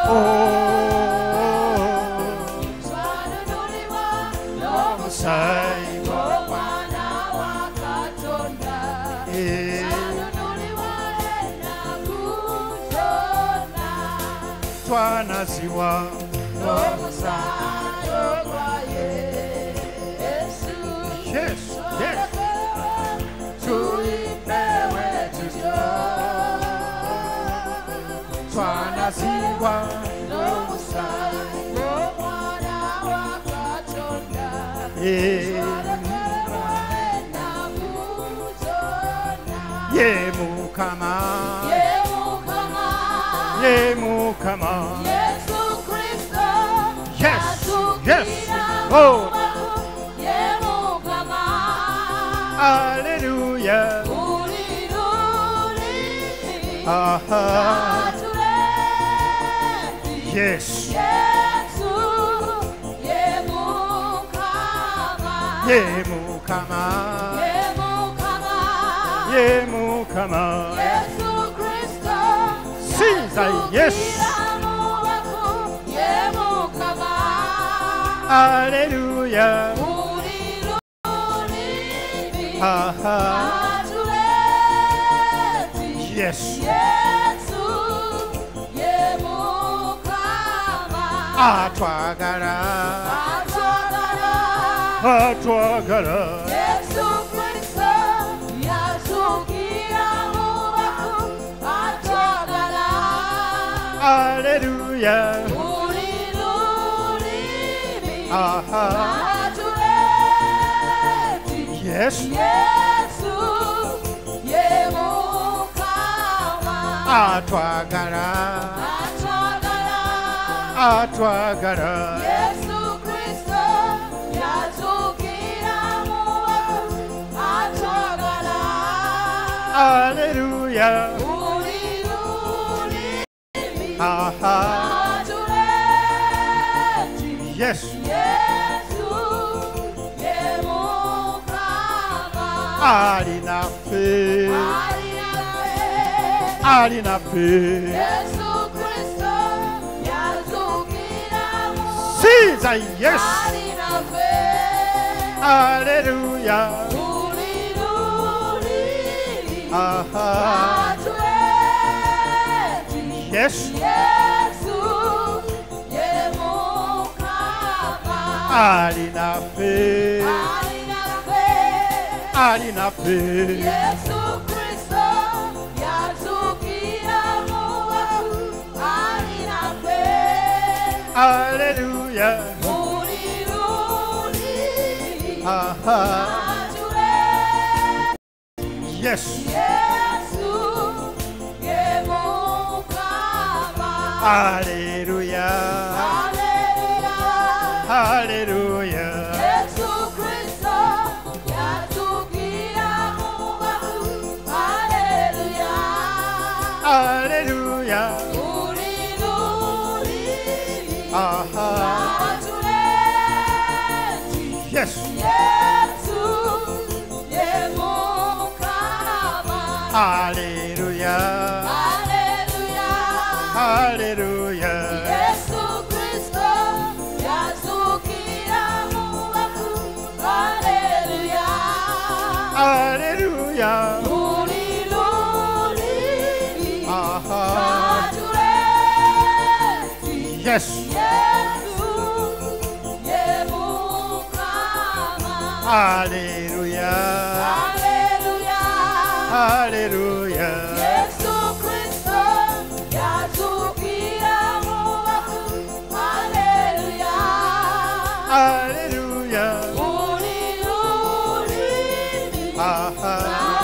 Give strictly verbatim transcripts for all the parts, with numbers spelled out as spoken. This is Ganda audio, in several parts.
Twanasiwa yes, yes. Twanasiwa ye mukama ye mukama Yesu Kristo yes yes oh ye mukama hallelujah aha yes Yesu ye mukama ye mukama ye mukama ye mukama Yesu Kristo Siza yes ye mukama hallelujah aha yes Yesu ye mukama atwagala atwagala atwagala Yesu Kristo yazukira mu bafu atwagala hallelujah uri lulimi aha atuleti yes Yesu ye mukama atwagala atwagala atwagala Yesu Kristo yazukira mu bafu atwagala hallelujah uri lulimi aha atuleti yes Yesu ye mukama alina fe alinafe alina fe Yesu Kristo yazukira mu Siza yes alinafe hallelujah uri lulimi aha atuleti yes Yesu ye mukama alina fe alinafe alina fe Yesu Kristo yazukira mu bafu alinafe hallelujah uri lulimi aha atuleti yes Yesu ye mukama hallelujah hallelujah hallelujah Yesu Kristo yazukira mu bafu hallelujah hallelujah uri lulimi aha atuleti yes Yesu ye mukama hallelujah hallelujah hallelujah Yesu Kristo yazukira mu bafu hallelujah hallelujah uri lulimi aha atuleti yes Yesu ye mukama hallelujah hallelujah hallelujah Yesu Kristo yazukira mu bafu hallelujah hallelujah uri lulimi aha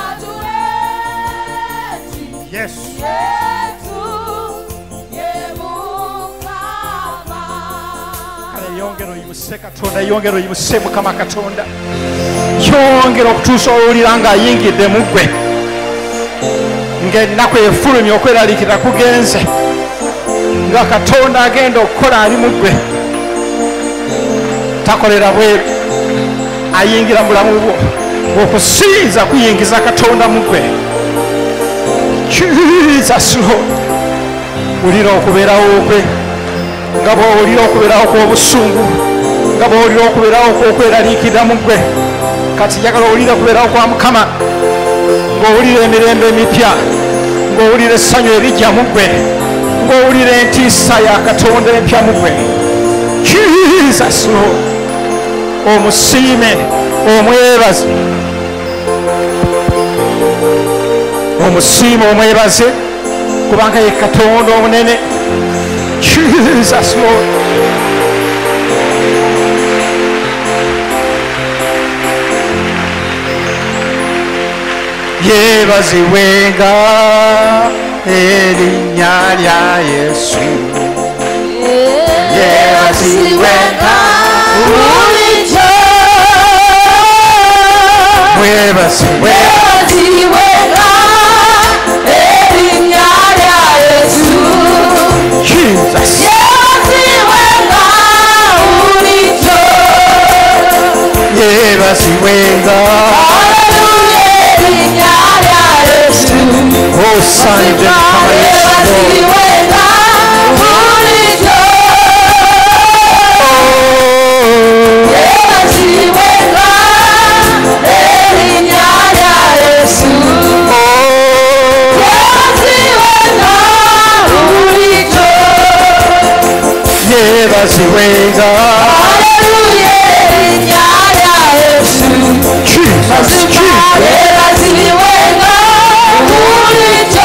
atuleti yes Yesu ye mukama kale yongero yimuse katonda yongero yimuse mukama katonda yongero okutuusa owulira ng'ayingidde mu ggwe ng'ennaku efulumya okweraliikirira kugenze nga katonda agenda okukola ali mu ggwe takolera bweru ayingira mulamu bwo okusinza kuyingiza katonda mu ggwe Jesus Lord wulira okubeerawo kwe nga bw'owulira okubeerawo kw'obusungu nga bw'owulira okubeerawo kw'okweraliikirira mu ggwe kati njagala owulire okubeerawo kwa mukama ng'owulira emirembe emipya ng'owulira essanyu erijja mu ggwe ng'owulira entiisa ya katonda empya mu ggwe Jesus Lord omusiime omwebaze omusiime omwebaze kubanga ye katonda omunene Jesus Lord yeebazibwenga erinnya lya Yesu yeebazibwenga bulijjo mwebazibwenga erinnya lya Yesu Jesus yeebazibwenga bulijjo yeebazibwenga haleluya erinnya lya Yesu osanje mukama Yesu yeebazibwenga bulijjo yeebazibwenga erinnya lya Yesu yeebazibwenga bulijjo yeebazibwenga haleluya erinnya lya Yesu Jesus mazima yeebazibwenga bulijjo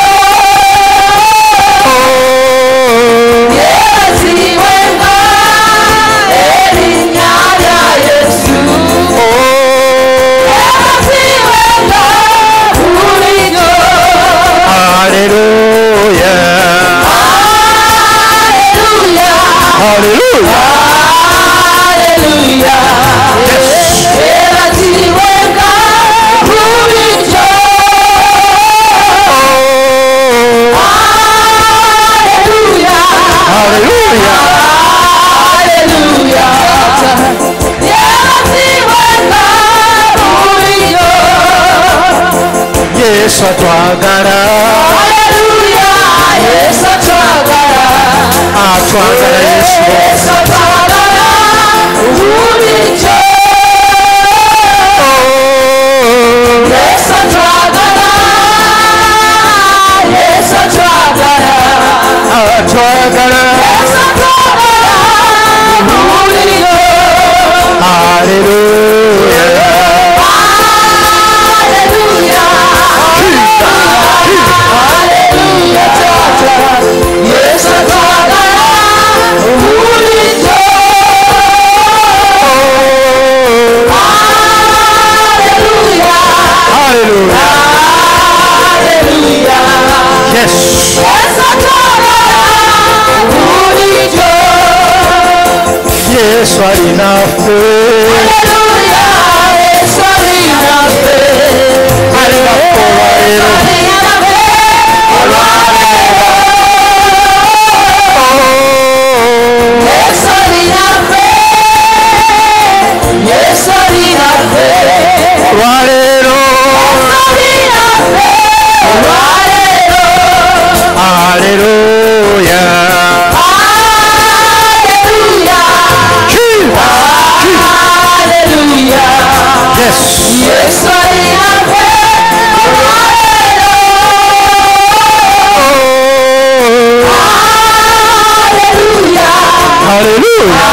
yeebazibwenga erinnya lya Yesu yeebazibwenga bulijjo Hallelujah haleluya Hallelujah haleluya yeebazibwenga bulijjo haleluya Hallelujah haleluya yeebazibwenga bulijjo Yesu atwagala haleluya Yesu atwagala atwagala Yesu Yesu atwagala bulijjo Yesu atwagala Yesu atwagala atwagala Yesu atwagala bulijjo Hallelujah haleluya tata Yesu atwagala bulijjo haleluya Hallelujah haleluya Yes Yesu atwagala bulijjo Yesu alinaffe haleluya Yesu alinaffe alinaffe olwaleero Yesu alinaffe Yesu alinaffe olwaleero Hallelujah Yes Hallelujah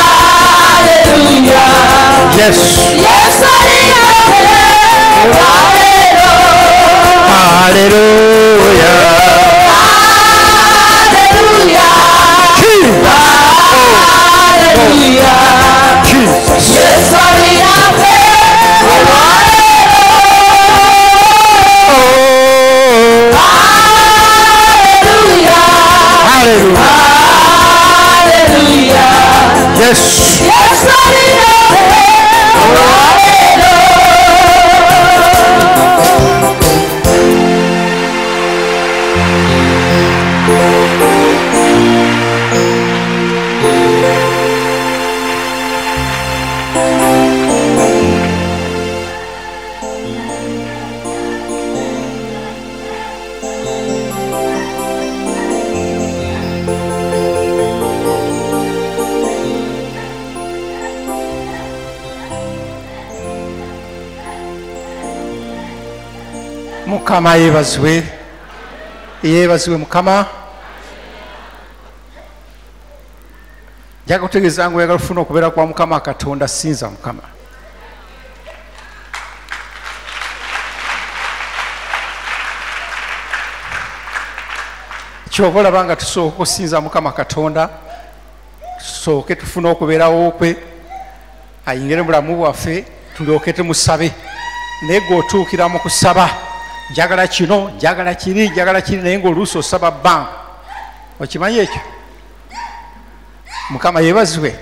Yes Hallelujah Jesus Hallelujah Yes Mukama yeebazibwe, yeebazibwe Mukama. Njaga kutegeeza ngu oyagala okufuna okubeera kwa Mukama Katonda, sinza Mukama. Kyova olaba nga tusooka okusinza Mukama Katonda, tusooke tufune okubeerawo kwe, ayingire mu bulamu bwaffe, tulyoke tumusabe. Naye g'otuukira mu kusaba, njagala kino, njagala kiri, njagala kiri, naye ng'oluusi osaba bbanga. Okimanyi ekyo? Mukama yeebazibwe.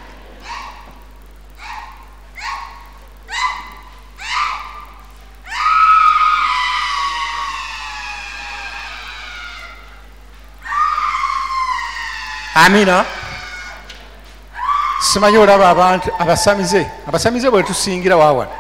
Amina. Simanyi olaba abantu abasamize, abasamize bwe tusingira waawana.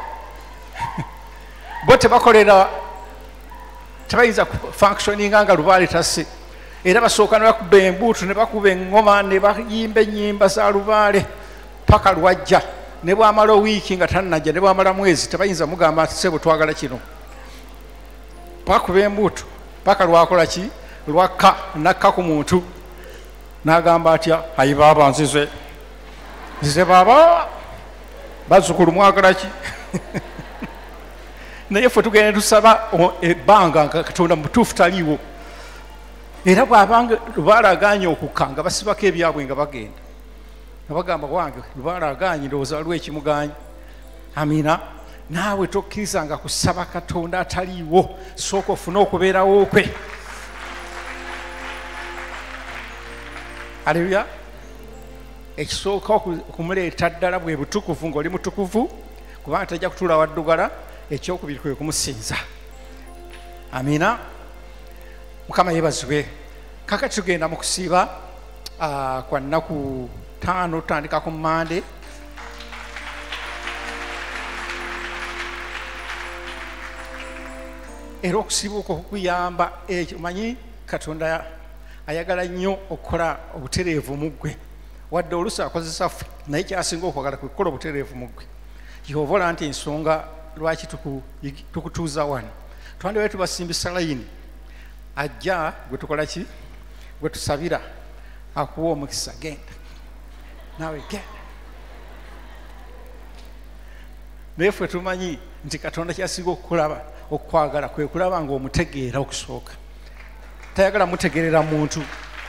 Bo tebakolera, tebayinza functioninga nga Lubaale tase. Era basooka ne bakuba embuutu ne bakuba eŋŋoma ne bayimba ennyimba za Lubaale paka lwajja. Ne bwamala wiiki nga tannajja, ne bwamala mwezi, tebayinza mugamba ssebo twagala kino. Bakuba embuutu paka lwakola ki? Lwakka, nakka ku muntu. N'agamba atya, ayi baaba nzize. Nzize baaba, bazzukulu mwagala ki? Naye ffe tugenda tusaba ebbanga nga Katonda mutuufu taliiwo. Era bw'abanga Lubaale agaanye okukka nga basibako ebyabwe nga bagenda. Nga bagamba wange Lubaale agaanye ndowooza waliwo ekimuganye. Amina. Naawe tokkirizanga kusaba Katonda ataliiwo, sooka ofune okubeerawo kwe. Haleluya. Ekisooka okumuleeta ddala bwe butukuvu ng'oli mutukuvu, kubanga tajja kutuula waddugala. Ekyokubiri kwe kumusinza. Amina. Mukama yeebazibwe. Kakati tugenda mu kusiiba kwa nnaku ttaano, tutandika ku Mande. Era okusiiba okwo kukuyamba ekyo. Manyi Katonda ayagala nnyo okukola obutereevu mu ggwe. Wadde oluusi akozesa ffe, naye kyasinga okwagala kwe kukola obutereevu mu ggwe. Yehova ola nti ensonga lwaki tukutuuza wano. Twandibaye tubasimbisa layini. Ajja gwe tukola ki? Gwe tusabira akuwa omukisa, genda. Naawe genda. Naye ffe tumanyi nti Katonda kyasinga okukulaba, okwagala kwe kulaba ng'omutegeera okusooka. Tayagala mutegeerera muntu.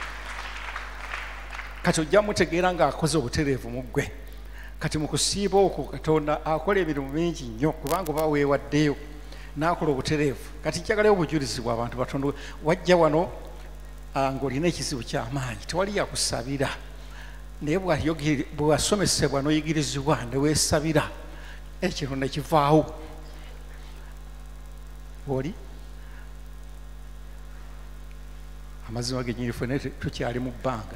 Kati ojja mutegeera ng'akoze obutereevu mu ggwe. Kati mu kusiiba okwo Katonda akola emirimu mingi nnyo kubanga oba weewaddeyo n'akola obutereevu. Kati njagalayo obujulizi bw'abantu batono. Wajja wano ng'olina ekizibu ky'amaanyi, tewali yakusabira. Naye bwe wasomesebwa n'oyigirizibwa ne weesabira, ekino ne kivaawo. Oli amazima genyirifu naye tukyali mu bbanga.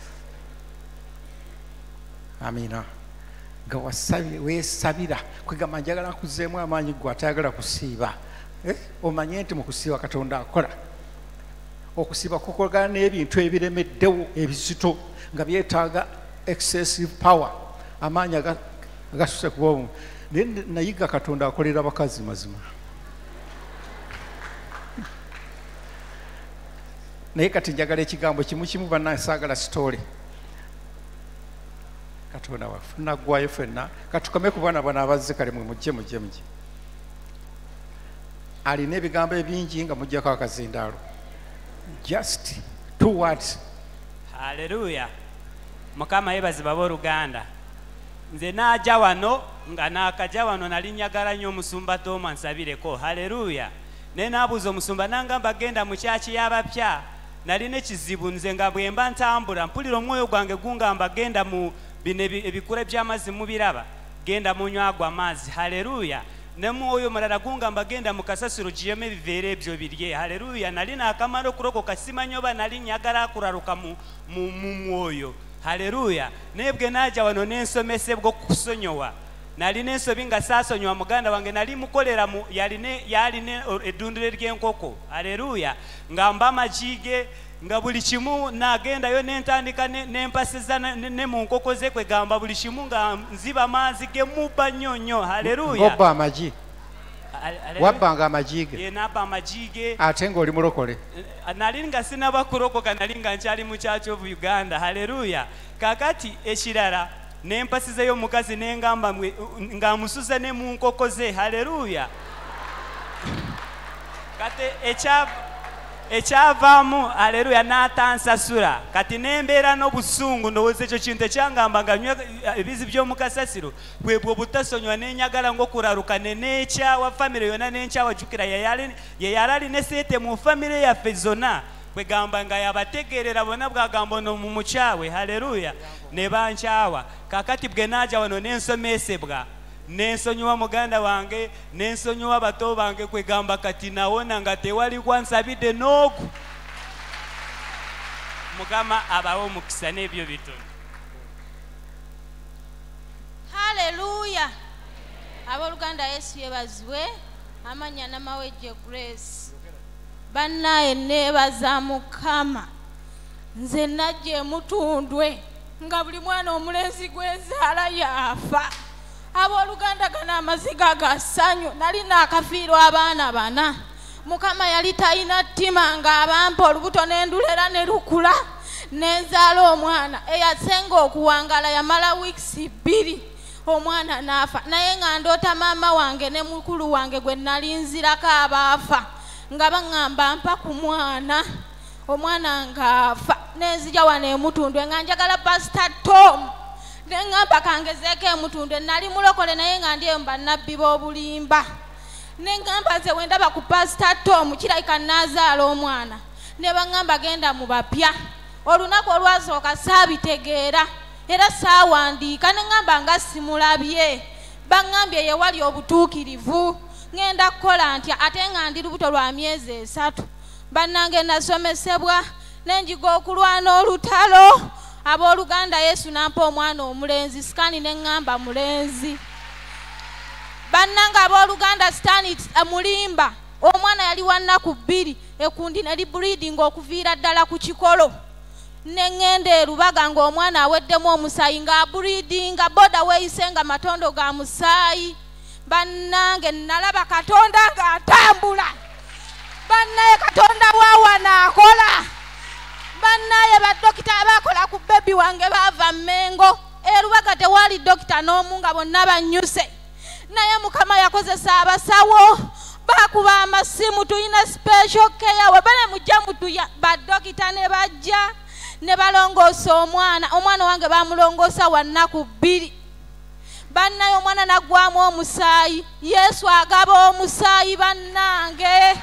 Amina. Nga wasabire weesabira kwegamba njagala nkuzeemu amaanyi gwe atayagala kusiiba. Omanye nti mu kusiiba Katonda akola. Okusiiba kukolagana n'ebintu ebiremeddewo ebizito nga byetaaga excessive power, amaanyi agasuse kuba omu. Naye nayiga Katonda akolera bakazi mazima. Naye kati njagala ekigambo kimu kimu bannange saagala sitoole. Katonda waffe naggwayo ffenna katukome ku baana bano abazze kale mwe mujje mujje mujje. Alina ebigambo ebingi nga mujjako akazindaalo. Just two words. Haleluya. Mukama yeebazibwa abooluganda. Nze n'ajja wano nga n'akajja wano nali njagala nnyo omusumba Tooma nsabireko. Haleluya. Ne n'abuuza omusumba n'angamba genda mu kyaki y'abapya. Nalina ekizibu nze nga bwe mba ntambula mpulira omwoyo gwange gungamba genda mu bino ebikula by'amazzi mubiraba, genda munywagwa amazzi. Haleluya. Ne mwoyo mulala gungamba genda mu kasasiro giyemu ebiveera ebyo birye. Haleluya. Nali naakamala okurokoka simanyi oba nali njagala kulaluka mu mwoyo. Haleluya. Naye bwe n'ajja wano n'ensomesebwa okusonyowa. Nalina ensobi nga saasonyowa muganda wange nali mukolera mu yalina eddundiro ly'enkoko. Haleluya. Nga mba amagige nga buli kimu nagendayo n'entandika n'empasiza ne mu nkoko ze kwegamba buli kimu nga nziba amazzi ge mubba nnyo nnyo. Haleluya. Ng'obba amagi. wabbanga amagige ye nabba amagige ate ng'oli mulokole nali nga sinaba kulokoka nali nga nkyali mu Church of Uganda. Haleluya. Kakati ekirala nempasizeyo omukazi nengamba ng'amusuza ne mu nkoko ze. Haleluya. Kati ekyava ekyavaamu haleluya n'atansasula kati nembeera n'obusungu ndowooza ekyo kintu ekyangamba nga nywa ebizi by'omukasasiro bwebwe obutasonywa nenyagala ng'okuraruka neneekyawa famire yonna nenkyawa jjukira yeyali alina esente mu famire yaffe zonna bwegamba nga yabategeerera bonna bwagamba ono mu mukyawe. Haleluya. ne bankyawa kakati bwe naaja wano nensomesebwa nensonyiwa muganda wange nensonyiwa bato bange kwegamba kati nawona nga tewali kwansabidde n'oku. Mukama abawe omukisa n'ebyo bitono. Haleluya. Abooluganda Yesu yebazibwe. Amanya namawejje Grace bannaye neebaza Mukama nze najje mutundwe nga buli mwana omulenzi gwenzaala yaafa. Abooluganda gano amaziga ga ssanyu nali naakafiirwa abaana bana. Mukama yali talina ttima ng'abampa olubuto n'endulera ne lukula nenzaala omwana eyasenga okuwangala yamala wiikisi bbiri omwana n'afa naye nga ndoota maama wange ne mukulu wange gwe nali nzirako abaafa nga baŋŋamba mpa ku mwana omwana ng'afa nenzija wano emutundwe nga njagala Pastor Tom neŋŋamba kangezeeko emutundwe nali mulokole naye nga ndi eyo bannabbi b'obulimba neŋŋamba nze bwe ndaba ku Pastor Tom kirabika naazaala omwana ne baŋŋamba genda mu bapya. Olunaku olwasooka saabitegeera era saawandiika neŋŋamba nga simulabye baŋŋambye ye wali obutuukirivu ŋŋenda kukola ntya ate nga ndi lubuto lwa myezi esatu. Bannange nasomesebwa nenjiga okulwana olutalo. Abooluganda Yesu nampa omwana omulenzi sikaani neŋŋamba mulenzi. Bannange abooluganda sitaani mulimba omwana yali wa nnaku bbiri ekundi ne libreeding okuviira ddala ku kikolo. Neŋŋenda erubaga ng'omwana aweddemu omusaayi ng'abreedinga boda weeyise nga matondo ga musaayi. Bannange nalaba Katonda ng'atambula. Bannaye Katonda waawana akola. Bannaye baddokita abakola ku bebi wange baava Mmengo. Erubaga tewaali dokita n'omu nga bonna bannyuse. Naye Mukama yakozesa abasawo baakuba amasimu tulina special care webale mujja mutuya baddokita ne bajja ne balongoosa omwana. Omwana wange baamulongoosa wa nnaku bbiri. Bannaye omwana naggwamu omusaayi. Yesu agaba omusaayi bannange.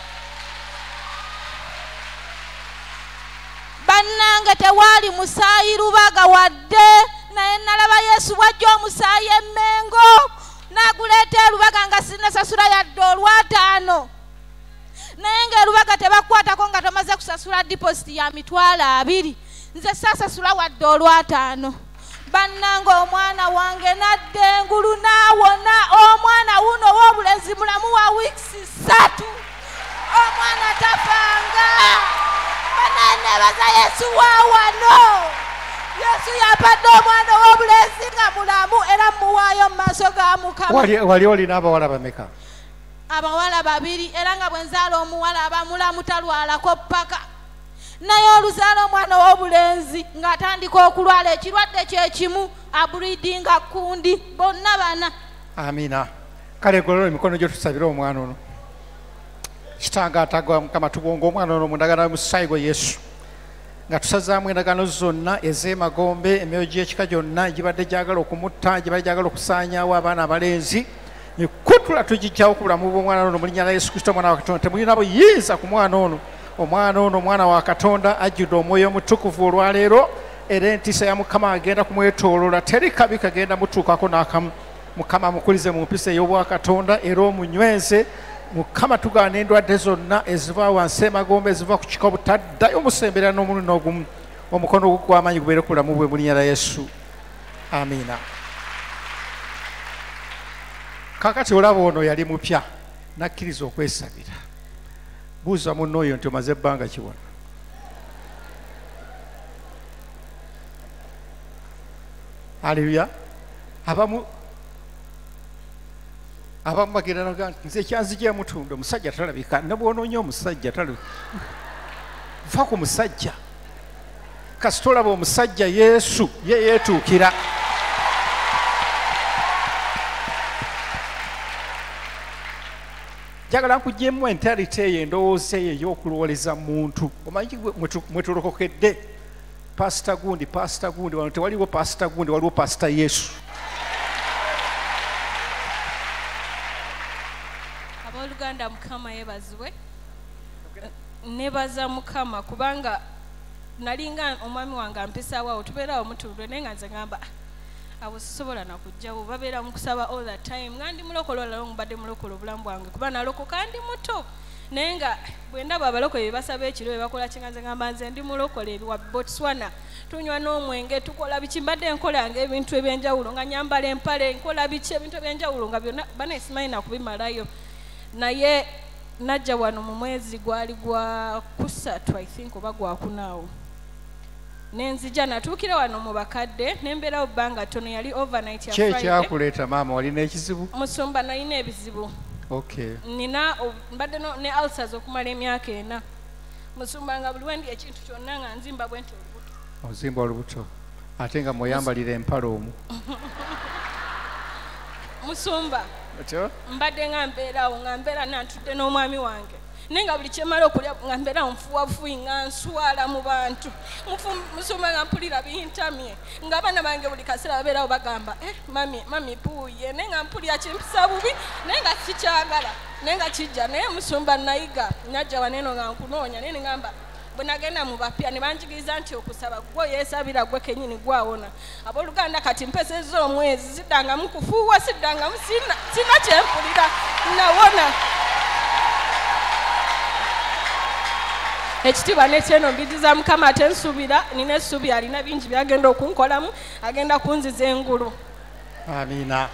Bannange tewaali musaayi Rubaga wadde naye nalaba Yesu bw'ajja omusaayi e Mmengo n'aguleeta e Rubaga nga sinasasula yadde olwataano. Naye ng'erubaga tebakwatako nga tomaze kusasula deposit ya mitwalo abiri. Nze saasasula wadde olwataano. Bannange omwana wange nadda engulu n'awona. Omwana wuno ow'obulenzi mulamu wa wiikisi ssatu. Omwana tafanga. Bannaye neebaza Yesu wa wano. Yesu yapadde omwana ow'obulenzi nga mulamu era muwaayo mu maaso ga Mukama. Wali olina abawala bameka? Abawala babiri era nga bwe nzaala omuwala abamulamu talwalako ppaka. Naye oluzaala omwana ow'obulenzi ng'atandika okulwala ekirwadde kye kimu abreedinga kundi bonna bana. Amina. Kale gololo emikono gyo tusabire omwana ono. Kitanga atagwa Mukama tubonga omwana ono mu ndagano y'omusaayi Yesu. Nga tusazaamu endagaano zonna ez'emagombe emyoyo gy'ekika gyonna gibadde gyagala okumutta gibadde gyagala okusaanyaawo abaana abalenzi ekutula tugijjawo ku bulamu bw'omwana ono mu linnya lya Yesu Kristo omwana wa Katonda. Temulina buyinza ku mwana ono. Omwana ono omwana wa Katonda ajjudde omwoyo omutukuvu olwaleero era entiisa ya Mukama agenda kumwetooloola teri kabi kagenda mutuukako n'akamu. Mukama mukulize mu mpisa ey'obwa Katonda era omunyweze. Mukama tugaana endwadde zonna eziva wansi emagombe eziva ku kika obutaddayo omusemberera n'omulundi n'ogumu. Omukono ogw'amaanyi gubeere ku bulamu bwe mu linnya lya Yesu. Amiina. Kaakati olaba ono yali mupya nakkiriza okwesabira. Buuza munno oyo nti omaze ebbanga ki wano? Haleluya. Abamu abamu bagenda noga nze kyanzija mutunda omusajja talabika ne bw'onoonya omusajja talabika fa ku musajja kasita olaba omusajja Yesu ye yeetuukira njagala nkugyemu entalite eyo endowooza eyo ey'okulowoleza muntu omanyi mwe tulokokedde pasita gundi pasita gundi wano tewaliwo pasita gundi waliwo pasita Yesu. Abooluganda Mukama yeebazibwe nebaza Mukama kubanga nalinga omwami wange ampesaawo awo tubeerawo mutulwe naye nga nze ngamba abo sisobola nakujjawo babeera mu kusaba all the time nga ndi mulokole olala ngubadde mulokole obulamu bwange kuba nalokoka ndi muto naye nga bwe ndaba abalokole basaba ekiro bwe bakola kinga nze ngamba nze ndi mulokole wa Botswana tunywa n'omwenge tukola biki mbadde nkolanga ebintu ebyenjawulo nga nyambala empale nkola biki ebintu ebyenjawulo nga byonna bana simanyi nakubimalayo naye najja wano mu mwezi gwali gwa kusatu I think oba gwakunaawo nenzija natuukira wano mu bakadde nembeerawo bbanga tono yali overnight ya Friday. Kyekyakuleeta maama walina ekizibu? Musumba nalina ebizibu. Okay. Nina mbadde ne ulcers okumala emyaka ena. Musumba nga buli wendi ekintu kyonna nga nzimba bwe nti olubuto. Ozimba olubuto ate nga mweyambalira empale omu. Musumba. Atyo? Mbadde nga mbeerawo nga mbeera nantudde n'omwami wange. Nenga buli kyemala okulya nga mbeera nfuwafuyi nga nswala mu bantu musumba nga mpulira bintamye nga abaana bange buli kaseera babeerawo bagamba eh, mami mami puuye naye nga mpulira kimpisa bubi naye nga sikyagala naye nga kijja naye musumba nayiga najja waneeno nga nkunoonya naye nengamba bwe nagenda mu bapya ne banjigiriza nti okusaba gwe yeesabira gwe kennyini gwawona abooluganda kati mpesezza omwezi siddangamu kufuuwa siddangamu sina kyempulira nawona. Ekitiibwa nekyeno mbidiza Mukama ate nsuubira nina essuubi alina bingi byagenda okunkolamu agenda kunziza engulu. Amiina.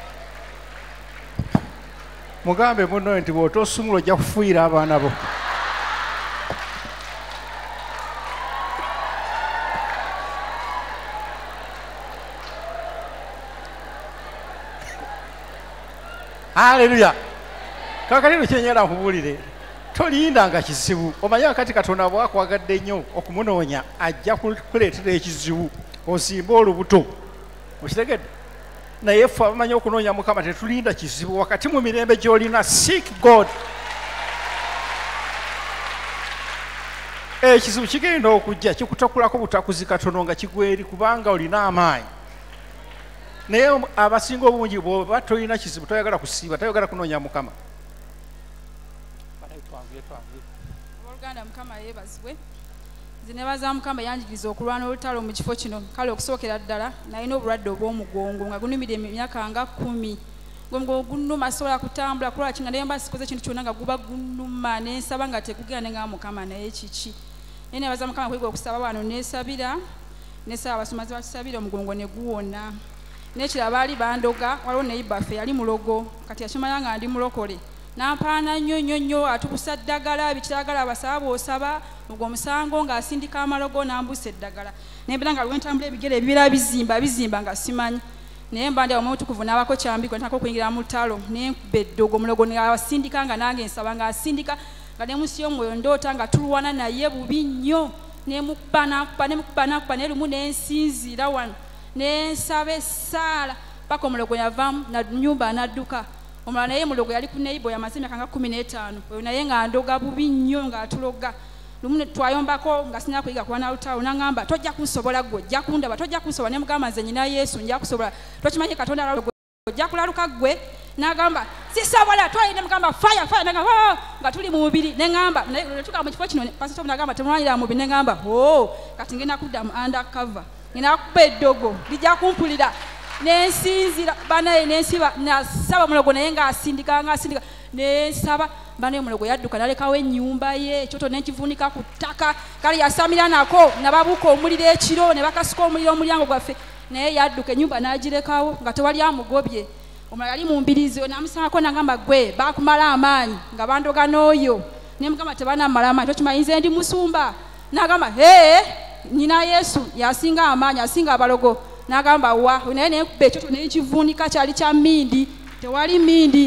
Mugambe muno nti bw'otosumula ojja kufuuyira abaana bo. Haleluya. Kakaliro kyenyera nkubuulire. Tolindanga kizibu omanyi kati Katonda bwakwagadde nnyo okumunoonya ajja kuleetera ekizibu osimba olubuto okitegedde naye ffe abamanyi okunoonya Mukama tetulinda kizibu wakati mu mirembe gy'olina seek God. Ekizibu kigenda okujja kikutakulako butakuzi katono nga kigweri kubanga olina amaanyi naye abasinga obungi bw'oba tolina kizibu toyagala kusiiba toyagala kunoonya Mukama. Oluganda Mukama yeebazibwe nze nebaza Mukama yanjigiriza okulwana olutalo mu kifo kino kale okusookera ddala nalina obulwadde obw'omugongo nga gunumira emyaka nga kumi ngomugongo gunnuma sobola kutambula kulwala kinga naye mba sikoze ekintu kyonna nga guba gunnuma nensaba nga tegugenda ne nga Mukama naye kiki naye nebaza Mukama kwiga okusaba wano nesabira nesaba abasomazi bakisabira omugongo ne guwona nekira baali bandoga waliwo neyibaffe yali mulogo kati yakimanya nga ndi mulokole nampaana nnyo nnyo nnyo atukusa ddagala bikiragala abasaba bw'osaba ogwo omusango ng'asindika amalogo n'ambuusa eddagala nembeera nga lwentambula ebigere ebibira bizimba bizimba nga simanyi naye mba ndi awo omutukuvu n'abako kyambiko ntaka okuyingira mu ttalo nenkuba eddogo omulogo ng'asindika nga nange nsaba ng'asindika nga ne munsi y'omwoyo ndoota nga tulwana naye bubi nnyo nemukuba nakuba nemukuba nakuba naye lumu nensinziira wano nensaba essaala paka omulogo yavaamu na nnyumba n'adduka. Omulala naye mulogo yali ku neighbor yamaze emyaka nga kumi n'etaano oyo naye ng'andoga bubi nnyo ng'atuloga lumu twayombako nga sina kuyiga kuba nalutawo nangamba tojja kunsobola gwe ojja kundaba tojja kunsobola ne mugamba nze nyina Yesu nja kusobola tokimanyi Katonda alalo ojja kulaluka gwe nagamba sisobola twali ne mugamba fire fire nagamba nga tuli mu mubiri nengamba netuka mu kifo kino pastor nagamba temwalira mu mubiri nengamba oh kati ngenda kudda mu undercover ngenda kuba eddogo lijja kumpulira nensinzira banaye nensiba nasaba mulogo naye ng'asindika ng'asindika nensaba banaye mulogo yadduka nalekawo ennyumba ye ekyoto nenkivuunika ku ttaka kale yasamira nako nababuuka omuliro ekiro ne bakasuka omuliro omulyango gwaffe naye yadduka ennyumba n'agirekawo nga tewali amugobye omulala yali mu mbirizi namusangako nagamba gwe bakumala amaanyi nga bandoga n'oyo ne mugamba tebanamala amaanyi tokimanyi nze ndi musumba nagamba ee nyina Yesu yasinga amaanyi asinga abalogo nagamba wa naye nenkuba ekyoto nenkivuunika kyali kya mmindi tewali mmindi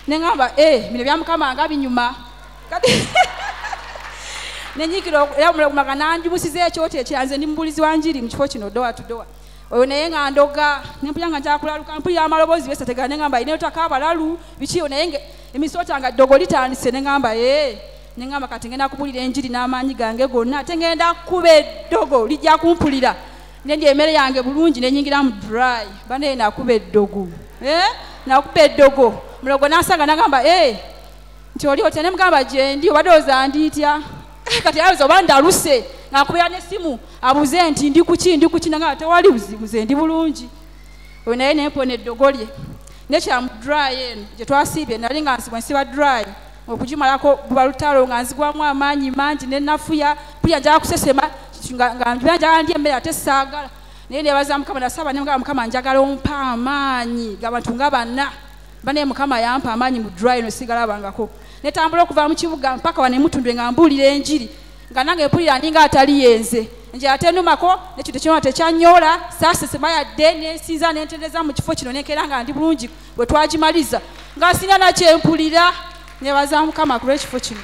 ne ngamba eh bino bya mukama nga binyuma kati ne nyikiro era mulaguma nanji musize ekyoto ekyanze ndi mbulizi wanjiri mu kifo kino doa to doa oyo naye nga ndoga nempulira nga njakulaluka mpulira amalobozi besategana ne ngamba ine otaka balalu bikiyo naye emisota nga dogo litandise ne ngamba eh ne ngamba kati ngenda kubulira enjiri n'amaanyi gange gonna ate ngenda kuba eddogo lijja kumpulira ne ndi emmere yange bulungi ne nyingira mu dry bane nakuba eddogo eh nakuba eddogo mulogo nasanga nagamba eh nti oli otene mugamba je ndi obadde ozanditya kati ayo zoba ndaluse nakubira n'essimu abuze nti ndi kuki ndi kuki nanga tewali buzibuze ndi bulungi oyo naye nempona eddogo lye nekya mu dry eno gye twasiibye nali nga nsibwa nsiba dry okugimalako buba lutalo nga nzigwamu amaanyi mangi nenafuya pulya njala kusesema nga njala ndi emmere ate saagala naye nebaza mukama nasaba ne mugamba mukama njagala ompa amaanyi gabantu nga banna bane mukama yampa amaanyi mu dry eno sigalabangako netambula okuva mu kibuga mpaka wane mutundwe nga mbuulira enjiri nga nange mpulira ninga atali yenze nje ate numako nekintu kyona tekyanyola saasesema yadde nensinza nentereza mu kifo kino nenkera nga ndi bulungi bwe twagimaliza nga sina nakyempulira nebaza mukama ku lw'ekifo kino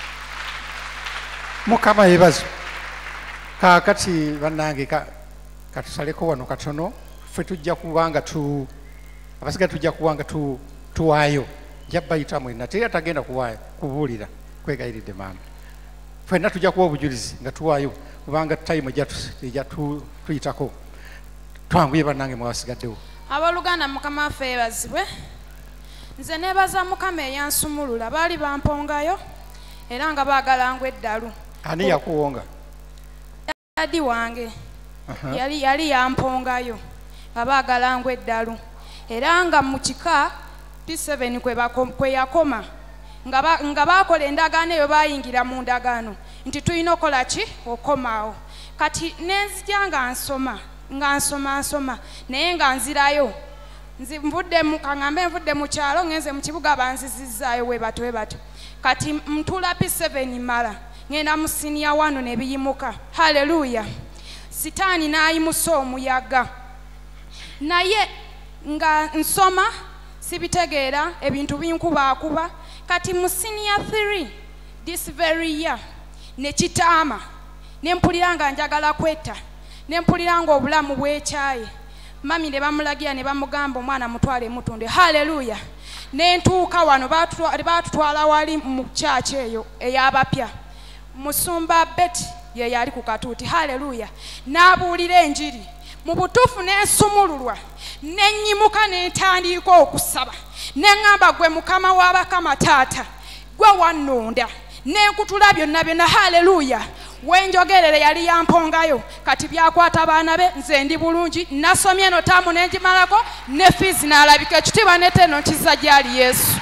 mukama yebazo kakati bannange katusaleko wano katono ffe tujja kubanga tu abasiga tujja kubanga tu tuwaayo jabbayita mwena teri atagenda kuwaayo kubuulira kwegayiridde maama ffenna tujja kuba obujulizi nga tuwaayo kubanga time ejja tuyitako twanguye bannange mwabasigaddewo abooluganda mukama waffe yeebazibwe nze neebaza mukama eyansumulula baali bampongayo era nga baagala ngwe eddalu ani yakuwonga dadi wange yali yali yampongayo nga baagala ngwe eddalu era nga mu kika P seven kwe yakoma nga bakola endagaano eyo bayingira mu ndagaano nti tulina okola ki okomaawo kati nenzija nga nsoma nga nsoma nsoma naye nga nzirayo nvudde mu kaŋŋambe nvudde mu kyalo ngenze mu kibuga banzizizzaayo we bato we bato kati mtula P seven mala ngenda mu siniya wano ne biyimuka haleluya sitaani n'ayimusa omuyaga naye nga nsoma sibitegeera ebintu binkubaakuba kati mu senior three this very year ne kitaama ne mpulira nga njagala kwetta ne mpulira nga obulamu bwekyaye mami ne bamulagira ne bamugamba omwana mutwale mutunde haleluya ne ntuuka wano baatutwala wali mu kyaki eyo ey'abapya musumba beti ye yali ku katuuti haleluya n'abuulira enjiri mu butuufu n'ensumululwa n'ennyimuka n'entandika okusaba n'eŋŋamba gwe mukama w'abakama taata gwe wannonda n'enkutula byonna byonna haleluya wenjogerere yali yampongayo kati byakwata abaana be nze ndi bulungi nasomye eno taamu n'engimalako ne fiizi n'alabika ekitiibwa n'etteno nkizza gyali yesu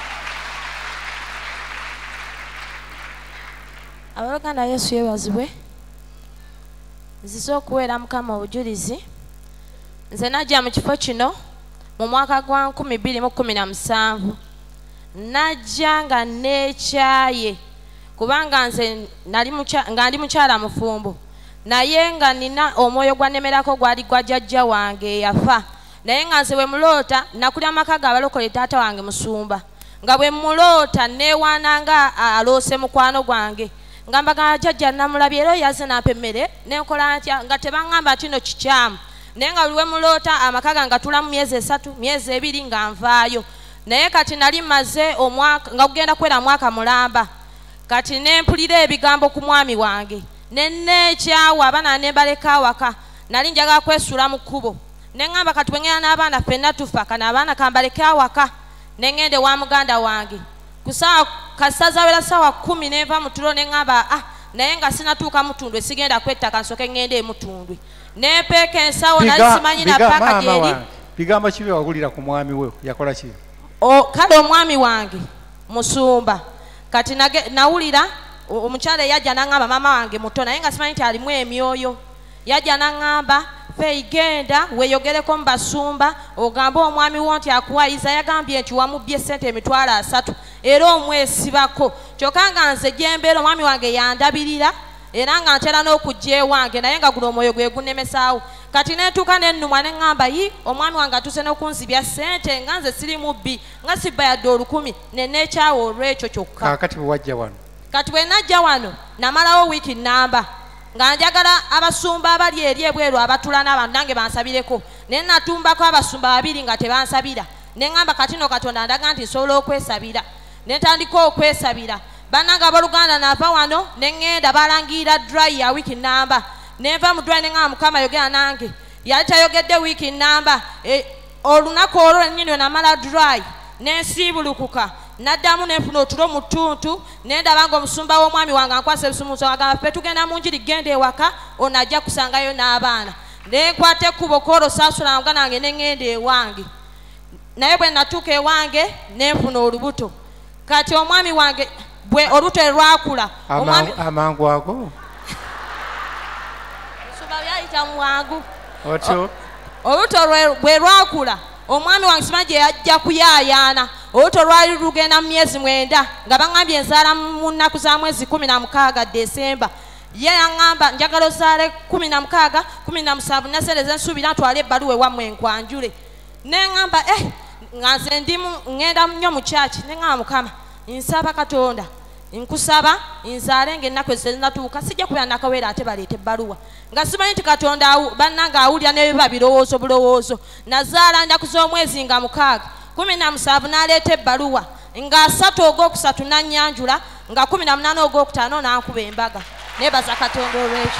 abooluganda yesu yeebazibwe nzize okuweera mukama obujulizi nze najja mu kifo kino mu mwaka gwa nkumi bbiri mu kkumi na musanvu najja nga neekyaye kubanga nze nga ndi mukyala mufumbo naye nga nina omwoyo gwannemerako gwali gwa jjajja wange yafa naye nga nze bwe muloota nakulira amaka ga balokole taata wange musumba nga bwe muloota neewaana nga aloose mukwano gwange nga mbagamba jjajja namulabye era yaze nampa emmere nenkola ntya nga tebaŋŋamba kino kikyamu naye nga buli we muloota amaka gange gatulamu myezi esatu myezi ebiri nga nvaayo naye kati nali maze omwaka nga kugenda kwera mwaka mulamba kati nempulira ebigambo ku mwami wange nenneekyawa abaana ne baleka awaka nali njagala kwesuula mu kkubo neŋŋamba kati bwe ŋŋenda n'abaana ffenna tufa kana abaana kambaleke awaka neŋŋende wa muganda wange ku saawa kasazawera saawa kkumi nenva mu tulo neŋŋamba ah naye nga sinatuuka mutundwe sigenda kwettaka nsooke ŋŋende emutundwe nepeeka ensawo nali simanyi na paaka gyeri bigambo kibi wawulira ku mwami we yakola ki kale omwami wange musumba kati nawulira omukyala yajja naŋŋamba maama wange muto naye nga simanyi nti alimu emyoyo yajja naŋŋamba ffe genda weeyogereko mu basumba ogambe omwami wo nti akuwayiza yagambye nti wamubbye sente emitwalo asatu era omwesibako kyokka nga nze gyembeera omwami wange yandabirira era nga ntera n'okujja ewange naye nga guno omwoyo gwe gunemesaawo kati neetuuka nennumwa ne ŋŋamba yi omwami wange atuuse n'okunzibya ssente nga nze siri mubbi nga sibba yadde olukumi ne neekyawa olw'ekyo kyokka kati bwe wajja wano kati bwe najja wano namalawo wiiki nnamba nga njagala abasumba abali eri ebweru abatula n'abantu nange bansabireko naye natumbako abasumba babiri nga tebansabira ne ŋŋamba kati no Katonda ndaga nti nsobola okwesabira ne ntandika okwesabira bannange abooluganda nava wano ne ŋŋenda balangiira dry ya wiiki nnamba ne nva mu dry ne ŋŋamba Mukama yogera nange yali tayogedde wiiki nnamba olunaku olwo lwennyini we namala dry ne nsiibulukuka naddamu nenfuna otulo mu ttuntu ne ndaba nga omusumba w'omwami wange ankwasa ebisumuluzo agamba ffe tugenda mu njiri genda ewaka ono ajja kusangayo n'abaana ne nkwata ekkubo koolo saasula nga nange ne ŋŋenda ewange naye bwe natuuka ewange ne nfuna olubuto kati omwami wange bwe olubuto lwakula amangu ago musumba yayita mwangu otyo olubuto bwe lwakula omwami wange simanyi gye yajja kuyaayaana olubuto lwali lugenda mu myezi mwenda nga baŋŋambye nzaala mu nnaku za mwezi kumi na mukaaga Desemba ye yaŋŋamba njagala ozaale kumi na mukaaga kumi na musanvu nasente zensuubira ntwale ebbaluwa ewammwe nkwanjule ne ŋŋamba eh nga nze ndimu ŋŋenda nnyo mu kyaki ne ŋŋamba Mukama nsaba Katonda nkusaba nzaale ng'ennaku ezo tezinnatuuka sijja kubeera nakaweera ate baleeta ebbaluwa nga simanyi nti Katonda bannange awulira ne biba birowoozo bulowoozo nazaala ennaku z'omwezi nga mukaaga kumi na musanvu n'aleeta ebbaluwa nga asatu ogwokusatu nannyanjula nga kumi na munaana ogwokutaano n'ankuba embaga neebaza Katonda olw'ekyo.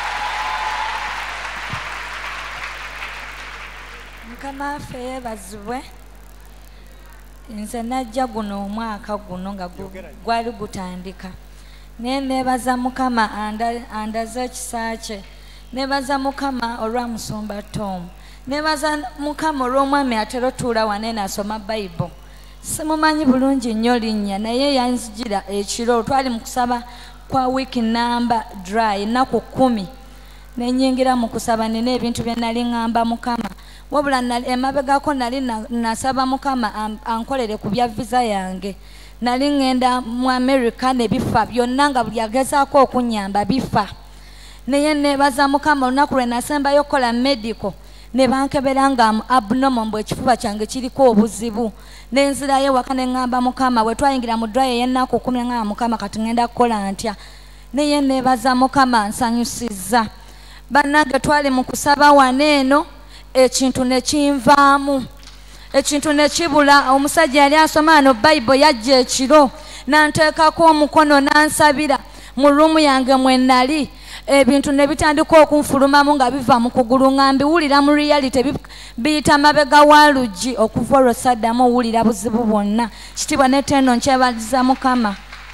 Mukama waffe yeebazibwe. Nze najja guno omwaka guno nga gwali gutandika naye neebaza Mukama andaze ekisa kye, neebaza Mukama olwa musumba Tom, neebaza Mukama olw'omwami atera otuula wane nasoma Bayibuli. Simumanyi bulungi nnyo linnya naye yanzijira ekiro twali mu kusaba kwa wiiki nnamba dry ennaku kkumi nenyingira mu kusaba nina ebintu bye nali ŋŋamba Mukama wabula emabegako nali nasaba Mukama ankolere ku bya visa yange. Nali ŋŋenda mu America ne bifa byonna nga buli agezaako okunnyamba bifa naye neebaza Mukama olunaku lwe nasembayo okukola medical ne bankebera nga abnormal mbwe ekifuba kyange kiriko obuzibu nenzirayo waka ne ŋŋamba Mukama bwe twayingira mu dry ey'ennaku kkumi ŋŋamba Mukama kati ŋŋenda kukola ntya naye neebaza Mukama nsanyusizza. Bannange twali mu kusaba waneeno ekintu ne kinvaamu ekintu ne kibula. Omusajja yali asoma ano Bayibuli yajja ekiro nanteekako omukono nansabira mu ruumu yange mwe nnali ebintu ne bitandika okunfulumamu nga biva mu kugulu ŋŋambiwulira mu reality biyita mabega wa luggi okuva olwo saddamu owulira buzibu bwonna. Kitiibwa n'ettendo nkyebaliza Mukama.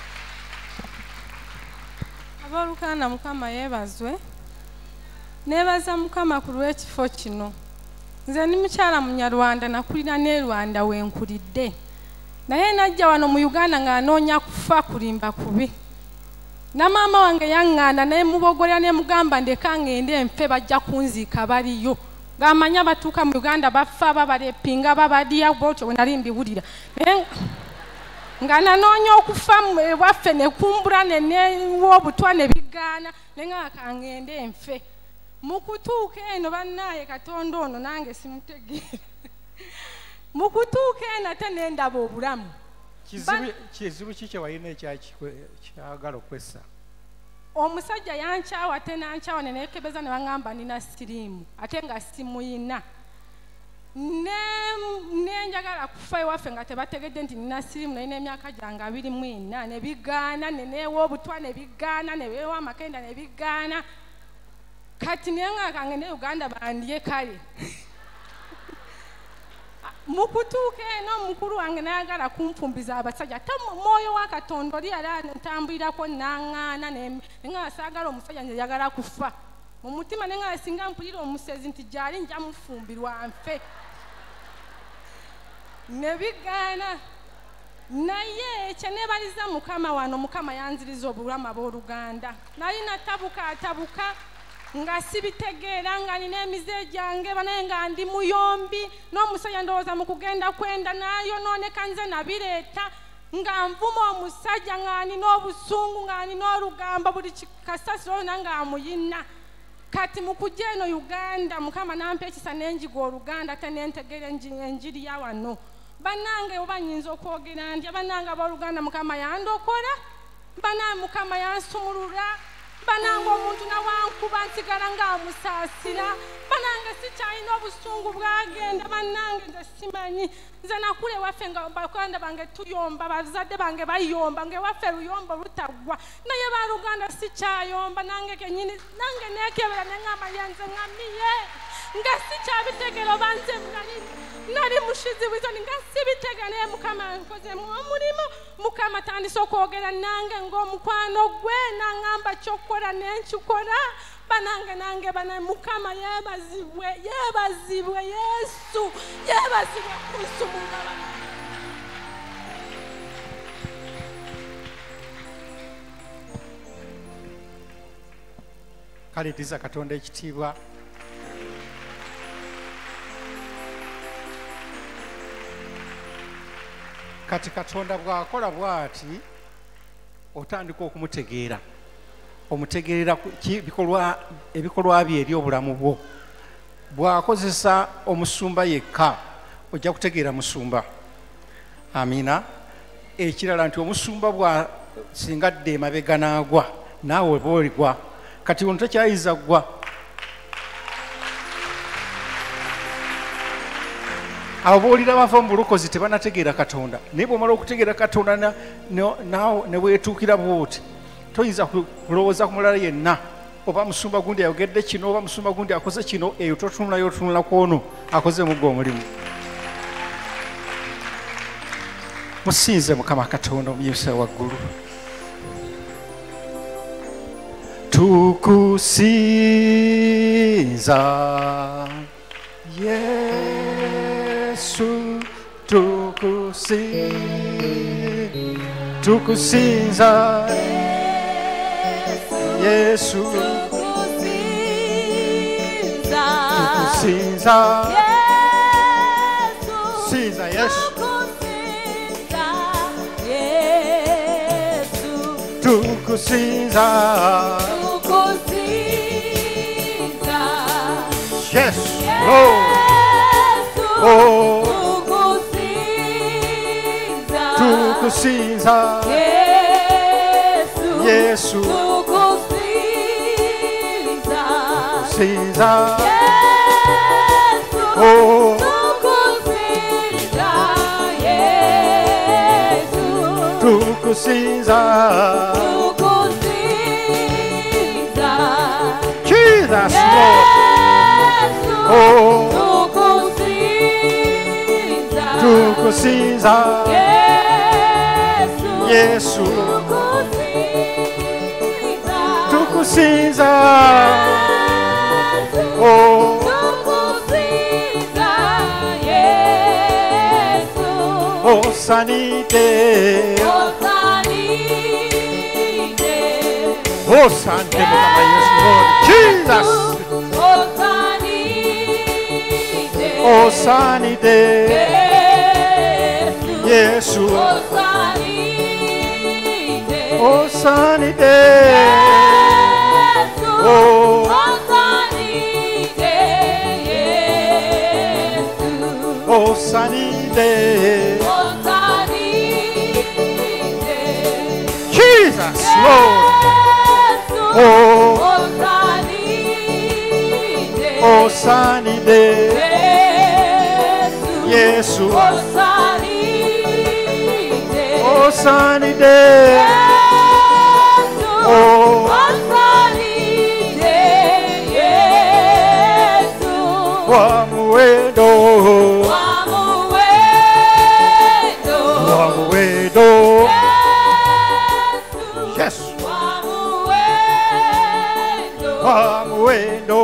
Abooluganda Mukama yeebazwe. Neebaza Mukama ku lw'ekifo kino. Nze ndi mukyala Munyarwanda nakulira ne Rwanda wenkulidde naye najja wano mu Uganda nga anoonya kufa kulimba kubi na maama wange yaŋŋanda naye mubogolera ne mugamba ndeka ngende nfe bajja kunziika baliyo ng'amanya batuuka mu Uganda bafa babalepinga babadya bwotyo bwe nali mbiwulira naye nga nanoonya okufa ewaffe ne kumbula ne neew'obutwa ne bigaana naye nga kangende nfe. Mukutuuka eno bannaaye Katonda ono nange simutegeera. Mukutuuka eno ate nendaba obulamu. Kizibu ki kye walina ekyagala okwessa? Omusajja yankyawa ate nankyawa ne neekebeza ne baŋŋamba nina siriimu ate nga simuyina. Nenjagala kufa ewaffe nga tebategedde nti nina siriimu nalina emyaka gyange abiri mu ena ne bigaana ne neewa obutwa ne bigaana ne beewa amakenda ne bigaana. Kati nenga kange ne Uganda bandye kale. Mukutuuka eno mukulu wange nayagala kumfumbiza abasajja ate mwoyo wa Katonda oli yali ntambulirako naŋŋaana nenga saagala omusajja nze yagala kufa mu mutima nenga singa mpulira omusezi nti gyali nja mufumbirwa nfe ne bigaana naye kyeneebaliza Mukama wano Mukama yanziriza obulamu abooluganda nali natabuka atabuka nga sibitegeera nga nina emize gyange banaye nga ndi muyombi n'omusajja ndowooza mu kugenda kwenda nayonooneka nze nabireeta nga nvuma omusajja ng'anina obusungu ng'anina olugamba buli kasasiro yonna ng'amuyina kati mu kujja eno Uganda Mukama nampa ekisa n'enjiga Oluganda ate n'entegera enjiri ya wano bannange oba nnyinza okwogera ndya bannange abooluganda Mukama yandokola bannange Mukama yansumulula bannange omuntu nawankuba nsigala ng'amusaasira bannange sikyalina obusungu bwagenda bannange nze simanyi nze nakula ewaffe nga baganda bange tuyomba bazadde bange bayomba ng'ewaffe luyomba lutagwa naye baluganda sikyayomba nange kenyini nange neekebera neŋŋamba yanze ŋŋamiye nga sikyabitegera oba nze nali nali mushizibwizoni nga sibitegera naye Mukama nkozemu omulimu Mukama tandise okwogera nange ng'omukwano gwe naŋŋamba kyokkola nenkikola banange nange bana Mukama yeebazibwe yeebazibwe Yesu yeebazibwe kunsumulula bana kale tiza Katonda ekitiibwa kati Katonda bw'akola bw'ati otandika okumutegeera omutegeerera bikolwa ebikolwa bye eri obulamu bwo bw'akozesa omusumba yekka ojja kutegeera musumba amina ekirala nti omusumba bwa singa dde emabega n'agwa naawe booligwa kati ono tekyayiza ggwa abo boolira bava mu bulukozi tebanategeera Katonda naye bw'omala okutegeera Katonda naawe ne weetuukira bw'oti toyinza kulowooza ku mulala yenna oba musumba gundi ayogedde kino oba musumba gundi akoze kino eyo totunulayo otunula ku ono akoze mugga omulimu musinze Mukama Katonda omuyisa waggulu tukusinza Yesu tukusinza tukusinza Yesu tukusinza tukusinza Yesu sinza Yesu tukusinza tukusinza yes Lord oh tukusinza Yesu Yesu tukusinza tukusinza Yesu oh tukusinza Yesu tukusinza tukusinza Jesus Lord oh tukusinza tukusinza Yesu tukusinza oh tukusinza Yesu osanite osanite osante Mukama Yesu Lord Jesus osanite osanite Yesu osanite osanite oh osanite Yesu osanite osanite Jesus Lord oh osanite osanite Yesu osanite osanite oh osanite Yesu wamuwendo wamuwendo wamuwendo Yesu wamuwendo wamuwendo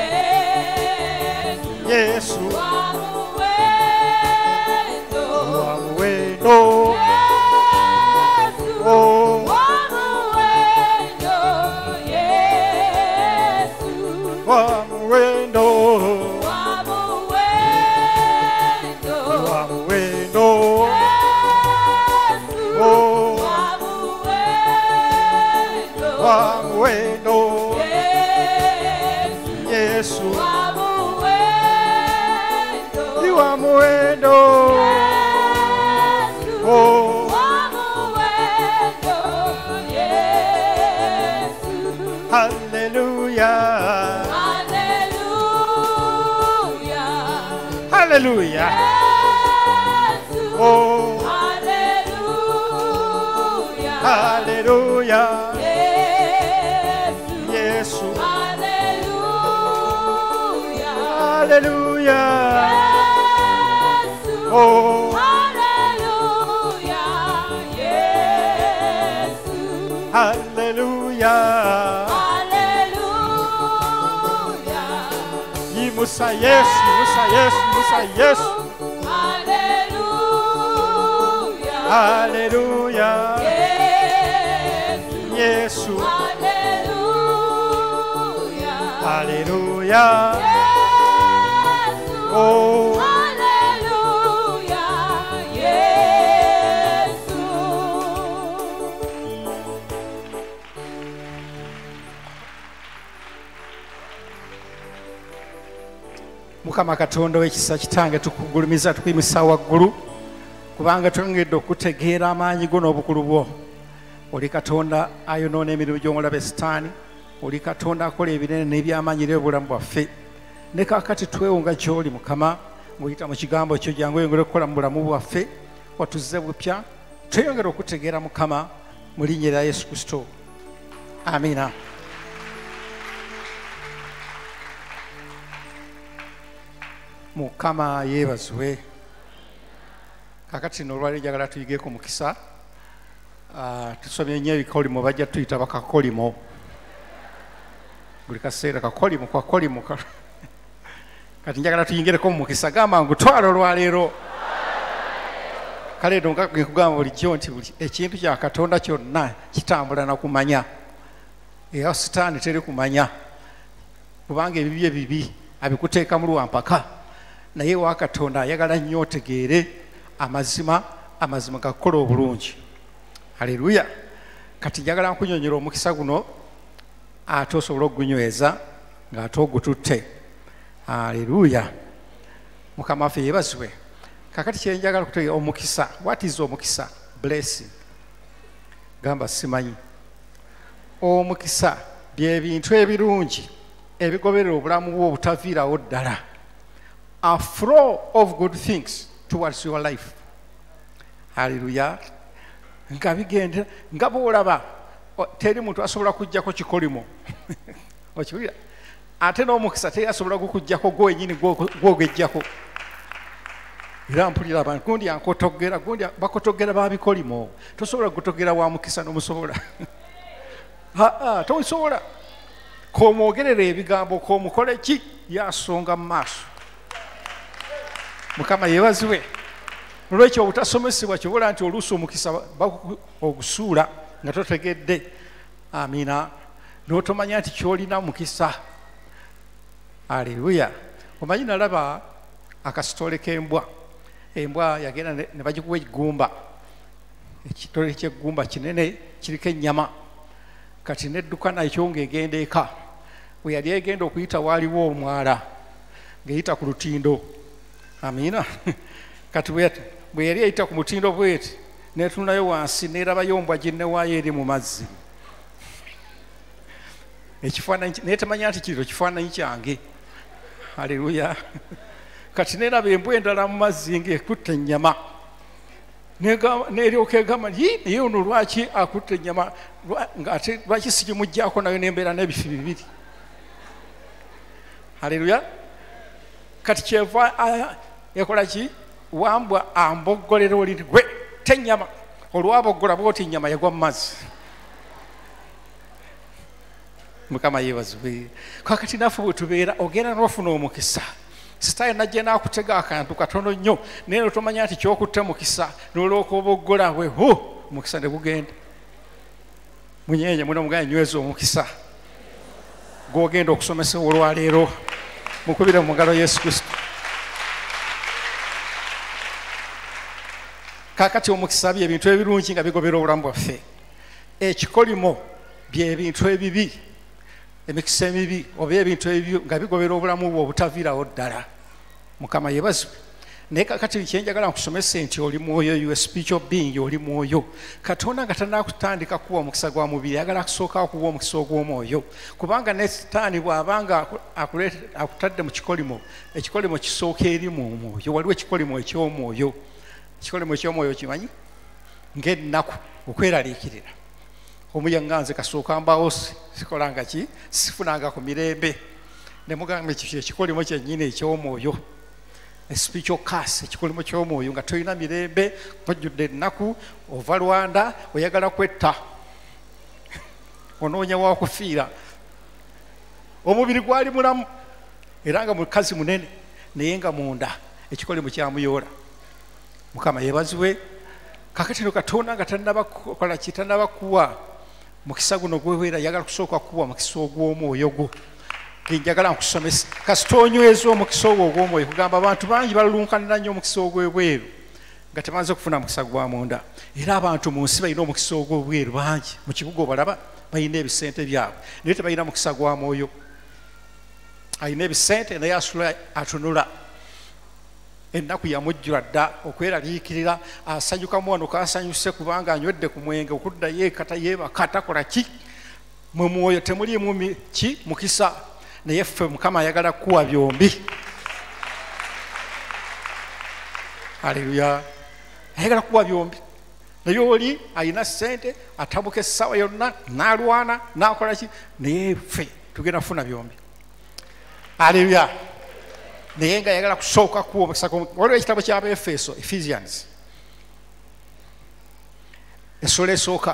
Yesu wamuwendo wamuwendo oh wamuwendo Yesu wamuwendo wamuwendo wamuwendo Yesu Yesu Iwa muendo Oh Hallelujah Hallelujah Oh Hallelujah Hallelujah Yesu Hallelujah Hallelujah Oh Hallelujah Yesu Hallelujah Musa Yesu, Musa Yesu, Musa Yesu. Hallelujah. Hallelujah. Yesu. Hallelujah. Hallelujah. Oh. Hallelujah. Yesu. Mukama Katonda w'ekisa kitange tukugulumiza tukuyimisa waggulu kubanga twongedde okutegeera amaanyi go n'obukulu bwo. Oli Katonda ayonoona emirimu gy'omulabe Sitaani, oli Katonda akola ebinene n'ebyamaanyi n'obulamu bwaffe. Ne kaakati twewunga gy'oli Mukama ng'oyita mu kigambo kyo jangu oyongere okukola mu bulamu bwaffe, watuzze bupya, tweyongere okutegeera Mukama mu linnya lya Yesu Kristo. Amiina. Mukama yeebazibwe. Kakati n'olwaleero njagala tuyigeeko mukisa. Tusomye nnyo ebikolimo bajja tuyita bakakolimo. Buli kaseera kakolimo kakolimo. Kati njagala tuyingireko mu mukisa. Gamba ngu twala olwaleero. Kale eno nga nkugamba bulijjo nti buli ekintu kya Katonda kyonna kitambula na kumanya. Era Sitaani teri kumanya. Kubanga ebibi ebibi abikuteeka mu lwampaka. Naye wa Katonda ayagala nnyo otegeere amazima, amazima gakola obulungi. Haleluya. Kati njagala nkunyonyola omukisa guno ate osobola ogunyweza ng'ate ogututte. Haleluya. Mukama waffe yeebazibwe. Kakati kye njagala kutegeera omukisa. What is omukisa? Blessing. Gamba simanyi. Omukisa by'ebintu ebirungi ebigoberera obulamu bwo obutaviirawo ddala. A flow of good things towards your life. Hallelujah. Nga bigenda nga bw'olaba teri muntu asobola kujjako kikolimo. Okiwulira? Ate n'omukisa teri asobola kukujjako gwe wennyini gw'ogejjako. Era mpulira abantu gundi ankotogera gundi bakotogera babikolimo. Tosobola kutogera wa mukisa n'omusobola. Haa tosobola. Komwogerera ebigambo komukole ki yasonga mu maaso. Mukama yeebazibwe. Olwekyo obutasomesebwa kyobola nti oluusi omukisa ogusuula nga totegedde. Amiina. N'otomanya nti kyolina mukisa. Haleluya. Omanyi nalaba akasitole k'embwa. Embwa yagenda ne bagikuwa eggumba. Ekitole ky'eggumba kinene kiriko ennyama. Kati n'edduka nakyo ng'egenda eka. Bwe yali egenda okuyita waaliwo omwala ng'eyita ku lutindo. Amiina. Kati bwe yali eyita ku mutindo bweti n'etunayo wansi n'erabayo ombwa ginnewaayo eri mu mazzi. Ekifaananyi naye temanya nti kiro kifaananyi kyange. Haleluya. Kati n'eraba embwa endala mu mazzi ng'ekutte ennyama. N'eryoka egamba nti naye ono lwaki akutte ennyama ng'ate lwaki sigimuggyako nayo n'embeera n'ebifi bibiri. Haleluya. Kati kyeva ekola ki? Wambwa amboggolera oli nti gwe tennyama. Olwaboggola bw'oti ennyama yagwa mu mazzi. Mukama yeebazibwe. Kakati naffe bwe tubeera ogenda n'ofuna omukisa. Sitaani najja n'akutega akantu katono nnyo naye tomanya nti kyokutte mukisa n'olwoka oboggola we hu omukisa ne gugenda. Munyenye muno mugaya nyweza omukisa gw'ogenda okusomesebwa olwaleero. Mukubire mu ngalo Yesu Kristo. Kakati omukisa by'ebintu ebirungi nga bigobera obulamu bwaffe. Ekikolimo by'ebintu ebibi emikisa emibi oba ebintu ebyo nga bigobera obulamu bwo obutaviirawo ddala. Mukama yeebazibwe. Naye kakati kyenjagala nkusomese nti oli mwoyo, you a spiritual being, oli mwoyo. Katonda nga tannakutandika kuwa omukisa gwa mubiri ayagala kusooka okuwa omukisa ogw'omwoyo, kubanga ne sitaani bw'abanga akutadde mu kikolimo, ekikolimo kisooka eri mu mwoyo. Waliwo ekikolimo eky'omwoyo. Ekikolimo eky'omwoyo kimanyi ng'ennaku, okweraliikirira. Omuyaŋŋanze kasooka mbaawo sikolanga ki, sifunanga ku mirembe. Ne mugamba ekyo ekikolimo kyennyini eky'omwoyo, spiritual curse, ekikolimo ky'omwoyo nga tolina mirembe, tojjudde ennaku, ova Rwanda, oyagala kwetta, onoonya wakufiira. Omubiri gwali mulamu era nga mukazi munene naye nga munda ekikolimo kyamuyoola. Mukama yeebazibwe. Kakati no Katonda nga tannabakola ki, tannabakuwa mukisa guno gweweera, yagala kusooka kuwa mukisa ogw'omwoyo gwo. Njagala nkusomesa kasita onyweza omukisa ogwo ogw'omwoyo. Kugamba abantu bangi balulunkanira nnyo omukisa ogw'ebweru nga tebanze kufuna mukisa gwa munda. Era abantu mu nsi balina omukisa ogw'obweru bangi. Mu kibuga obalaba balina ebisente byabwe naye tebalina mukisa gwa mwoyo. Alina ebisente naye asula atunula. Ennaku yamujjula dda okweraliikirira, asanyukamu wano kaasanyuse kubanga anywedde ku mwenge, okuddayo ekata yeebaka takola ki. Mu mwoyo temuliimu ki mukisa. Naye ffe Mukama ayagala kuwa byombi. Haleluya. Ayagala kuwa byombi. Naye oli alina ssente, atabuka essaawa yonna n'alwana n'akola ki, naye ffe tugenda kufuna byombi. Haleluya. Naye nga ayagala kusooka kuwa omukisa. Waliwo ekitabo ky'Abaefeso, Ephesians, essula esooka.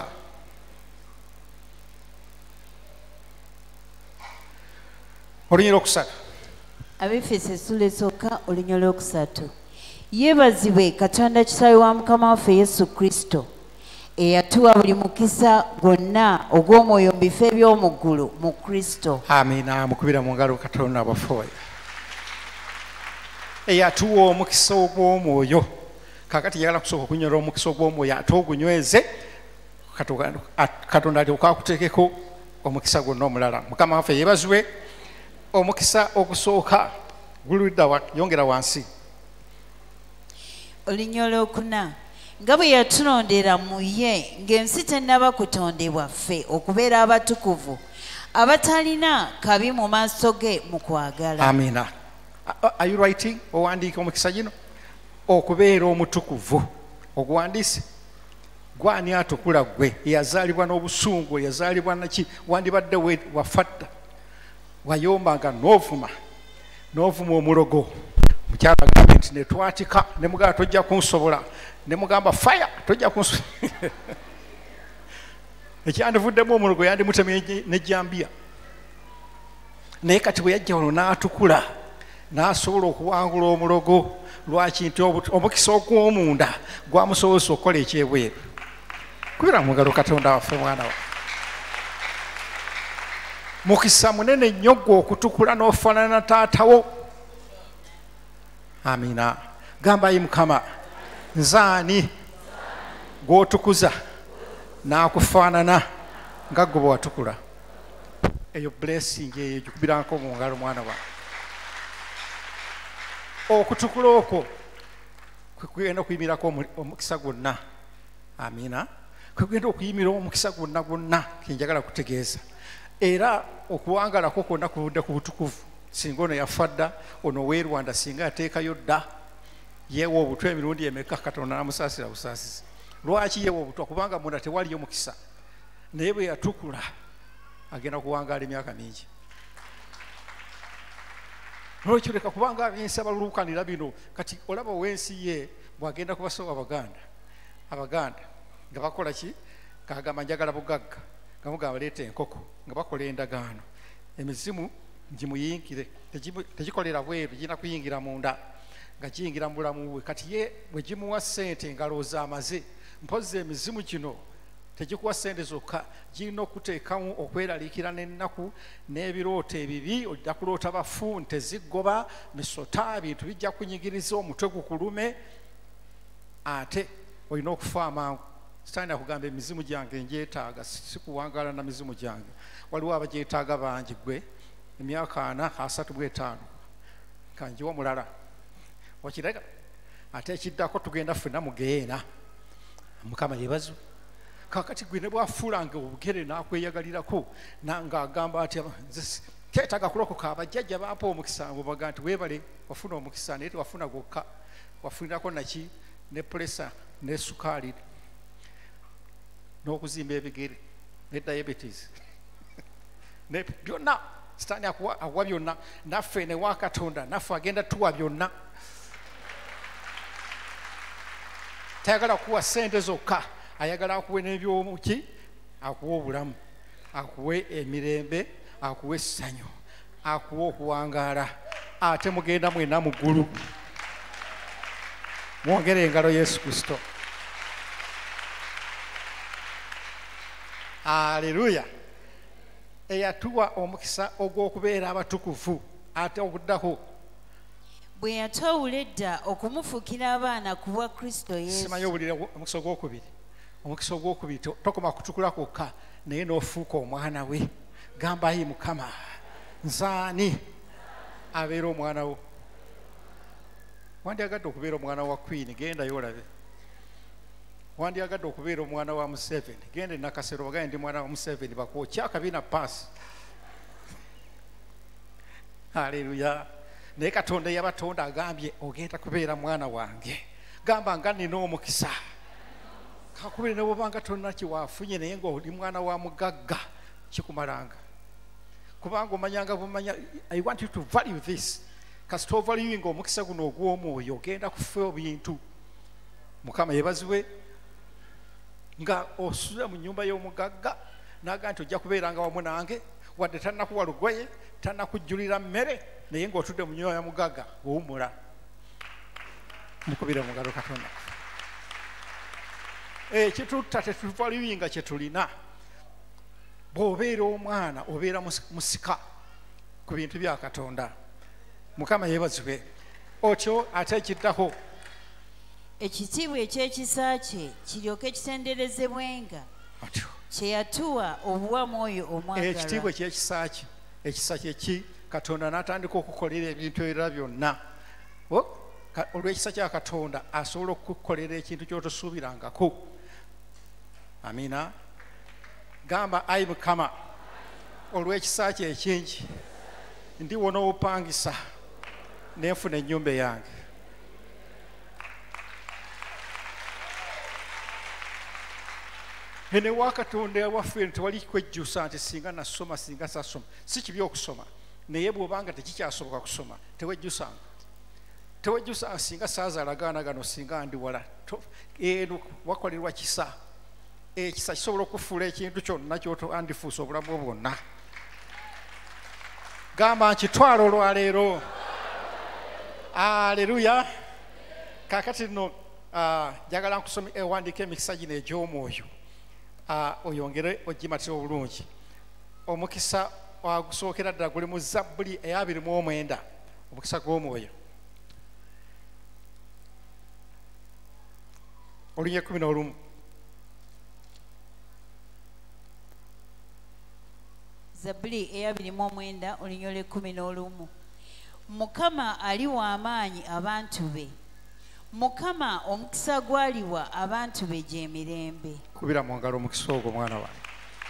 Olunyira okusatu. Abefeso essula esooka olunyira olwokusatu. Yeebazibwe Katonda Kitaawe wa Mukama waffe Yesu Kristo, eyatuwa buli mukisa gwonna ogw'omwoyo mu bifo eby'omu ggulu mu Kristo. Amiina. Mukubira mu ngalo Katonda abafooya. Eyatuwa omukisa ogw'omwoyo. Kakati yagala kusooka okunyola omukisa ogw'omwoyo ate ogunyweze, Katonda alyoka akuteekeko omukisa gwonna omulala. Mukama waffe yeebazibwe. Omukisa ogusooka guludda wa, yongera wansi. Olunyira olwokuna. Nga bwe yatulondera mu ye ng'ensi tennaba kutondebwa ffe okubeera abatukuvu abatalina kabi mu maaso ge mu kwagala. Amiina. Are you writing? Owandiika omukisa gino okubeera omutukuvu. Oguwandiise gwani atukula gwe eyazaalibwa n'obusungu, eyazaalibwa naki, wandibadde wafadda wayombanga n'ovuma n'ovuma omulogo. Mukyala agambye nti netwatika ne mugamba tojja kunsobola, ne mugamba fire tojja kunsobola. Ekyandivuddemu omulogo yandimutemye n'ejjambiya. Naye kati bwe yajja wano n'atukula n'asobola okuwangula omulogo. Lwaki? Nti omukisa ogw'omunda gwamusobozesa okukola ekyebweru. Kubira mu ngalo Katonda waffe mwana wa. Mukisa munene nnyo gwe okutukula n'ofaanana na taatawo. Amiina. Gamba yi Mukama, nze ani gw'otukuza n'akufaanana nga gwe bwe watukula. Eyo blessing eyo gikubiranko mu ngalo mwana wa. Okutukula okwo kwe kugenda okuyimirako omukisa gwonna. Amiina. Kwe kugenda okuyimira omukisa gwonna gwonna kenjagala kutegeeza. Era okuwangalako kwonna kuvudde ku butukuvu. Singa ono yafa dda, ono w'e Rwanda singa yateekayo dda, yeewa obutwa emirundi emeka, Katonda n'amusaasira busaasizi. Lwaki yeewa obutwa? Kubanga munda tewaliyo mukisa. Naye bwe yatukula agenda kuwangaala emyaka mingi. Lwekyo leka kubanga ab'ensi abaluluukanira bino. Kati olaba ow'ensi ye bw'agenda kubasawo Abaganda, Abaganda nga bakola ki? Kagamba njagala bugagga, nga mugamba leeta enkoko, nga bakola endagaano. Emizimu gimuyingire, tegikolera bweru, gina kuyingira munda nga giyingira mu bulamu bwe. Kati ye bwe gimuwa ssente ngalowooza amaze, mpozi emizimu gino tegikuwa ssente zokka, girina okuteekamu okweraliikira n'ennaku n'ebirooto ebibi. Ojja kuloota bafu, nte ziggoba, misota, bintu bijja kunyigiriza, omutwe gukulume, ate olina okufa amangu. sitaani akugamba emizimu gyange ngyetaaga, sikuwangaala na mizimu gyange. Waliwo abagyetaaga bangi gwe emyaka ana asatu mu etaano kanjiwa mulala okirega. Ate ekiddako tugenda ffenna mugeera. Mukama yeebazibwe. Kakati gwe ne bwafuulanga obugere n'akweyagalirako ng'agamba ati keetaaga kulokoka. Abajjajja baampa omukisa baga nti weebale, wafuna omukisa naye tewafuna gwokka, wafunirako naki ne pulesa ne sukaali n'okuzimba ebigere ne diabetes ne byonna. Sitaani akuwa awa byonna, naffe ne wa Katonda naffe agenda tuwa byonna. Tayagala kuwa ssente zokka, ayagala akuwe n'ebyomuki, akuwe obulamu, akuwe emirembe, akuwe essanyu, akuwe okuwangaala. Ate mugenda mwena mu ggulu. Mwongere engalo Yesu Kristo. Aleluya. Eyatuwa omukisa ogw'okubeera abatukuvu ate obuddako. Bwe yatwawula edda okumufuukira abaana ku bwa Kristo Yesu. Simanyi owulira omukisa ogwokubiri. Omukisa ogwokubiri tokoma kutukula kwokka naye n'ofuuka omwana we. Gamba yi Mukama, nsaani abeera omwana wo. Wandyagadde okubeera omwana wa Queen, gendayo olabe. Wandyagadde okubeera omwana wa Museveni, genda e Nakasero bagaye ndi mwana wa Museveni bakwokya akabiina paasi. Haleluya. Naye Katonda yabatonda agambye ogenda kubeera mwana wange. Gamba nga nina omukisa. Kakubiri ne bw'obanga tonna kiwaafunye naye ng'oli mwana wa mugagga kikumalanga. Kubanga omanyanga bumanya, I want you to value this. Kasita ovaluinga omukisa guno ogw'omwoyo ogenda kufa ebintu. Mukama yeebazibwe. Nga osula mu nnyumba y'omugagga n'agamba nti ojja kubeeranga wamu nange, wadde tannakuwa lugoye, tannakujjulira mmere, naye ng'otudde mu nnyumba ya mugagga owummula. Mukubira mu ngalo Katonda. Ekitutta tetuvaluinga kye tulina. Bw'obeera omwana obeera musika ku bintu bya Katonda. Mukama yeebazibwe. Otyo ate ekiddako. Ekitiibwa eky'ekisa kye kiryoke kitenderezebwenga. Kye yatuwa obuwa mwoyo omwagalwa. Ekitiibwa eky'ekisa kye, ekisa kye ki? Katonda n'atandika okukolera ebintu era byonna. Olw'ekisa kya Katonda asobola okukolera ekintu ky'otosuubirangako. Amina. Gamba ayi Mukama, olw'ekisa kye ekingi ndiwona obupangisa n'enfuna ennyumba yange. Ene wa Katonda ewaffe tewali kwejjusa nti singa nasoma singa sasoma. Si kibi okusoma, naye bw'obanga tekikyasoboka kusoma tewejjusanga. Tewejjusanga singa saazaala gano singa ndi wala. Eno wakolerwa kisa. Ekisa kisobola okufuula ekintu kyonna ky'andifuusa obulamu bwonna. Gamba nkitwala olwaleero. Aleluya. Kaakati nno njagala nkusome ewandiika emikisa gino egy'omwoyo. Oyongere ogimatira obulungi. Omukisa wagusookera ddala guli mu Zabbuli eyabiri mu omwenda. Omukisa gw'omwoyo. Olunya ekkumi n'olumu. Zabbuli eyabiri mu omwenda olunya olw'ekkumi n'olumu. Mukama ali w'amaanyi abantu be. Mukama omukisa gwaliwa abantu be gy'emirembe. Kubira mu ngalo omukisa ogwo mwana wange.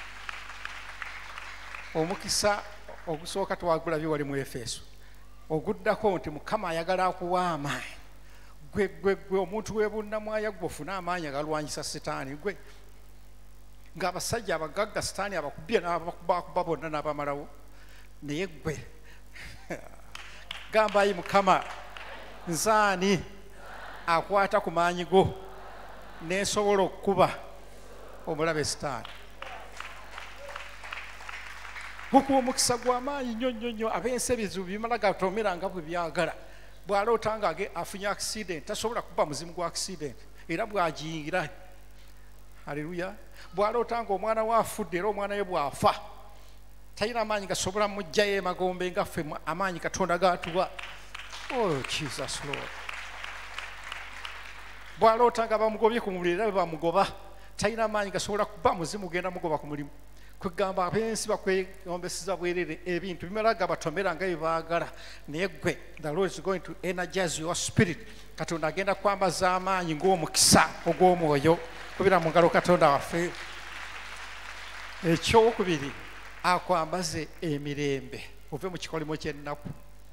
Omukisa ogusooka twagulabye wali mu Efeso. Oguddako nti Mukama ayagala akuwa amaanyi. Gwe gwe gwe omuntu w'ebunnamwaya gwe ofuna amaanyi agalwanyisa Setaani gwe. Ng'abasajja abagagga Setaani abakubye n'abakubakuba bonna n'abamalawo. Naye gwe gamba ayi Mukama, nzaani akwata ku maanyi go n'esobola okukuba omulabe Setaani. Gukuwa omukisa gw'amaanyi nnyo nnyo nnyo. Ab'ensi ebizibu bimala gatomera nga bwe byagala. Bw'aloota nga afunye accident tasobola kuba muzimu gwa accident era bw'agiyingira. Haleluya. Bw'aloota nga omwana we afudde era omwana we bw'afa talina amaanyi gasobola mujjayo emagombe nga ffe amaanyi Katonda gatuwa. Oh Jesus Lord. Bw'aloota nga bamugobye ku mubiri era bwe bamugoba talina maanyi gasobola kuba muzimu genda mugoba ku mulimu kwegamba abensi bakweyombeseza bwerere ebintu bimala gabatomera nga byebaagala naye gwe the Lord is going to energize your spirit katonda agenda kwambaza amaanyi ng'omukisa ogw'omwoyo kubira mu ngalo katonda waffe ekyokubiri akwambaze emirembe ove mu kikolimo ky'ennaku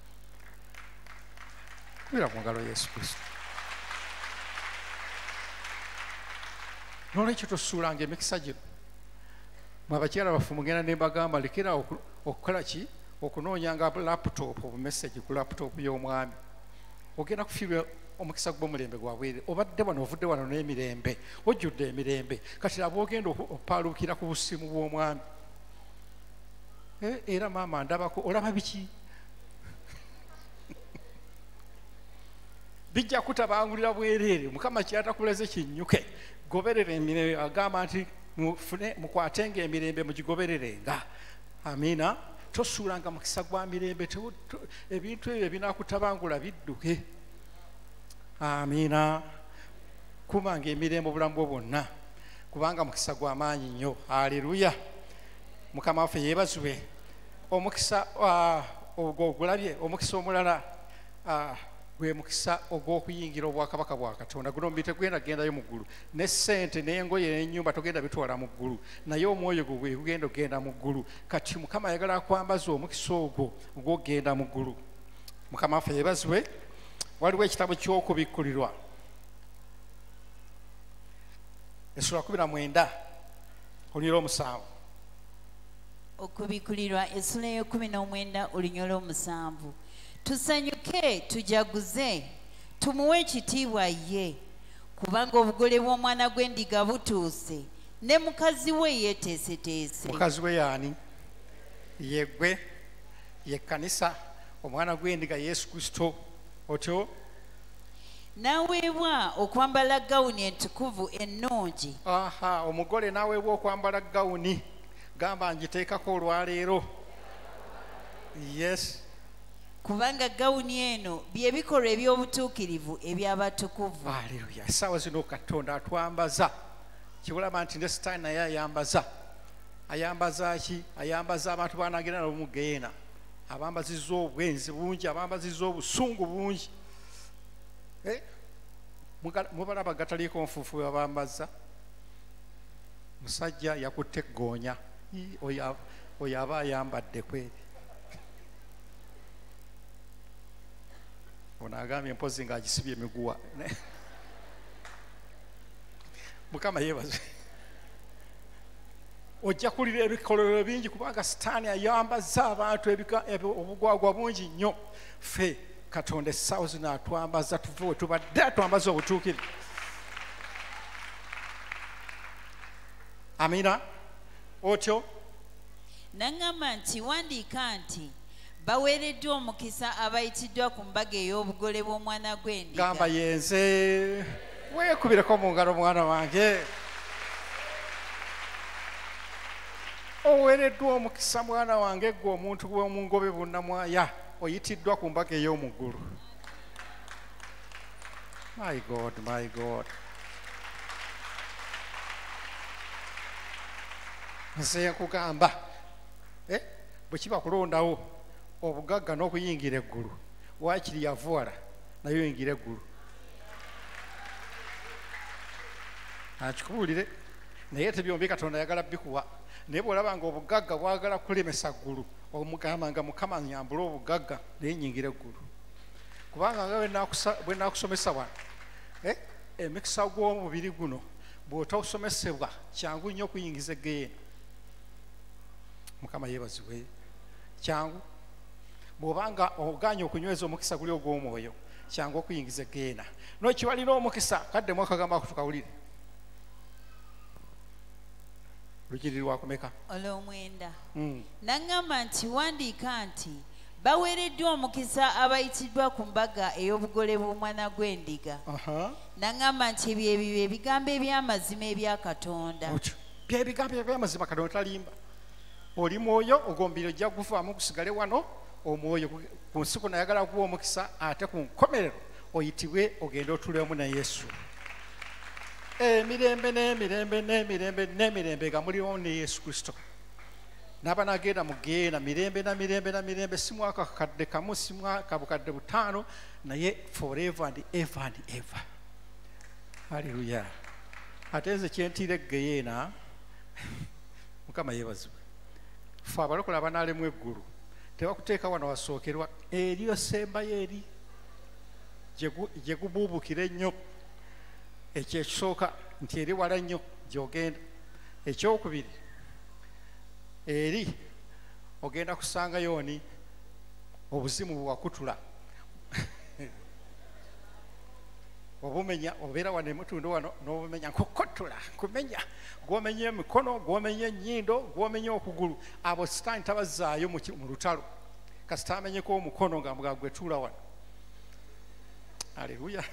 kubira mu ngalo Yesu Kristo nolwekyo tosuulanga emikisa gino mwe abakyala baffe mugenda ne mbagamba lekera okukola ki okunoonyanga laputopu obumesagi ku laputopu y'omwami ogenda kufiirwa omukisa gw'omulembe gwabwere obadde wano ovudde wano n'emirembe ojjudde emirembe kati aba ogenda opaaluukira ku busimu bw'omwami era maama ndabako olaba biki bijja kutabangulira bwereere mukama kyatakuleze kinnyuke goberera emirembe agamba nti mufune mukwatenga emirembe mugigobererenga amiina tosuulanga mukisa gwa mirembe ebintu ebyo ebinaakutabangula bidduke amiina kumanga emirembe obulamu bwo bwonna kubanga mukisa gwa maanyi nnyo aleluya mukama waffe yeebazibwe omukisa ogwo ogulabye omukisa omulala gwe mukisa ogw'okuyingira obwakabaka bwa katonda guno mbi tegenda gendayo mu ggulu ne ssente n'engoye n'ennyumba togenda bitwala mu ggulu naye omwoyo gwo gwe gugenda ogenda mu ggulu kati mukama ayagala akwambaza omukisa ogwo ogw'ogenda mu ggulu mukama waffe yeebazibwe waliwo ekitabo ky'okubikkulirwa essula kumi na mwenda olunyira omusanvu okubikkulirwa essula y'ekumi n'omwenda olunyira omusanvu tusanyuke tujaguze tumuwe ekitiibwa ye kubanga obugole bw'omwana gw'endiga butuuse ne mukazi we yeeteeseteese mukazi we yaani yegwe ye kkanisa omwana gw'endiga Yesu Kristo otyo n'aweebwa okwambala gawuni entukuvu ennungi aha omugole n'aweebwa okwambala gawuni gamba ngiteekako olwaleero yes kubanga gawuni eno bye bikolwa eby'obutuukirivu eby'abatukuvu aleluya essaawa zino katonda atwambaza kikulaba nti ne sitaani naye ayambaza ayambaza ki ayambaza abantu banagenda nabo mu geena abambazizza obwenzi bungi abambazizza obusungu bungi mubalaba gataliiko nfuufu babambaza musajja yakutte eggoonya oyo aba ayambadde kweri ono agambye mpozi ng'agisibye emiguwa mukama yeebaze ojja kulira ebikolero bingi kubanga sitaani ayambaza abantu obugwagwa bungi nnyo ffe katonda essaawa zino atwambaza tuve we tubadde atwambaza obutuukirivu amiina otyo naŋŋamba nti wandiika nti baweereddwa omukisa abayitiddwa ku mbaga ey'obugole bw'omwana gw'endiga gamba yenze weekubireko mu ngalo mwana wange oweereddwa omukisa mwana wange gwe omuntu w'omungobe bunnamwaya oyitiddwa ku mbaga ey'omu ggulu my god my god nze nkugamba bwe kiba kulondawo obugagga n'okuyingira eggulu waakiri yavuwala naye oyingira eggulu akikubuulire naye tebyombi katonda ayagala bikuwa naye bw'olaba nga obugagga bwagala kulemesa ggulu omugamba nga mukama nyambula obugagga naye nyingira eggulu kubanga nga bwe naakusomesa wano emikisa gw'omubiri guno bw'otosomesebwa kyangu nnyo okuyingiza egeena mukama yeebazibwe kyangu bw'obanga oganye okunyweza omukisa guli ogw'omwoyo kyangu okuyingiza egeena n'okibalira omukisa kaddemu akagamba akutukawulire lugiri lwakumeka olw'omwenda naŋŋamba nti wandiika nti baweereddwa omukisa abayitiddwa ku mbaga ey'obugole bw'omwana gw'endiga naŋŋamba nti ebyo ebyo ebigambo eby'amazima ebya katonda byebigambo eby'amazima katonda talimba oli mwoyo ogw'omubiri ojja guvaamu gusigale wano omwoyo ku nsi kuno ayagala kuwa omukisa ate ku nkomerero oyitibwe ogende otulemu ne Yesu emirembe n'emirembe n'emirembe n'emirembe nga mulimu ne Yesu Kristo n'aba nagenda mu ggeena mirembe na mirembe na mirembe si mwaka kakadde kamu si mwaka bukadde butaano naye forever and ever and ever. Haleluya. Ate nze kyentiire eggeyeena Mukama yeebazibwe. Ffe abalokole abanaalemu eggulu tebakuteeka wano wasookerwa eri osembayo eri gye gubuubukira ennyo. Ekyo ekisooka nti eri wala nnyo gy'ogenda. Ekyokubiri eri ogenda kusangayo oni obuzimu bwewakutula obumenya obeera wano emutundu wano n'obumenya nkukotula kumenya gw'omenya emikono gw'omenya ennyindo gw'omenya okugulu abo sitaani tabazaayo mu lutalo kasita amenyeko omukono nga mbwa gwetuula wano. Aleluya.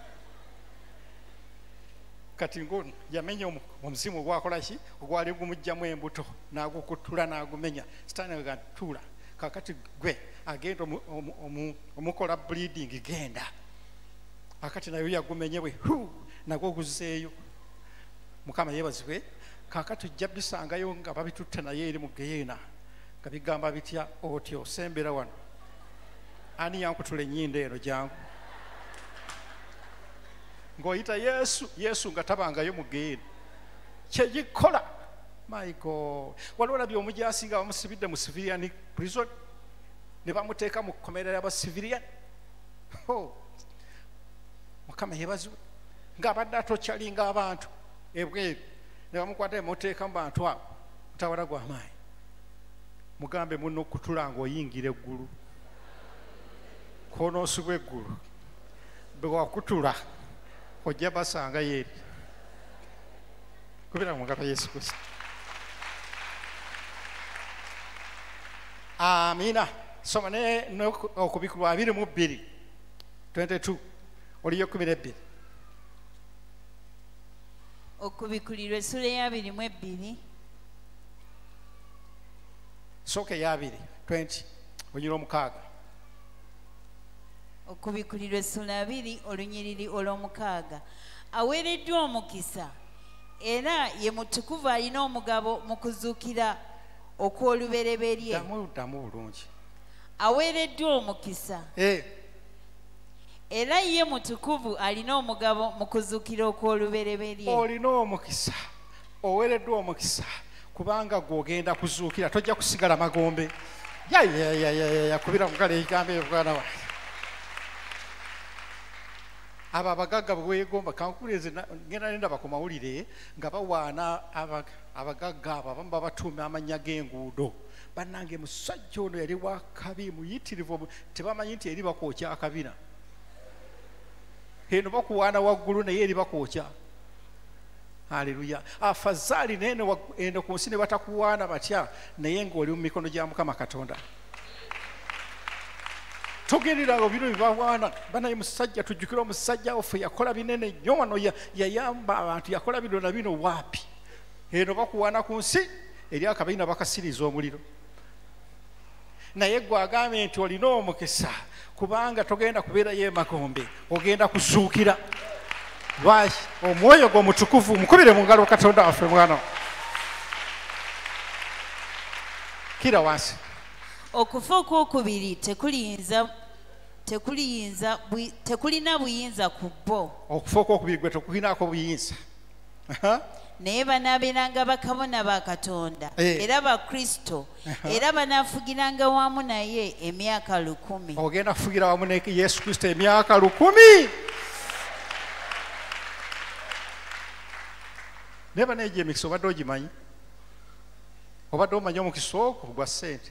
Kati ngono yamenya omuzimu gwakola ki ogwali gumujjamu embuto n'agukutula n'agumenya sitaani agatuula kakati gwe agenda omukola bleeding genda akati nayo yagumenye bwe nagwo guzeeyo. Mukama yeebazibwe. Kakati ojja bisangayo nga babitutte naye eri mu geyeena nga bigamba bitya otyo osembera wano ani yankutula ennyindo eno jangu ng'oyita Yesu Yesu nga tabangayo mu geyeena kyegikola. My God. Waliwo olabye omujaasi nga bamusibidde mu civilian prison ne bamuteeka mu kkomera y'abacivilian. Mukama yeebazibwe. Ng'abadde atokyalinga abantu ebweru ne bamukwata ne bamuteeka mu bantu abo mutawala gw'amaanyi. Mugambe muno okutula ng'oyingira eggulu koonoosibwa eggulu bwe wakutula ojja basanga yeeri kubira mu ngalo Yesu Kristo. Amina. Soma ne okubikulwa abiri mu bbiri twenty-two oliyo kumi n'ebbiri. Okubikulirwa essula ey'abiri mu ebbiri sooka ey'abiri twenty olunyiri omukaaga. Okubikulirwa essula abiri olunyiriri olw'omukaaga. Aweereddwa omukisa era ye mutukuvu alina omugabo mu kuzuukira okw'olubereberye. Damu damu bulungi. Aweereddwa omukisa era ye mutukuvu alina omugabo mu kuzuukira okw'olubereberye. Olina omukisa oweereddwa omukisa kubanga gw'ogenda kuzuukira tojja kusigala magombe. Yayayayaya kubira mugala ekigambo eyo mwana wange. Abo abagagga bwe weegomba kankuleeze ngenda nendaba ku mawulire nga bawaana abagagga abo abamu babatuuma amannya g'enguudo. Bannange musajja ono yali wa kabi muyitirivu tebamanyi nti eri bakwokya akabina. Eno bakuwaana waggulu naye eri bakwokya. Haleluya. Afazaali neeno eno ku nsi ne batakuwaana batya naye ng'oli mu mikono gya Mukama Katonda. Togenderanga bino bibawaana banaye musajja tujjukira omusajja waffe yakola binene nnyo wano yayamba abantu yakola bino na bino waapi. Eno bakuwaana ku nsi eri akabiina bakasiriza omuliro. Naye gwe agambye nti olina omukisa kubanga togenda kubeerayo emagombe ogenda kuzuukira. Lwaki omwoyo gwo mutukuvu mukubire mu ngalo Katonda waffe mwana. Kira wansi. Okufa okwokubiri tekuliyinza tekuliyinza tekulina buyinza ku bo. Okufa okwokubiri gwe tekulinaako buyinza. Naye banaabeeranga bakabona ba Katonda era ba Kristo era banaafugiranga wamu naye emyaka lukumi. Ogenda kufugira wamu ne Yesu Kristo emyaka lukumi. Neba neje emikisa obadde ogimanyi obadde omanyi omukisa ogwo gwa ssente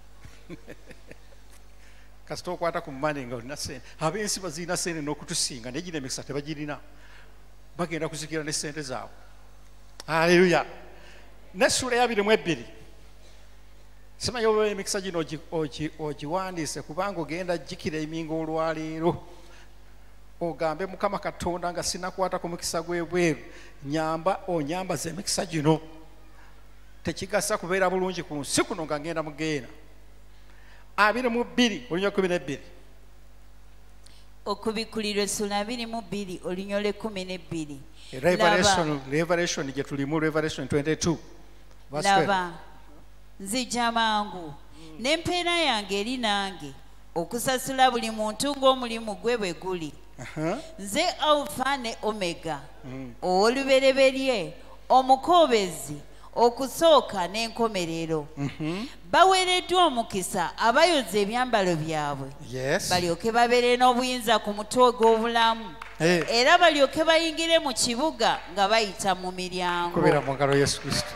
kasita okwata ku mmane nga olina ssente. Ab'ensi bazirina ssente n'okutusinga naye gino emikisa tebagirina bagenda kuzikira ne ssente zaabwe. Haleluya. N'essula ey'abiri mu ebbiri simanyi oba emikisa gino ogiwandiise kubanga ogenda jjikira eminga olwaleero ogambe Mukama Katonda nga sinakwata ku mukisa gw'ebweru nyamba onyambaza emikisa gino. Tekigasa kubeera bulungi ku nsi kuno nga ngenda mugeena. Abiri mu bbiri olunya kumi n'ebbiri. okubikulirwa essula abiri mu bbiri olunya olw'ekkumi n'ebbiri. Revelation, Revelation gye tulimu Revelation twenty-two. Laba nzija mangu n'empeera yange eri nange okusasula buli muntu ng'omulimu gwe bwe guli. Nze Alpha ne Omega, ow'olubereberye, omukoobezi, okusooka n'enkomerero. Baweereddwa omukisa abayoza ebyambalo byabwe, balyoke babeere n'obuyinza ku mutwe ogw'obulamu, era balyoke bayingire mu kibuga nga bayita mu miryango. Kubira mu ngalo Yesu Kristo.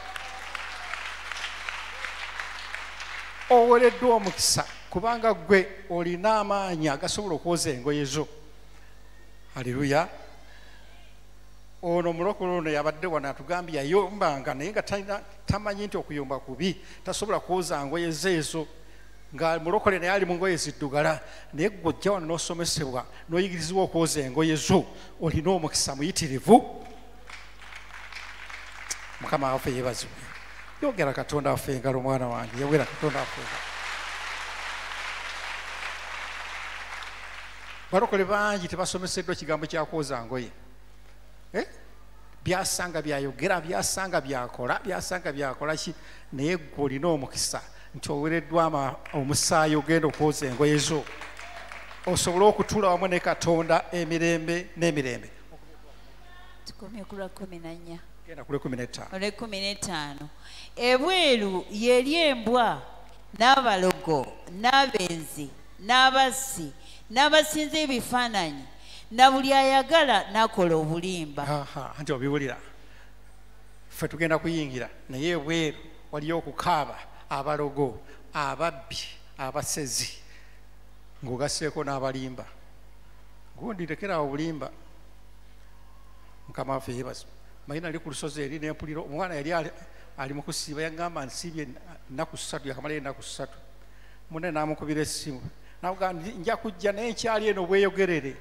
Oweereddwa omukisa kubanga gwe olina amaanyi agasobola okwoza engoye zo. Haleluya. Ono mulokole ono yabadde wano atugambye yayombanga naye nga tamanyi nti okuyomba kubi, tasobola kwoza ngoye ze ezo, nga mulokole naye ali mu ngoye ziddugala, naye gwe ojja wano n'osomesebwa n'oyigirizibwa okwoza engoye zo, olina omukisa muyitirivu. Mukama waffe yeebazibwe. Yogera Katonda waffe engalo mwana wange, yogera Katonda waffe engalo. Balokole bangi tebasomeseddwa kigambo kya kwoza ngoye. Eh? Byasanga byayogera, byasanga byakola, byasanga byakola ki, naye gwe olina omukisa nti oweereddwa omusaayi ogenda okwoza engoye zo, osobole okutuula wamu ne Katonda emirembe n'emirembe. Tukomye ku lwa kkumi na nnya. Genda ku lw'ekkumi n'ettaano. Olw'ekkumi n'ettaano. Ebweru yeri embwa n'abalogo n'abenzi n'abassi n'abasinza ebifaananyi na buli ayagala n'akola obulimba. Anti obiwulira, ffe tugenda kuyingira naye ebweru waliyo okukaaba abalogo, ababbi, abasezi, ng'ogasseeko n'abalimba. Gundi lekera obulimba. Mukama waffe yeebazibwe. Mayina ali ku lusozi eri n'empuliro, omwana yali ali mu kusiiba, yagamba nsiibye ennaku ssatu, yakamalayo ennaku ssatu. Munne n'amukubira essimu. Navuga nja kujja naye nkyali eno bweyogerere.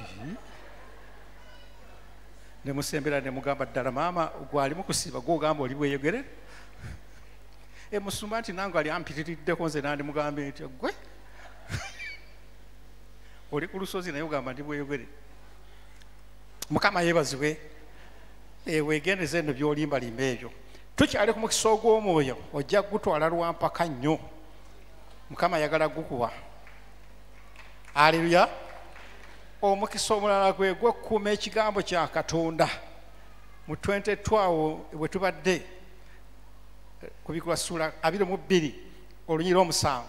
Ne musembera ne mugamba ddala maama gwali mu kusiiba gw'ogamba oli bweyogerere. E musumba nti nange ali ampitiriddeko nze nandi mugambe nti gwe oli ku lusozi naye ogamba ndi bweyogerere. Mukama yeebazibwe. Weegendeze eno by'olimbalimba ebyo. Tukyali ku mukisa ogw'omwoyo, ojja gutwala lwampaka nnyo. Mukama ayagala gukuwa. Haleluya. Omukisa omulala gwe gw'okkuuma ekigambo kya Katonda. Mu twenty-two awo bwe tubadde kubikulwa ssuula abiri mu bbiri olunyiri omusanvu.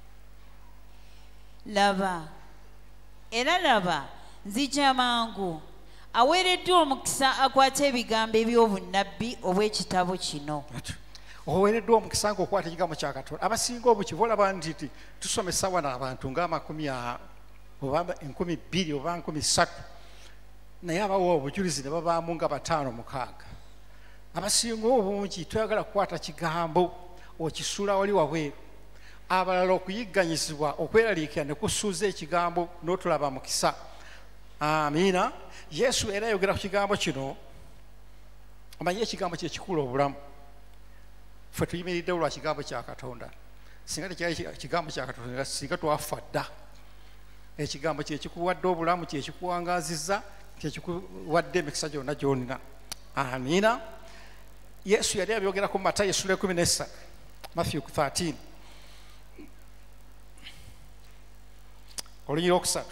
Laba era laba nzija mangu aweereddwa omukisa akwata ebigambo eby'obunnabbi obw'ekitabo kino. Oweereddwa omukisa ng'okwata ekigambo kya Katonda. Abasinga obukivu olaba nti tusomesa wano abantu ng'amakumi oba enkumi bbiri oba nkumi ssatu, naye abawa obujulizi ne babaamu nga bataano mukaaga. Abasinga obungi toyagala kukwata kigambo okisuula wali wabweru, abalala okuyigganyizibwa okweraliikira ne kusuuza ekigambo n'otulaba mukisa. Amiina. Yesu era ayogera ku kigambo kino. Omanyi ekigambo kye kikula obulamu. Ffe tuyimiridde olwa kigambo kya Katonda. Singa tekyali kigambo kya Katonda singa twafa dda. Ekigambo kye kikuwadde obulamu, kye kikuwangaazizza, kye kikuwadde emikisa gyonna gy'olina. Amiina. Yesu yali abyogera ku Matayo essula ekkumi n'essatu, Matthew thirteen. Olunyiri okusatu.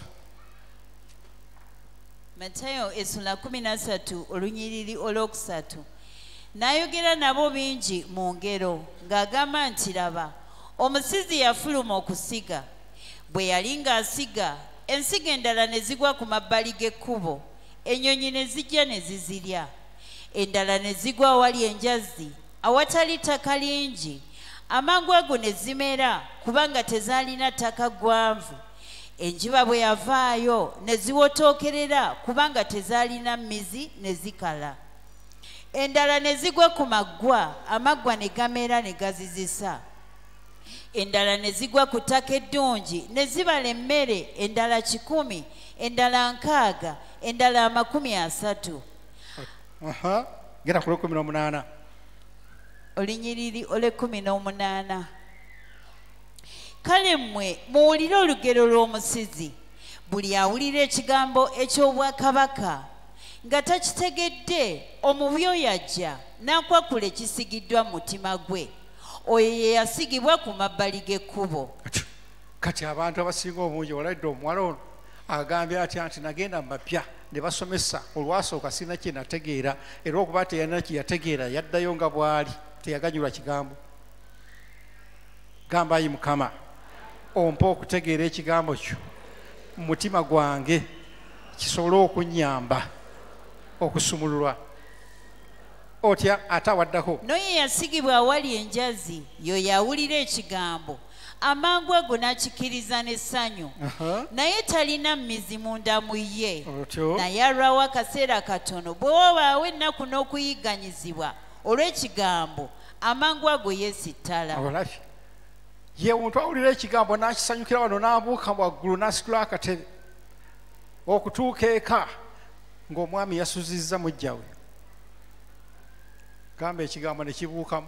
Matayo essula kumi na ssatu olunyiriri olwokusatu. N'ayogera nabo bingi mu ngero ng'agamba nti laba omusizi yafuluma okusiga. Bwe yali ng'asiga, ensigo endala ne zigwa ku mabbali g'ekkubo, ennyonyi ne zijja ne zizirya. Endala ne zigwa awali enjazi awatali ttaka lingi, amangu ago ne zimera kubanga tezaalina ttaka ggwanvu. Enjuba bwe yavaayo ne ziwotookerera kubanga tezaalina mizi ne zikala. Endala ne zigwa ku maggwa, amaggwa ne gamera ne gazizisa. Endala ne zigwa ku ttaka eddungi ne zibala emmere, endala kikumi, endala nkaaga, endala amakumi asatu. Aha, gera ku lw'ekkumi n'omunaana. Olunyiriri olw'ekkumi n'omunaana. Kale mmwe muwulire olugero lw'omusizi. buli awulira ekigambo eky'obwakabaka nga takitegedde omubi oyo ajja n'akwakula ekisigiddwa mu mutima gwe, oyo ye yasigibwa ku mabbali g'ekkubo. Kati abantu abasinga obungi olabidde omuwala ono agambye atya nti nagenda mu mapya ne basomesa olwasooka sirina kye nategeera, era okuba teyalina kye yategeera yaddayo nga bw'ali, teyaganyulwa kigambo. Gamba ayi Mukama, ompa okutegeera ekigambo kyo mu mutima gwange kisobole okunnyamba okusumululwa. Otya ate awaddako n'oyo yasigibwa awali enjazi, y'oyo awulira ekigambo amangu ago n'akikkiriza n'essanyu, naye talina mmizi munda mu ye, naye alwawo akaseera katono bwe wabaawo ennaku n'okuyigganyizibwa olw'ekigambo, amangu ago yeesittala. Olabye ye omuntu awulira ekigambo n'akisanyukira wano n'abuuka waggulu n'asitula akatebe okutuuka eka ng'omwami yasuzizza mujjawe. Gamba ekigambo ne kibuukamu.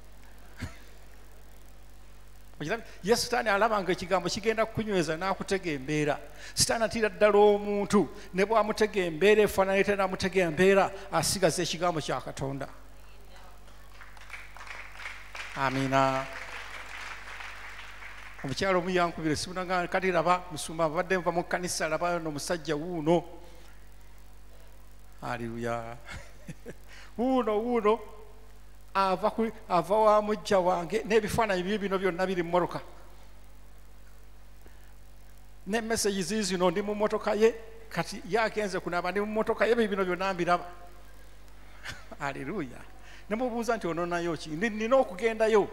Ye Sitaani alaba nga ekigambo kigenda kukunyweza n'akutega embeera. Sitaani atiira ddala omuntu ne bw'amutega embeera efaanana ete n'amutega embeera asigaza ekigambo kya Katonda. Amiina. Omukyalo omu yankubire simunanga kati laba musumba abadde nva mu kkanisa laba n'omusajja wuuno. Haleluya. Wuuno wuuno ava ku ava wa mujja wange n'ebifaananyi bibyo bino byonna biri mu mmotoka. Ne message zino ndi mu mmotoka ye, kati yagenze kunaaba ndi mu mmotoka ye, bino byonna mbiraba. Haleluya. Ne mubuuza nti onoonayo ki? Nina okugendayo.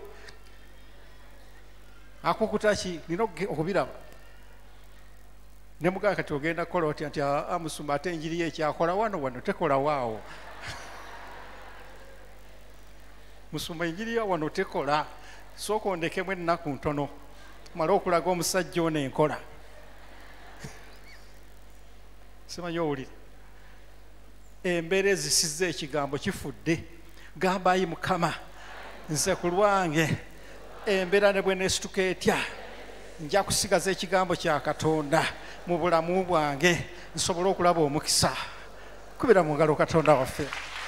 Akukuta ki? Nina okubiraba. Ne mugamba kati ogenda kukola otya nti amusumba ate enjiri ye ekyakola wano wano tekola waawo. Musumba enjiri ya wano tekola, sooka ondekemu ennaku ntono male okulaga omusajja ono enkola. Simanyi owulire embeera ezisizza ekigambo kifudde. Gamba ayi Mukama, nze ku lwange embeera ne bwe neesituka etya nja kusigaza ekigambo kya Katonda mu bulamu bwange nsobole okulaba omukisa. Kubira mu ngalo Katonda waffe.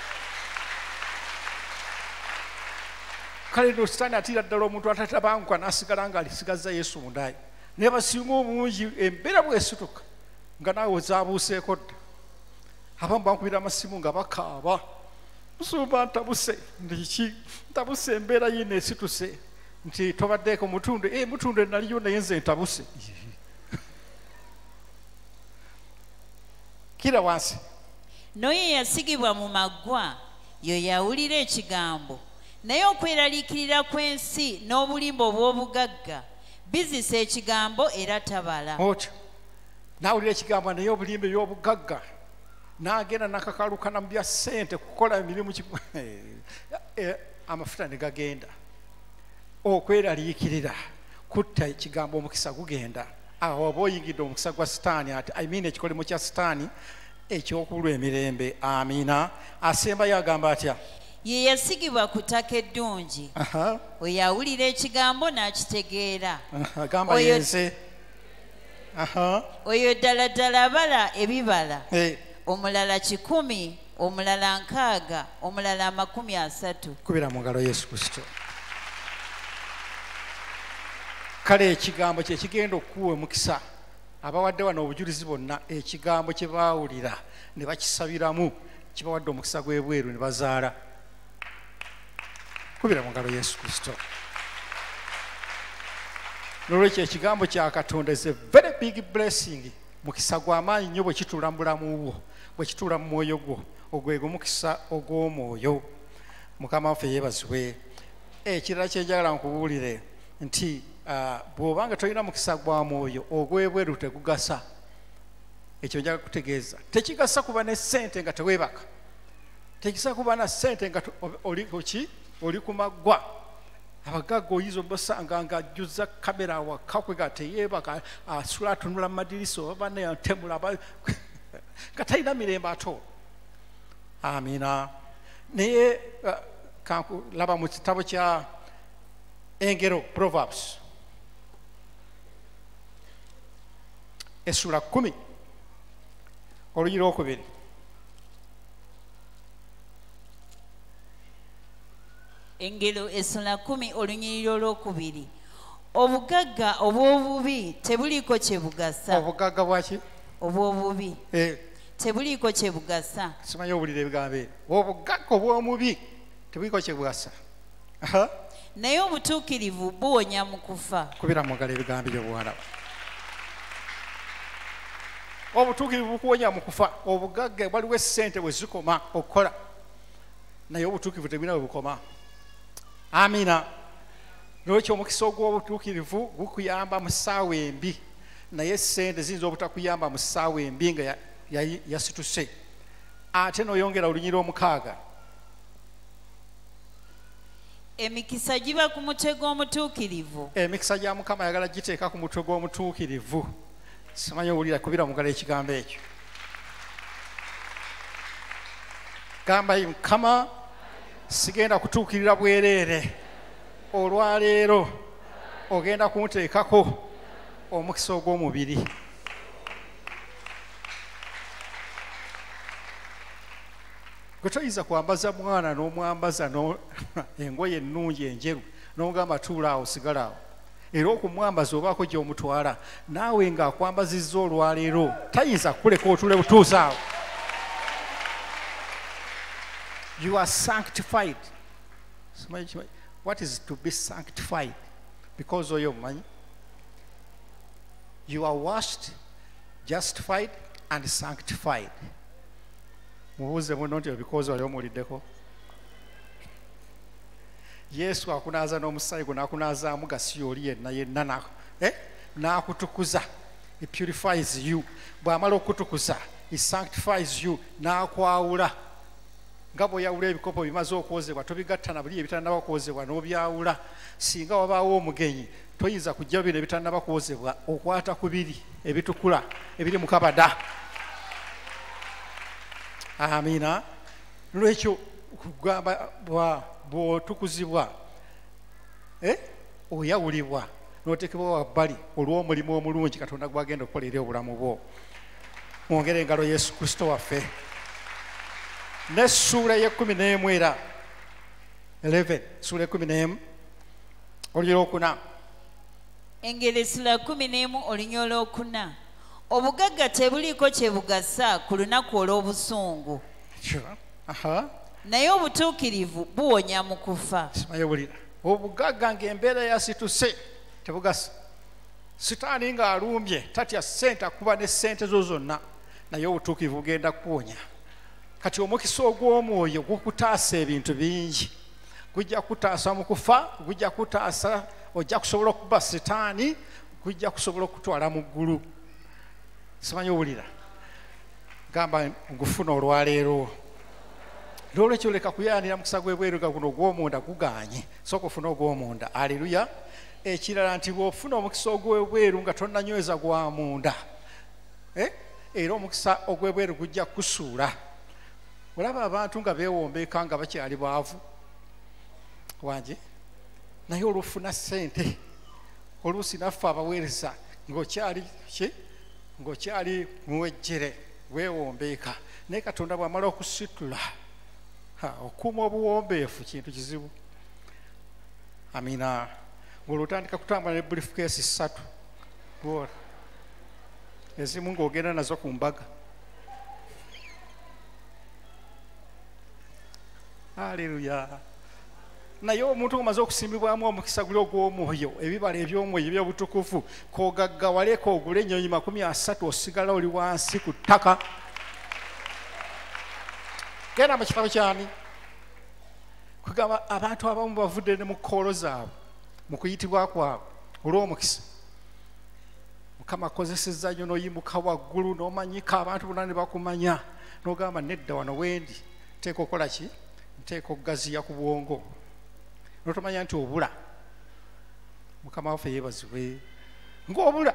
Kale no Sitaani atiira ddala omuntu atatabanguka n'asigala nga alisigaza Yesu mundayi. Ne basinga obungi embeera bw'esituka nga naawe ozaabuuseeko dda. Abamu bankubira amasimu nga bakaaba. Musumba ntabuse ndiki ntabuse embeera ye neesituse nti tobaddeeko mutundu e mutundu enaliyo naye nze ntabuse. Kira wansi. N'oyo yasigibwa mu maggwa, yo yawulira ekigambo, naye okweraliikirira kw'ensi n'obulimba obw'obugagga bizisa ekigambo era tabala. Otyo n'awulira ekigambo naye obulimba eby'obugagga n'agenda n'akakalukana mu bya ssente kukola emirimu amafuta ne gagenda. Okweraliikirira kutta ekigambo omukisa gugenda. Awo oba oyingidde omukisa gwa Sitaani, ati I mean ekikolimo kya Sitaani eky'okulwa emirembe. Amiina. Asembayo agamba atya? Ye yasigibwa ku ttaka eddungi, oyo awulira ekigambo n'akitegeera. Agamba yenze. Oyo ddala ddala abala ebibala, omulala kikumi, omulala nkaaga, omulala amakumi asatu. Kubira mu ngalo Yesu Kristo. Kale ekigambo kye kigenda okuwa omukisa abawadde wano obujulizi bonna, ekigambo kye baawulira ne bakisabiramu kibawadde omukisa gw'ebweru ne bazaala. Kubira mu ngalo Yesu Kristo. N'olwekyo ekigambo kya Katonda is a very big blessing. Mukisa gw'amaanyi nnyo bwe kituula mu bulamu bwo, bwe kituula mu mwoyo gwo, ogwego mukisa ogw'omwoyo. Mukama waffe yeebazibwe. Ekirala kye njagala nkubuulire nti bw'obanga tolina mukisa gwa mwoyo ogw'ebweru tegugasa. Ekyo njagala kutegeeza, tekigasa kuba ne ssente nga teweebaka, tekigasa kuba na ssente nga oli ki oli ku maggwa. Abagagga oyinza obasanga ng'ajjuza kamera awaka kwe nga teyeebaka, asula atunula mu madirisa oba banne yantemula nga talina mirembe ate. Amiina. Naye kankulaba mu kitabo kya Engero, Proverbs, essula kumi olunyiri okubiri. Engero essula kumi olunyiriri olwokubiri. Obugagga obw'obubi tebuliiko kye bugasa. Obugagga bwaki? Obw'obubi Eh. tebuliiko kye bugasa. Simanyi owulira ebigambo ebyo. Obugagga obw'omubi tebuliiko kye bugasa. Aha. Naye obutuukirivu buwonya mu kufa. Kubira mu ngalo ebigambo ebyo bwala. Obutuukirivu bukuwonya mu kufa. Obugagga waliwo essente bwe zikoma okukola. Naye obutuukirivu tebulina bwe bukoma. Amina. Lwekyo omukisa ogw'obutuukirivu gukuyamba mu ssaawa embi. Naye essente ziyinza obutakuyamba mu ssaawa embi nga yasituse. Ate n'oyongera olunyiri omukaaga. Emikisa giba ku mutwe gw'omutuukirivu. Emikisa gya Mukama ayagala giteeka ku mutwe gw'omutuukirivu. Simanyi owulira kubira mu ngalo ekigambo ekyo. Gamba Mukama sigenda kutuukirira bwereere. Olwaleero ogenda kumuteekako omukisa ogw'omubiri. Gwe toyinza kwambaza mwana n'omwambaza engoye ennungi enjeru n'ogamba tuula awo sigala awo. Era okumwambaza obaako gy'omutwala naawe ng'akwambazizza olwaleero tayinza kukuleka otuule butuuzi awo. You are sanctified. What is to be sanctified? Because of your money. You are washed, justified, and sanctified. Mubuuze muno nti because wali omuwuliddeko. Yesu akunaaza n'omusaayi gwe n'akunaazaamu gasi oli yenna yenna n'akutukuza. He purifies you. Bw'amala okutukuza, he sanctifies you, n'akwawula. Nga bw'oyawula ebikopo bimaze okwozebwa tobigatta na buli ebitannaba kwozebwa n'obyawula. Singa wabaawo omugenyi toyinza kujja bino ebitannaba kwozebwa okwata ku biri ebitukula ebiri mu kabada. Amina. Lwekyo kugamba bw'otukuzibwa oyawulibwa n'oteekebwa wabbali olw'omulimu omulungi Katonda gwagenda okukolera obulamu bwo. Mwongere engalo Yesu Kristo waffe. N'essuula y'ekkumi n'emu era eleven essuula ekkumi n'emu olunyiri okuna. Engero essula kumi n'emu olunyiri olwokuna. Obugagga tebuliiko kye bugasa ku lunaku olw'obusungu. Aha. Naye obutuukirivu buwonya mu kufa. Simanyi owulira. Obugagga ng'embeera yasituse tebugasa. Sitaani ng'alumbye tatya ssente akuba ne ssente zo zonna. Naye obutuukirivu bugenda kuwonya. Kati omukisa ogw'omwoyo gukutaasa ebintu bingi. Gujja kutaasa mu kufa, gujja kutaasa ojja kusobola okuba sitaani, gujja kusobola okutwala mu ggulu. Simanyi owulira. Gamba ngufuna olwaleero. Lwolwekyo leka kuyaanira mukisa gw'ebweru guno ogw'omunda guganye. Sooka ofune ogw'omunda. Aleluya. Ekirala nti bw'ofuna omukisa ogw'ebweru nga tonnanyweza gwa munda. Era omukisa ogw'ebweru gujja kusuula. Olaba abantu nga beewombeeka nga bakyali baavu wange. Naye olufuna ssente oluusi naffe abaweereza ng'okyali ki ng'okyali muwejjere weewombeeka. Naye Katonda bw'amala okusitula okuuma obuwombeefu kintu kizibu. Amina. Ng'olwotandika kutambula ne briefcase ssatu bwora ezimu ng'ogenda nazo ku mbaga. Haleluya. Naye omuntu omaze okusimbibwamu omukisa guli ogw'omwoyo ebibala eby'omwoyo eby'obutukuvu k'ogaggawaleko ogule ennyonyi makumi asatu osigala oli wansi ku ttaka. Genda mu kitabo kyani kugamba abantu abamu bavudde ne mu kkoolo zaabwe mu kuyitibwa kwabwe olw'omukisa. Mukama akozesezza nnyo n'oyimuka waggulu n'omanyika abantu bonna ne bakumanya n'ogamba nedda wano wendi nteeka okukola ki nteeka okugaziya ku bwongo n'otomanya nti obula. Mukama waffe yeebazibwe ng'obula.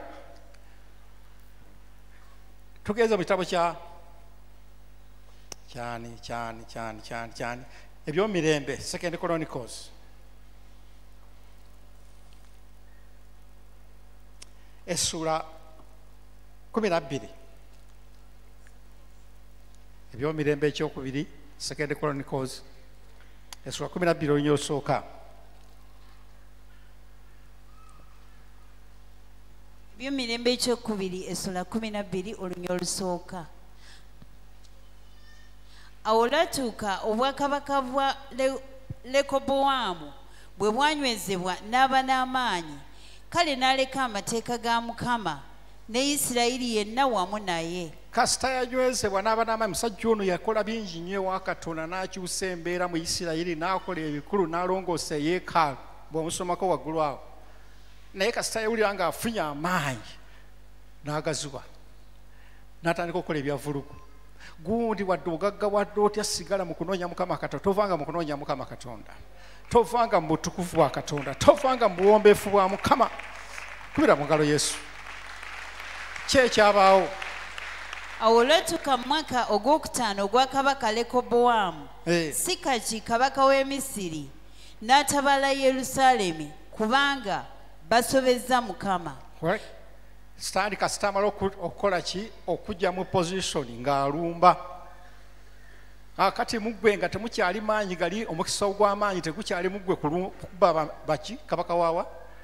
Tugenze mu kitabo kya kyani kyani kyani kyani kyani ebyomirembe Second Chronicles essula kumi na bbiri ebyomirembe ekyokubiri Second Chronicles esula kumi na bbiri olunya olusooka. Ebyomirembe ekyokubiri esula kumi na bbiri olunya olusooka. Awo olwatuuka obwakabaka bwa Lekobowaamu bwe bwanywezebwa n'aba n'amaanyi, kale n'aleka amateeka ga Mukama ne Isirayiri yenna wamu naye. Kasita yanywezebwa n'aba n'amaanyi, musajja ono yakola bingi nnyo ewa Katonda, n'akyusa embeera mu Isirayiri, n'akola ebikulu, n'alongoosa eyeekaalu bw'omusomako waggulu awo. Naye kasita yawulira ng'afunye amaanyi n'agazuba, n'atandika okukola ebyavulugu. Gundi wadde obugagga wadde otya sigala mu kunoonya Mukama Katonda, tovanga mu kunoonya Mukama Katonda, tovanga mu butukuvu bwa Katonda, tovanga mu buwombeefu bwa Mukama. Kubira mu ngalo Yesu. Ki ekyabaawo? Awo olwatuuka mu mwaka ogwokutaano ogwa kabaka Lekobowaamu, Sikaki kabaka w'e Misiri n'atabaala Yerusaalemi kubanga basobezza Mukama. Sitandika sitamala okukola ki? Okujja mu positioni ng'alumba. Akati muggwe nga temukyali maanyi gali, omukisa ogw'amaanyi tegukyali muggwe kuba baki kabaka waawa?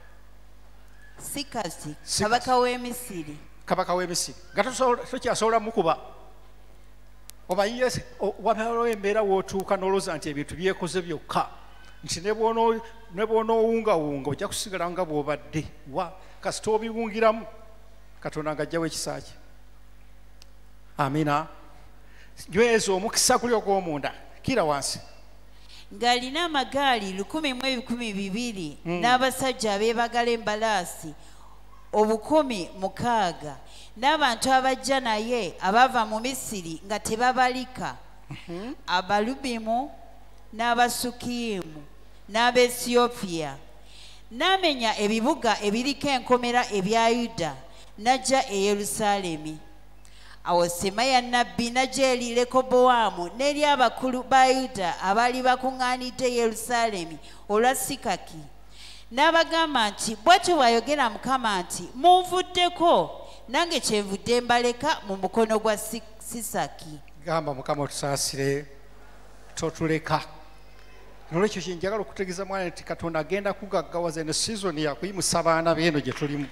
Sikasi kabaka w'e Misiri. Kabaka w'e Misiri nga tokyasobola mukuba. Obayiye wabaawo embeera w'otuuka n'olowooza nti ebintu byekoze byokka, nti ne bw'onoowungawunga ojja kusigala nga bw'obadde wa kasita obiwungiramu Katonda ng'ajjawo ekisa kye. Amina. Nyweza omukisa guli ogw'omunda kira wansi. Ng'alina amagaali lukumi mu ebikumi bibiri n'abasajja abeebagala embalaasi obukumi mukaaga, n'abantu abajja naye abaava mu Misiri nga tebabalika, Abalubimu n'Abasukiyimu n'Abaesiyopiya. N'amenya ebibuga ebiriko enkomera ebya Yuda n'ajja e Yerusaalemi. Awo Semaya nnabbi n'ajja eri Lekobowaamu n'eri abakulu ba Yuda abaali bakuŋŋaanidde e Yerusaalemi olwa Sikaki, n'abagamba nti bw'atyo bw'ayogera Mukama nti munvuddeko, nange kyenvudde mbaleka mu mukono gwa Sisaki. Gamba Mukama otusaasire, totuleka. Nolwekyo kyenjagala okutegeeza mwana nti Katonda agenda kugaggawaza eno sizoni yakuyimusa abaana b'eno gye tulimu.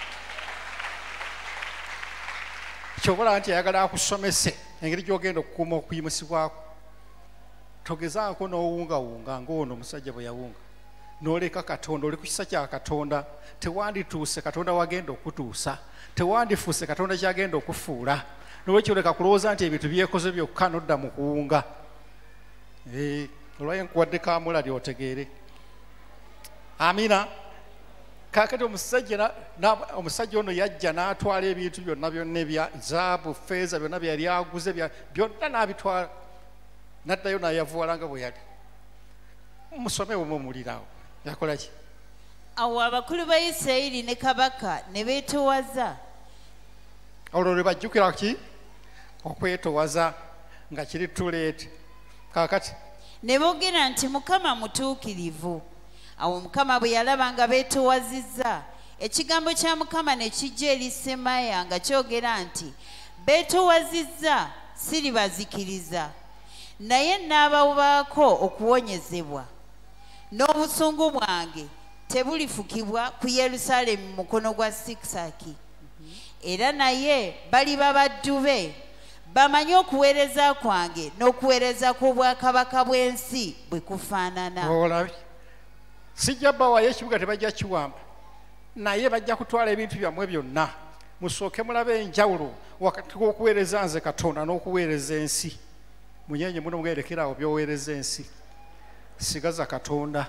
Kyobola nti ayagala akusomese engeri gy'ogenda okukuuma okuyimusibwako. Togezaako n'owungawunga ng'ono omusajja bwe yawunga, n'oleka Katonda, oli ku kisa kya Katonda. Tewandituuse Katonda wagenda okutuusa, tewandifuuse Katonda kyagenda okufuula. Nolwekyo leka kulowooza nti ebintu byekoze byokka n'odda mu kuwunga. Olwaye nkuwadde kaamula lyotegeere. Amina. Kaakati omusajja omusajja ono yajja n'atwala ebintu byonna byonna ebya zaabu, feeza, byonna byali aguze byonna n'abitwala, n'addayo n'ayavuwala nga bwe yali. Musome bwe mumulirawo yakola ki? Awo abakulu ba Isirayiri ne kabaka ne beetowaza. Olwo lwe bajjukira ki? Okwetowaza nga kiri tuleeti. Kaakati ne boogera nti Mukama mutuukirivu. Awo Mukama bwe yalaba nga beetowazizza, ekigambo kya Mukama ne kijja eri Semaya nga kyogera nti beetowazizza siribazikiriza, naye n'ababaako okuwonyezebwa, n'obusungu bwange tebulifukibwa ku Yerusaalemi mu mukono gwa Sikisaki, era naye baliba baddu be, bamanye okuweereza kwange n'okuweereza kw'obwakabaka bw'ensi bwe kufaanana. Olabye, sijja bawayo ekibuga tebajja kiwamba, naye bajja kutwala ebintu byammwe byonna. Musooke mulabe enjawulo wakati w'okuweereza nze Katonda n'okuweereza ensi. Munyenye muno mugerekerawo by'oweereza ensi, sigaza Katonda.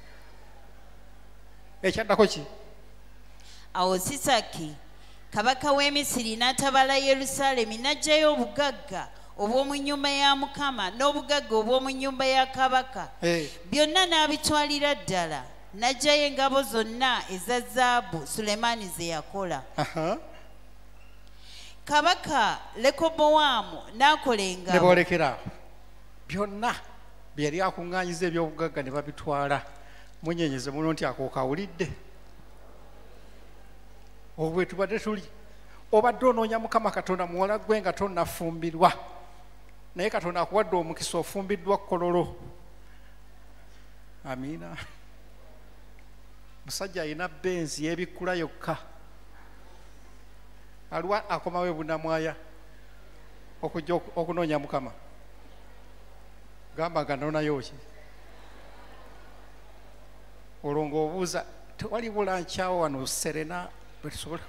Ekyaddako ki? Awo Sisaki kabaka w'e Misiri n'atabala Yerusaalemi, n'aggyayo obugagga obw'omu nnyumba ya Mukama n'obugagga obw'omu nnyumba ya kabaka, byonna n'abitwalira ddala. N'aggyayo engabo zonna eza zaabu Sulemaani ze yakola. Kabaka Lekobowaamu n'akola engabo ne boolekera byonna bye yali akuŋŋaanyiza eby'obugagga ne babitwala. Munyenyeze muno nti ako kawulidde. Obwe tubadde tuli obadde onoonya Mukama Katonda muwala gwe nga tonnafumbirwa naye Katonda akuwadde omukisa ofumbiddwa kololo. Amiina. Musajja alina benzi yebikkula yokka alwa akomawo ebunamwaya okujja okunoonya Mukama. Gamba nga noonayo ki? Olwo ng'obuuza tewali bulankyawo wano Serena bwe tusobola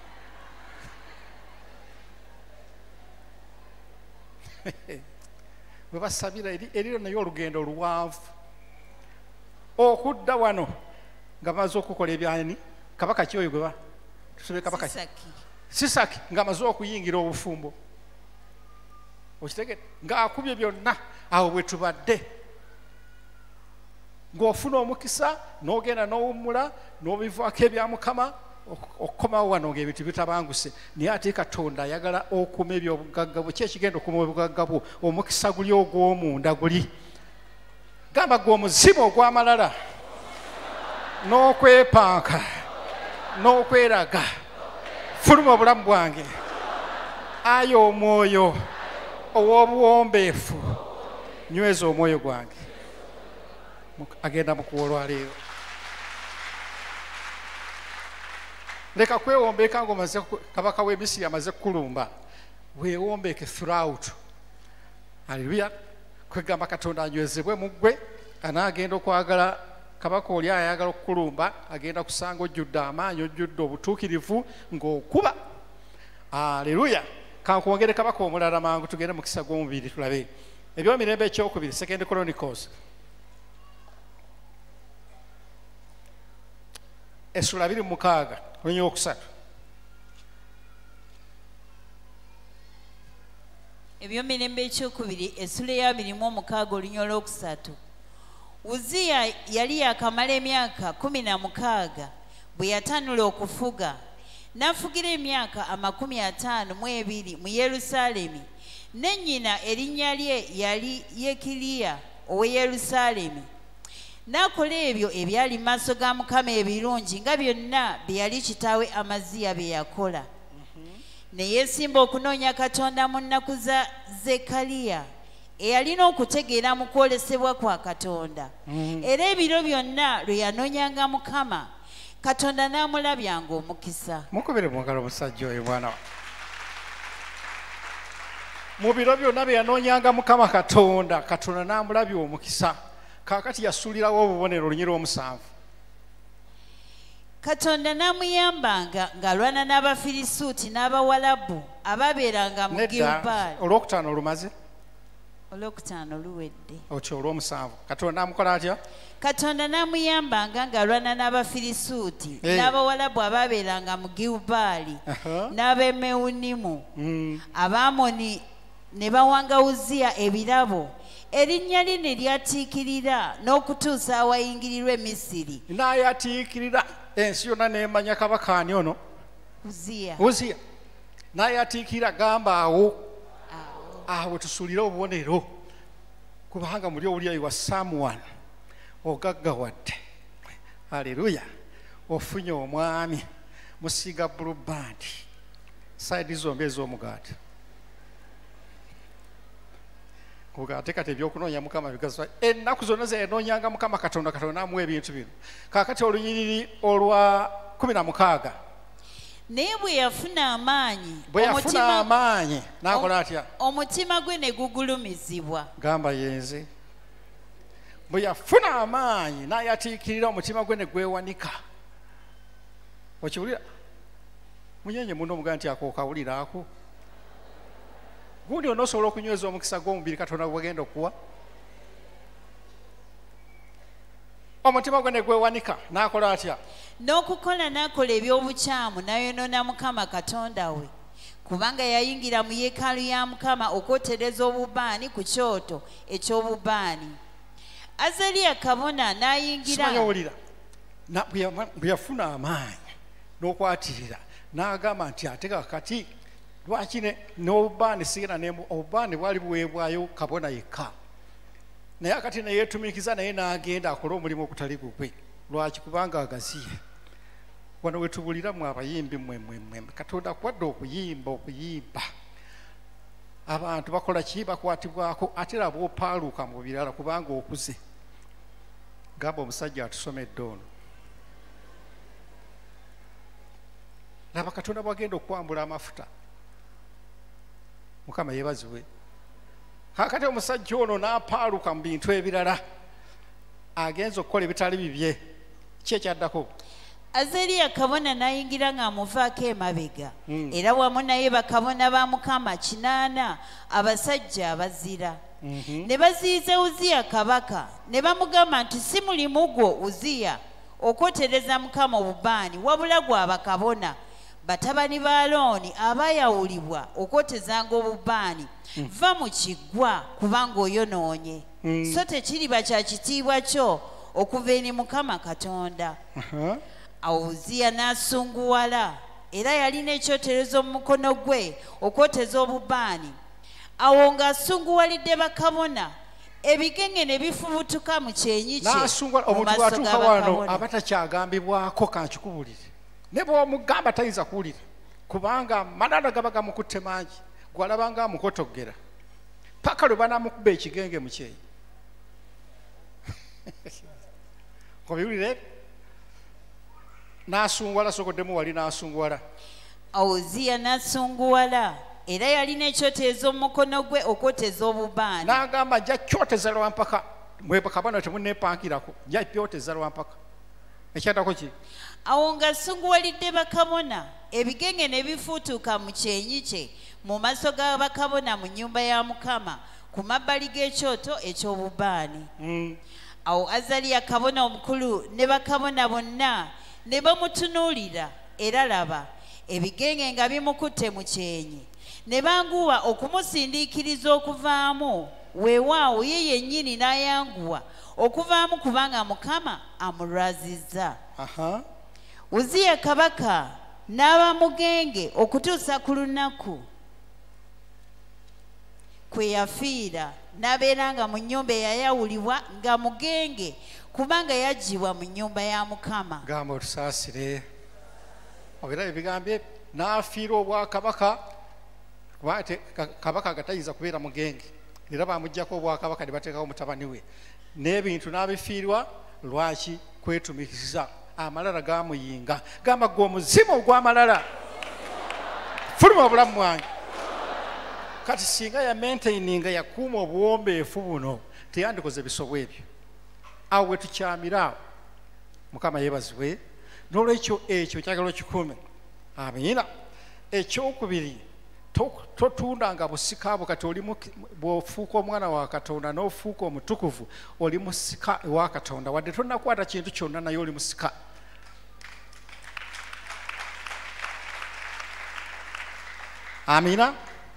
bwe basabira eriro naye olugendo luwanvu okudda wano nga bamaze okukola ebyani kabaka ki oyo gwe tusobe kabaka Sisaki nga amaze okuyingira obufumbo okitegedde ng'akubye byonna awo bwe tubadde ng'ofuna omukisa n'ogenda n'owummula n'obivaako ebya Mukama okukomawo wano ng'ebintu bitabanguse naye ate Katonda ayagala okuma ebyobugagga bwe ki ekigenda okuma obugagga bwo omukisa guli ogw'omunda guli gamba gwe omuzimu ogw'amalala n'okwepanka n'okweraga fuluma obulamu bwange ayi omwoyo ow'obuwombeefu nyweza omwoyo gwange agenda mukuwa olwaleero. Leka kwewombeeka ng'omaze kabaka w'e Misiri amaze kukulumba weewombeeke throughout. Haleluya. Kwegamba Katonda anywezebwe mu ggwe anaagenda okwagala kabaka oli ayagala okukulumba agenda kusanga ojjudde amaanyi ojjudde obutuukirivu ng'okuba. Haleluya. Kankwongere kabaka omulala mangu tugende mu kisa gw'omubiri tulabe ebyomirembe ekyokubiri Second Chronicles essula abiri mu mukaaga olunya okusatu. Ebyomirembe ekyokubiri essula ey'abiri mu omukaaga olunya olwokusatu. Uziya yali yakamala emyaka kumi na mukaaga bwe yatanula okufuga n'afugira emyaka amakumi ataano mu ebiri mu Yerusaalemi ne nnyina erinnya lye yali Yekiriya ow'e Yerusaalemi. N'akola ebyo ebyali mu maaso ga Mukama ebirungi nga byonna bye yali kitaawe Amaziya bye yakola. Ne yeesimba okunoonya Katonda mu nnaku za Zekkaliya eyalina okutegeera mu kwolesebwa kwa Katonda. Era ebiro byonna lwe yanoonyanga Mukama Katonda n'amulabyanga omukisa. Mukubire mu ngalo omusajja oyo mwana wa. Mu biro byonna bye yanoonyanga Mukama Katonda Katonda n'amulabya omukisa. Kaakati yasuulirawo obubonero olunyira omusanvu. Katonda n'amuyambanga ng'alwana n'Abafirisuuti n'Abawalabu ababeeranga mu Gilubali. Olwokutaano olumaze? Olwokutaano luwedde. Otyo olw'omusanvu. Katonda n'amukola atya? Katonda n'amuyambanga ng'alwana n'Abafirisuuti n'Abawalabu ababeeranga mu Gilubali n'ab'e Mewunimu. Abamoni ne bawanga Uziya ebirabo. Erinnya lye ne lyatiikirira n'okutuusa awayingirirwa e Misiri. N'ayatiikirira ensi yonna n'emanya kabaka ani ono? Uziya. Uziya. N'ayatiikirira gamba awo awo tusuulire obubonero kubanga muli owulira you are someone ogaggawadde. Haleluya. Ofunye omwami musiiga blue band saidi zombi ez'omugaati. Ate kati ebyokunoonya Mukama bigaza ennaku zonna ze yanoonyanga Mukama Katonda Katonda amuwa ebintu bino. Kaakati olunyiriri olwa kumi na mukaaga naye bwe yafuna amaanyi bwe yafuna amaanyi n'akola atya? Omutima gwe ne gugulumizibwa. Gamba yenze. Bwe yafuna amaanyi n'ayatiikirira omutima gwe ne gwewanika. Okiwulira? Munyenye muno omugaa nti akookawulira ako. Gundi onoosobola okunyweza omukisa gw'omubiri Katonda gwegenda okuwa? Omutima gwe ne gwewanika n'akola atya? N'okukola n'akola eby'obukyamu n'ayonoona Mukama Katonda we kubanga yayingira mu yeekaalu ya Mukama okwotereza obubaani ku kyoto eky'obubaani. Azaliya kabona n'ayingira. Simanyowulira. Bwe yafuna amaanyi n'okwatirira n'agamba nti ate kakati lwaki n'obubaani sigenda obubaani bwali buweebwayo kabona yekka. Naye akati neyeetumiikiza naye n'agenda akole omulimu ogutali gugwe. Lwaki? Kubanga agaziye. wano wetubuliramu abayimbi mmwe Katonda kwadde okuyimba okuyimba abantu bakola ki bakwatibwako ate era bwopaaluuka mu birala kubanga okuze gamba omusajja atusomedde ono laba Katonda bwagenda okwambula amafuta Mukama yeebazibwe kakati omusajja ono n'apaaluka mu bintu ebirala agenza okukola ebitali bibye ki ekyaddako Azaliya kabona n'ayingira ng'amuvaako emabega era wamu naye bakabona ba Mukama kinaana abasajja abazira ne baziyiza Uziya kabaka ne bamugamba nti si mulimu gwo Uziya okwotereza Mukama obubaani wabula gwa bakabona batabani ba Alooni abayawulibwa okwotezanga obubaani va mu kiggwa kubanga oyonoonye so tekiriba kya kitiibwa kyo okuva eri Mukama Katonda. Awo Uziya n'asunguwala era yalina ekyoterezo mu mukono gwe okwoteza obubaani. Awo ng'asunguwalidde bakabona ebigenge ne bifubutuka mu kyenyi kye mu maaso ga bakabona. Abatakyagambibwako kankikubulire ne bw'omugamba tayinza kuwulira kubanga amalala gaba gamukutte mangi gwalabanga amukotogera paka lwe banamukuba ekigenge mu kyenyi. Kobiwulire n'asunguwala sokoddemu wali n'asunguwala. Awo Uziya n'asunguwala era yalina ekyotezo mu mukono gwe okwoteza obubaani. N'agamba nja kyoteza lwampaka mwe bakabona temunneepankirako nja kyoteza lwampaka. Ekyaddako ki? Awo ng'asunguwalidde bakabona ebigenge ne bifuutuuka mu kyenyi kye mu maaso ga bakabona mu nnyumba ya Mukama ku mabbali g'ekyoto eky'obubaani. Awo Azaliya kabona omukulu ne bakabona bonna ne bamutunuulira era laba ebigenge nga bimukutte mu kyenyi ne banguwa okumusindiikiriza okuvaamu weewaawo ye yennyini n'ayanguwa okuvaamu kubanga Mukama amulwazizza. Uziya kabaka n'aba mugenge okutuusa ku lunaku kwe yafiira n'abeeranga mu nnyumba eyayawulibwa nga mugenge kubanga yaggyibwa mu nnyumba ya Mukama. Gamba otusaasire obera ebigambye n'afiira obwakabaka kuba kabaka gatayinza kubeera mugenge era bamuggyako obwakabaka ne bateekawo mutabani we n'ebintu n'abifiirwa lwaki kwetumikiriza amalala gamuyinga. Gamba gwe omuzimu ogw'amalala fuluma obulamu bwange kati singa ya maintaininga yakuuma obuwombeefu buno teyandikoze bisobwa ebyo. Awo we tukyamira awo Mukama yeebazibwe. N'olwekyo ekyo kyagala kikuume. Amiina. Ekyokubiri totundanga busika bwo kati oli bw'ofuuka omwana wa Katonda n'ofuuka omutukuvu oli musika ewa Katonda wadde tonnakwata kintu kyonna naye oli musika. Amiina.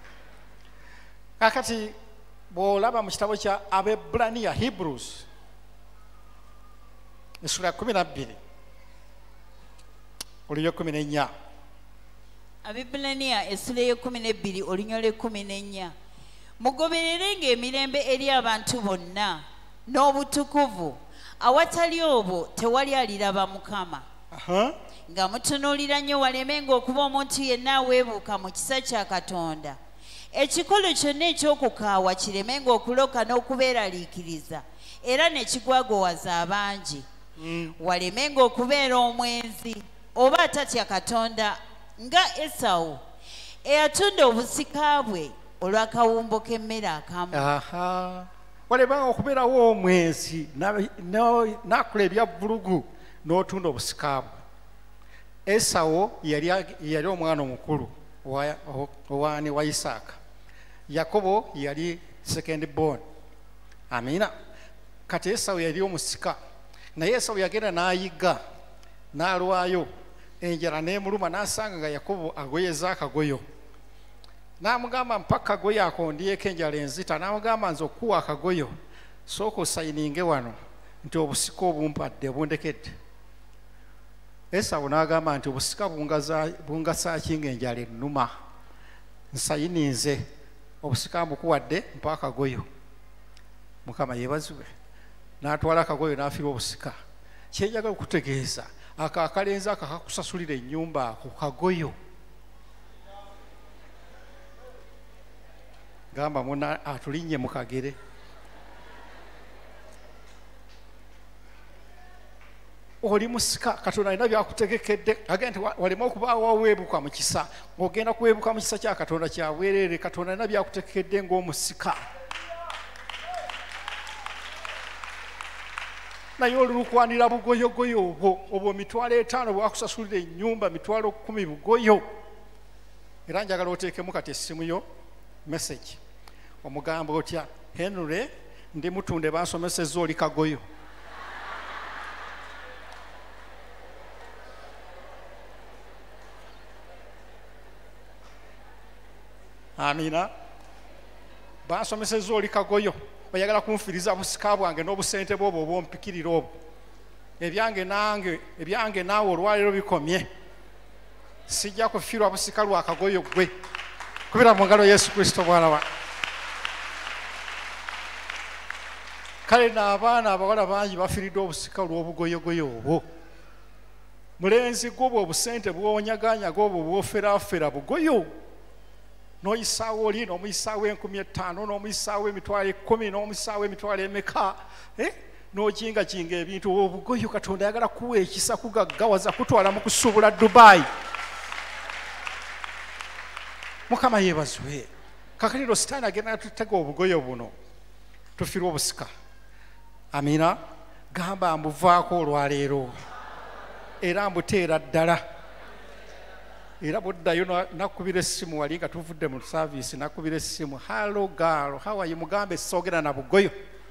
Kakati bw'olaba mu kitabo kya Abebbulaniya Hebrews essula ya kumi na bbiri oluyo kumi n'ennya. Abebbulaniya essula y'ekkumi n'ebbiri olunya lw'ekkumi n'ennya. Mugobererenga emirembe eri abantu bonna n'obutukuvu awatali obwo tewali aliraba Mukama. Nga mutunuulira nnyo walemenga okuba omuntu yenna aweebuuka mu kisa kya Katonda. Ekikolo kyonna eky'okukaawa kiremenga okuloka n'okubeeraliikiriza era ne kigwagowaza abangi. Walemenga okubeera omwenzi oba atatya Katonda nga Esawu eyatunda obusika bwe olw'akawumbo k'emmere akamu. Walemanga okubeerawo omwenzi n'akola ebya vulugu n'otunda obusika bwe. Esawu yali omwana omukulu owaani wa Isaaka. Yakobo yali second born. Amiina. Kati Esawu yali omusika naye Esawu yagenda n'ayigga n'alwayo enjala n'emuluma n'asanga nga Yakobo agoyeza akagoyo. N'amugamba mpaka akagoyo ako ndyeko enjala enzita. N'amugamba nze okuwa akagoyo sooka osayininge wano nti obusika obumpadde bundekedde. Esawu n'agamba nti obusika bungasaaki ng'enjala ennuma nsayininze obusika mbukuwadde mpa akagoyo. Mukama yeebazibwe. N'atwala akagoyo n'afiirwa obusika. Kyenjagala okutegeeza aka akalenzi aka kakusasulira ennyumba ku kagoyo gamba muna atulinnye mu kagere oli musika Katonda alina byakutegekedde agenda walema okubaawo aweebuka mu kisa ng'ogenda kuweebuka mu kisa kya Katonda kyabwereere Katonda alina byakutegekedde ng'omusika naye olulukwanira bugoyogoyo obwo obwo mitwalo etaano bwakusasulira ennyumba mitwalo kumi bugoyo era njagala oteekemu kati essimu yo message omugamba otya Henry ndi mutunde bansomesezza oli kagoyo amina bansomesezza oli kagoyo bayagala kunfiriza busika bwange n'obusente bwobwo obwompikirira obwo ebyange nange ebyange naawe olwaleero bikomye sijja kufiirwa busika lwa kagoyo gwe kubira mu ngalo Yesu Kristo bwana wa kale n'abaana abawala bangi bafiiridde obusika lw'obugoyogoyo obwo mulenzi gw'obwo obusente bw'onyaganyaga obwo bw'oferaafera bugoyo n'oyisaawo oli n'omuyisaawo enkumi ettaano n'omuyisaawo emitwalo ekkumi n'omuyisaawo emitwalo emeka n'ojingajinga ebintu obugoyo Katonda ayagala kuwa ekisa kugaggawaza kutwala mu kusuubula Dubai Mukama yeebazibwe kakaliro sitaani agenda tutega obugoyo buno tufiirwa obusika amina gamba mbuvaako olwaleero era mbuteera ddala era buddayo nakubira essimu wali nga tuvudde mu service nakubira essimu halo gaalo hawayi mugambe soogera na bugoyo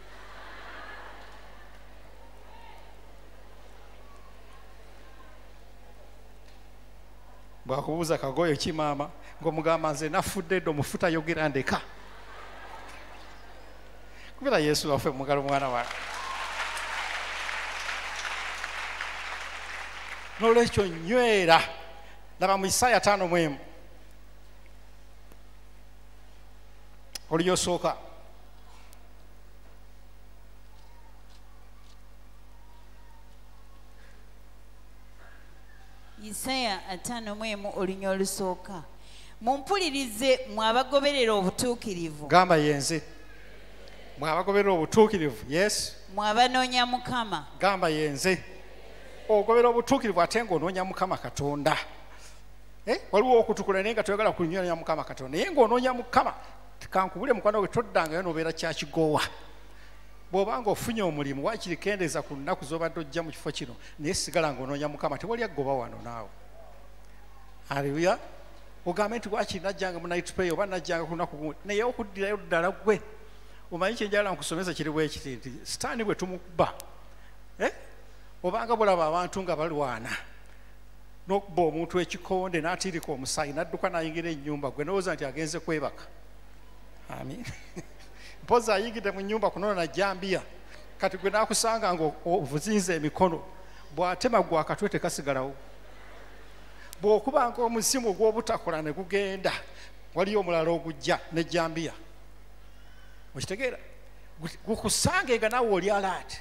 bwakubuuza kagoyo ki maama ng'omugamba nze nafudde ddo mufuta yogera ndeka kubira Yesu waffe mugalo mwana wa n'olwekyo nywera laba mu Isaaya tano mu emu oliyosooka Isaaya ataano mu emu olunya olusooka mumpulirize mwe abagoberera obutuukirivu gamba yenze mwe abagoberera obutuukirivu yes mwe abanoonya Mukama gamba yenze ogobera obutuukirivu ate ng'onoonya Mukama Katonda Eh, waliwo okutukula naye nga toyagala kunywa Mukama Katonda naye ng'onoonya Mukama kankubule mukwano gwe toddangayo n'obeera kyakigoowa bw'obanga ofunye omulimu waakiri kendeeza ku nnaku z'obadde ojja mu kifo kino naye sigala ng'onoonya Mukama tewali aggoba wano naawe haleluya ogambe nti waakiri najjanga mu night prayer oba najjanga ku lunaku gumu naye okuddirayo ddala gwe omanyi kyenjagala nkusomesa kiri bwe kiti nti sitaani bwe tumukuba obanga bulaba abantu nga balwana n'okuba omuntu ekikonde n'atiirika omusaayi n'adduka n'ayingira ennyumba gwe n'owooza nti agenze kwebaka amin mpozi ayingidde mu nnyumba kunono na jambiya kati gwe n'akusanga nga ovuzinze emikono bw'atema gwa akatwe tekasigalawo bw'okubanga omuzimu ogw'obutakola ne gugenda waliyo omulala ogujja ne jambiya okitegeera gukusange nga naawe oli alaati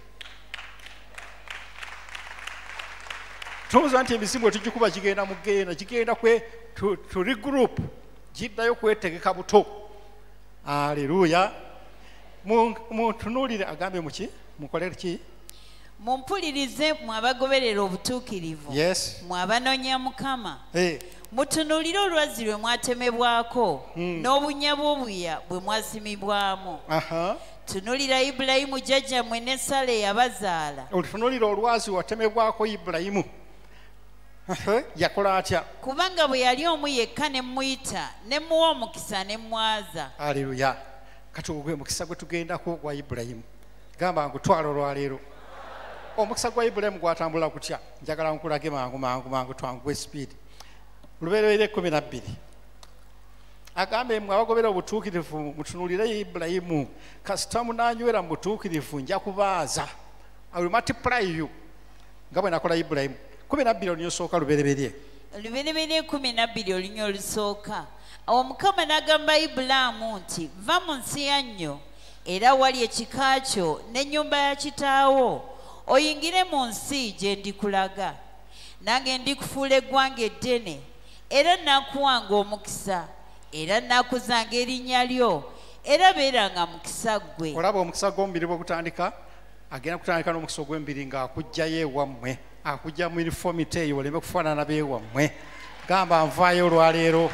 tulowooza nti emizimu etugikuba gigenda mugenda gigenda kwe tu regroup giddayo kwetegeka buto aleluya muntunuulire agambe muki mukole ki mumpulirize mwe abagoberera obutuukirivu yes mwe abanoonya Mukama hey. mutunuulire olwazi lwe mwatemebwako hmm. n'obunya bw'obuya bwe mwasimibwamu uh-huh. tunuulira Ibulayimu jjajjammwe ne Sala eyabazaala otunuulire olwazi watemebwako Ibulayimu yakola atya kubanga bwe yali omu yekka ne muyita ne muwa omukisa ne mwaza aleluya kati ogwe mukisa gwe tugendako gwa Ibulayimu gamba ngutwala olwaleero omukisa gwa Ibulayimu gwatambula kutya njagala nkulage mangu mangu mangu twanguwe speed lubereberye ekkumi na bbiri agambe mwe abagobera obutuukirivu mutunuulire Ibulayimu kasita munanywera mu butuukirivu nja kubaaza I will multiply you nga bwe nakola Ibulayimu kumi na bbiri olunya olusooka lubereberye lubereberye kumi na bbiri olunya olusooka awo Mukama n'agamba Ibulaamu nti va mu nsi yannyo era wali ekika kyo n'ennyumba ya kitaawo oyingire mu nsi gye ndikulaga nange ndikufuula eggwanga eddene era nakuwanga omukisa era nakuzanga erinnya lyo era beeranga mukisa ggwe. Olaba omukisa gw'omubiri bwe gutandika agenda kutandika n'omukisa ogw'emibiri ng'akugjayo ewammwe akujja mu uniformity eyo oleme kufaanana beewammwe. Gamba nvaayo olwaleero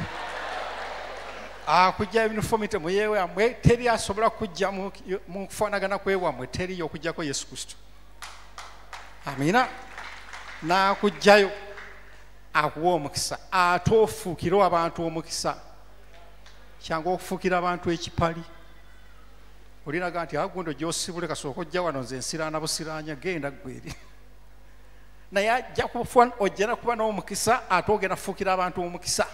akujja uniformity mu yeewammwe teri asobola kujja mu kufaanagana kwewammwe teriyo okujjako Yesu Kristo. Amina. N'akujjayo akuwa omukisa ate ofuukire abantu omukisa. Kyangu okufuukira abantu ekipali. Olinaga nti agundo gy'osibule kasooka ojja wano nze nsiraana busiraanya genda ggweri. Naye ajja kufa ojja kuba n'omukisa ate ogenda kufuukira abantu omukisa.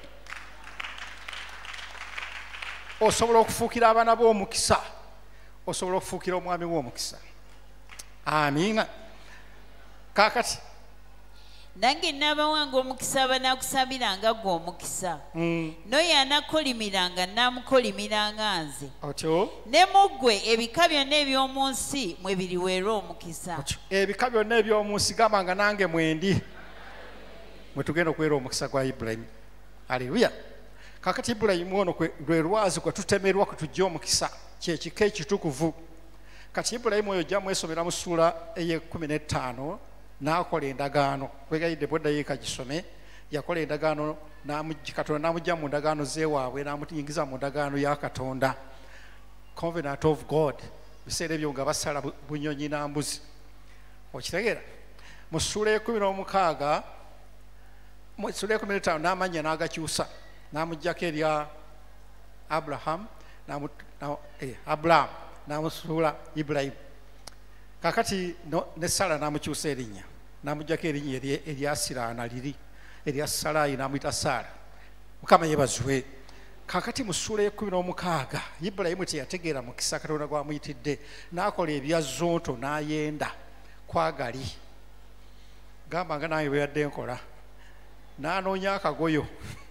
Osobola okufuukira abaana b'omukisa. Osobola okufuukira omwami w'omukisa. Amiina. Kaakati nange n'abawanga omukisa banaakusabiranga gwe omukisa n'oyo anaakolimiranga nnaamukolimiranga nze otyo ne mu ggwe ebika byonna eby'omu nsi mwe biriweerwa omukisa. Ebika byonna eby'omu nsi gamba nga nange mwendi mwe tugenda okuweera omukisa gwa Ibulayimu. Aleluya. Kaakati Ibulayimu ono lwe lwazi kwe tutemerwa kwe tujja omukisa kyekika ekitukuvu. Kati Ibulayimu oyo ojja mwesomera mu ssuula ey'ekkumi n'ettaano n'akola endagaano kwegayidde bweddayo ekagisome yakola endagaano Katonda n'amugya mu ndagaano z'ewaabwe n'amuyingiza mu ndagaano ya Katonda, Covenant of God. Biseera ebyo nga basala bunyonyi na mbuzi. Okitegeera mu ssuula y'ekkumi n'omukaaga mu ssuula y'ekkumi n'ettaano n'amannya n'agakyusa n'amuggyako erya Abraham Abulamu n'amusuula Ibulayimu. Kakati ne Sara n'amukyusa erinnya n'amuggyako erinnya erya Siraana liri erya Salaayi n'amuyita Saara. Mukama yeebazibwe. Kakati mu ssuula y'ekkumi n'omukaaga Ibulayimu teyategeera mukisa Katonda gw'amuyitidde n'akola ebya zonto n'ayenda kwagali. Gamba nga nange bwe yadde nkola n'anoonya akagoyo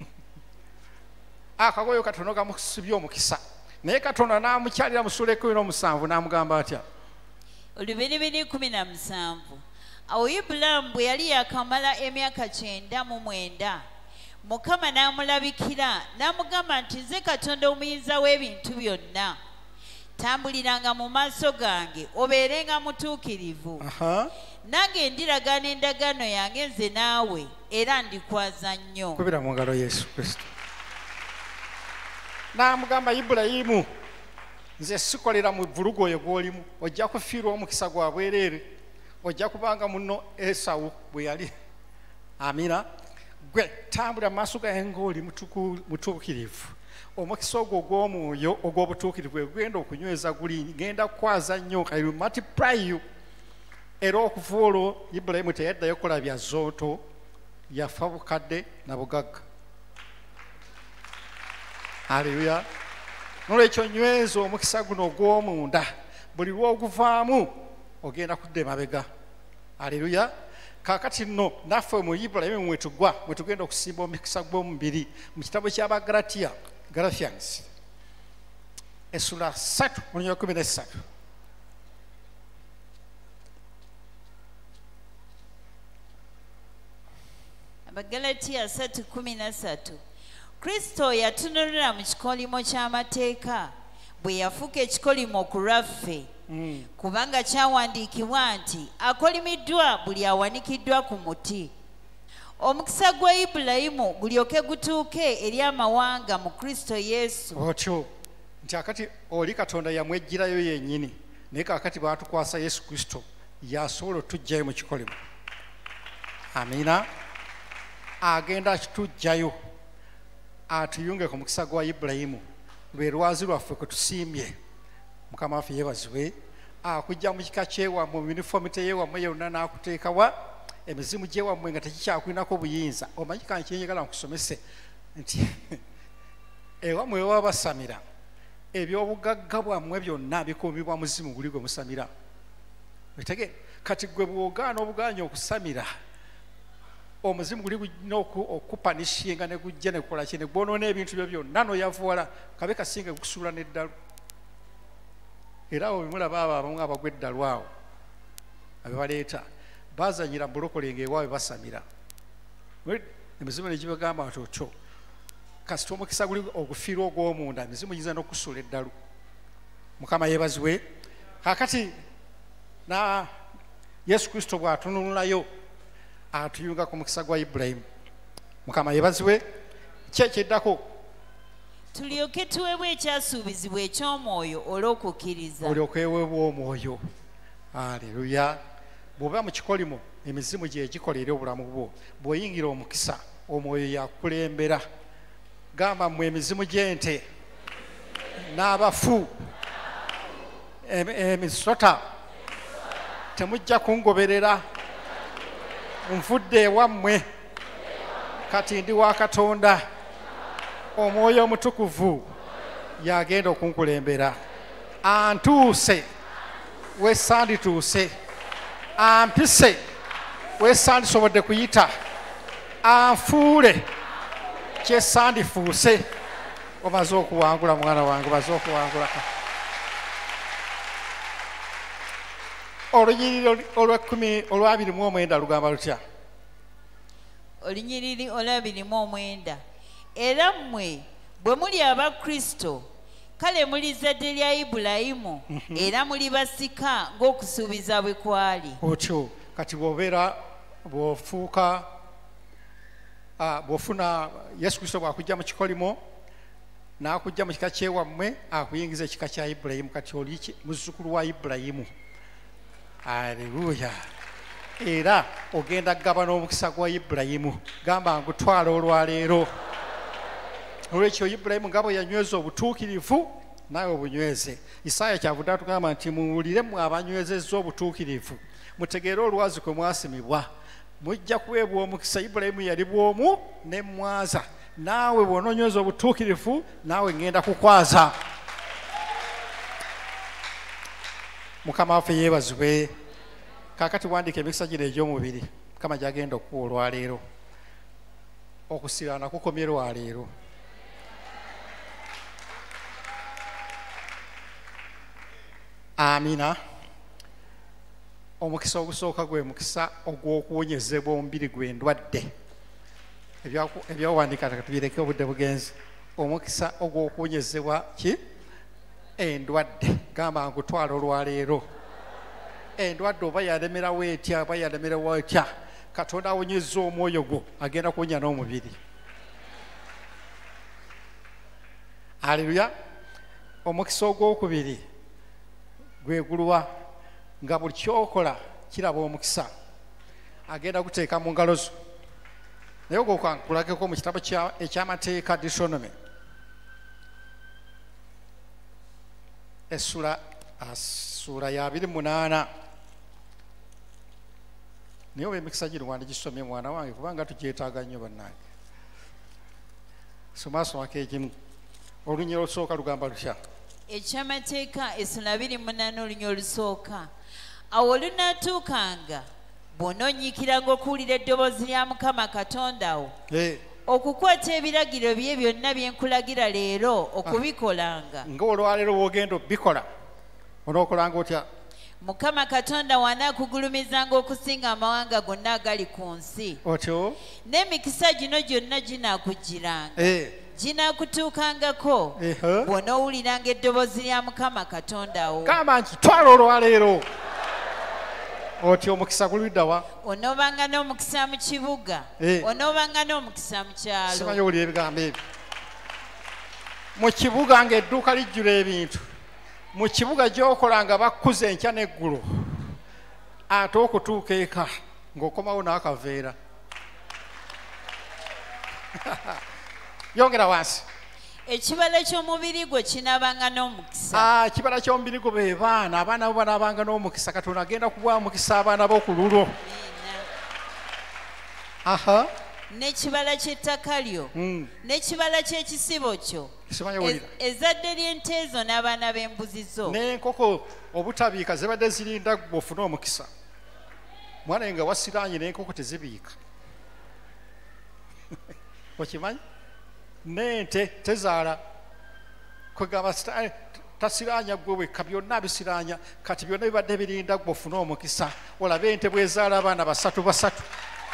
akagoyo Katonda gamusibye omukisa naye Katonda n'amukyalira mu ssuula ekkumi n'omusanvu n'amugamba atya? Olubiribiri kumi na musanvu. Awo Ibulaamu bwe yali yakamala emyaka kyenda mu mwenda Mukama n'amulabikira n'amugamba nti nze Katonda omuyinza w'ebintu byonna. Tambuliranga mu maaso gange obeerenga mutuukirivu. Nange ndiragaana endagaano yange nze naawe era ndikwaza nnyo. Kubira mu ngalo Yesu Kristo. N'amugamba Ibulayimu nze sikolera mu vulugu oyo gw'olimu ojja kufiirwa omukisa gwa bwereere ojja kubanga muno Esawu bwe yali. Amina. Gwe tambula mu maaso gange ng'oli mutuukirivu. Omukisa ogwo ogw'omwoyo ogw'obutuukirivu genda okunyweza guli ngenda kukwaza nnyo I will multiply you. Era okuva olwo Ibulayimu teyaddayo kukola bya zonto yafa bukadde na bugagga. Haleluya. Nolwekyo nyweza omukisa guno ogw'omunda buli lw'oguvaamu ogenda kudda emabega. Haleluya. Kaakati nno naffe mu Ibulayimu mwe tugwa mwe tugenda okusimba omukisa gw'omubiri mu kitabo ky'Abagalatiya Galatians essula ssatu olunywa kumi n'essatu. Abagalatiya ssatu kumi na ssatu. Kristo yatunulira mu kikolimo ky'amateeka bwe yafuuka ekikolimo ku lwaffe. Mm. Kubanga kyawandiikibwa nti akolimiddwa buli awanikiddwa ku muti. Omukisa gwa Ibulayimu gulyoke gutuuke eri amawanga mu Kristo Yesu. Otyo nti akati oli Katonda yamwejjirayo yennyini naye kaakati bwatukwasa Yesu Kristo yasobola otujjayo mu kikolimo. Amina. Agenda akitujjayo atuyunge ku mukisa gwa Ibulayimu lwe lwazi lwaffe kwe tusiimye. Mukama waffe yeebazibwe. Akujja mu kika kyewammwe mu yunifomite yeewammwe yonna n'akuteekawa emizimu gyewammwe nga tekikyakulinako buyinza. Omanyi kanje kyenjagala nkusomese nti ewammwe we baba basamira ebyobugagga bwammwe byonna bikuumibwa muzimu guli gwe musamira. Wetegere kati gwe bw'ogaana obugaanya okusamira omuzimu guli gulina okupanishinga ne gujja ne kukola ki ne gwonoona ebintu byo byonna n'oyavuwala kabe kasinga kusuula n'eddalu. Era awo bimulaba abo abamu abagwa eddalu awo abebaleeta bazanyira bulokole ngaewaabwe basamira emizimu negibagamba nti otyo kasita omukisa guli ogufiirwa ogw'omunda emizimu giza n'okusula eddalu. Mukama yeebazibwe. Kakati na Yesu Kristo bw'atunulayo atuyunga ku mukisa gwa Ibulayimu. Mukama yeebazibwe. Kyekiddako tulyoke tuweebwa ekyasuubizibwa eky'omwoyo olw'okukkiriza. olyoke weebwa omwoyo. Aleluya. Bw'oba mu kikolimo emizimu gye gikolera obulamu bwo, bw'oyingira omukisa omwoyo yakulembera. Gamba mmwe emizimu gy'ente n'abafu emisota temujja kungoberera, nvudde ewammwe kati ndi wa Katonda. Omwoyo omutukuvu yagenda okunkulembera. Antuuse wesandituuse, ampise wesandisobodde kuyita, anfuule kyesandifuuse. Omaze okuwangula mwana wange, omaze okuwangula. Olunyiriri olw'ekkumi olwabiri mu omwenda lugamba lutya? Olunyiriri olwabiri mu omwenda. Era mmwe bwe muli Abakristo kale muli zadde lya Ibulayimu era muli basika ng'okusuubiza bwe kwali. Otyo kati bw'obeera bw'ofuuka bw'ofuna Yesu Kristo bw'akujja mu kikolimo n'akujja mu kika kyewammwe akuyingiza ekika kya Ibulayimu, kati oli muzzukulu wa Ibulayimu. Aleluya. Era ogenda kugaba n'omukisa gwa Ibulayimu. Gamba ngutwala olwaleero. Olwekyo Ibulayimu nga bwe yanyweza obutuukirivu nawe obunyweze. Isaaya kyavudde atugamba nti muwulire mmwe abanywezezza obutuukirivu, mutegeere olwazi kwe mwasimibwa, mujja kuweebwa omukisa. Ibulayimu yali bw'omu ne mwaza, naawe bw'ononyweza obutuukirivu naawe ngenda kukwaza. Mukama waffe yeebazibwe. Kaakati wandiika emikisa gino egy'omubiri Mukama gy'agenda okuwa olwaleero. Okusiraana kukomye lwaleero. Amina. Omukisa ogusooka gwe mukisa ogw'okuwonyezebwa omubiri gw'endwadde. Ebyawandiika tubireke obudde bugenzi. Omukisa ogw'okuwonyezebwa ki? Endwadde. Gamba ngutwala olwaleero. Endwadde oba yalemerawo etya, oba yalemerawo etya, Katonda awonyezza omwoyo gwo agenda kuwonya n'omubiri. Aleluya. Omukisa ogwokubiri gwegulwa nga buli kyokola kiraba omukisa, agenda guteeka mu ngalo zo. Naye ogwo kulageko mu kitabo eky'amateeka Deuteronomy essula ssuula ya abiri munaana. Naye oba emikisa gino wandigisomye mwana wange kubanga tugyetaaga nnyo bannange. Somasomako egimu. Olunyira olusooka lugamba lutya? Ekyamateeka essula abiri munaana olunya olusooka. Awo olunaatuukanga bw'onoonyiikiranga okuwulira eddoboozi lya Mukama Katonda wo, okukwata ebiragiro bye byonna bye nkulagira leero okubikolanga. Ng'olwaleero bw'ogenda obbikola onookolanga otya? Mukama Katonda w'anaakugulumizanga okusinga amawanga gonna agali ku nsi. Otyo? N'emikisa gino gyonna ginaakujjiranga. Ginaakutuukangako bw'onoowuliranga eddoboozi lya Mukama Katonda wo. Gamba nti twala olwaleero. Otyo omukisa guludda wa? Onoobanga n'omukisa mu kibuga, onoobanga n'omukisa mu kyalo. Simanyi owulira ebigambo ebyo. Mu kibuga ng'edduuka lijjula ebintu, mu kibuga gy'okola nga bakkuza enkya n'eggulo, ate okutuuka eka ng'okomawo n'akaveera. Yongera wansi. Ekibala ky'omubiri gwe kinaabanga n'omukisa. Ah, ekibala ky'omubiri gwe be baana, abaana bo banaabanga n'omukisa. Katonda agenda kuwa omukisa abaana bo ku lulo. Aha. N'ekibala ky'ettaka lyo, n'ekibala ky'ekisibo kyo, ezzadde ly'ente ezo n'abaana b'embuzi zo. N'enkoko obutabiika zibadde zirinda bw'ofuna omukisa. Mwana nga wasiraanye n'enkoko tezibiika. Okimanyi? N'ente tezaala. Kwegamba tasiraanya gwe wekka byonna bisiraanya kati byonna bibadde birinda gwe ofune omukisa olabe ente bwezaala abaana basatu basatu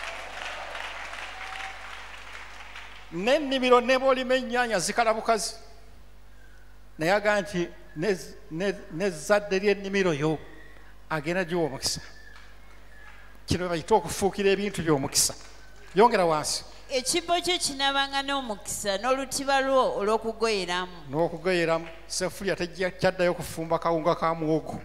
n'ennimiro ne boolima ennyaanya zikala bukazi naye agaa nti n'ezzadde ly'ennimiro yo agenda giwa omukisa kino bayita okufuukira ebintu by'omukisa yongera wansi ekibbo kyo kinabanga n'omukisa n'olutiba lwo olw'okugoyeramu n'okugoyeramu sefuliya kyaddayo kufumba kawunga ka muwogo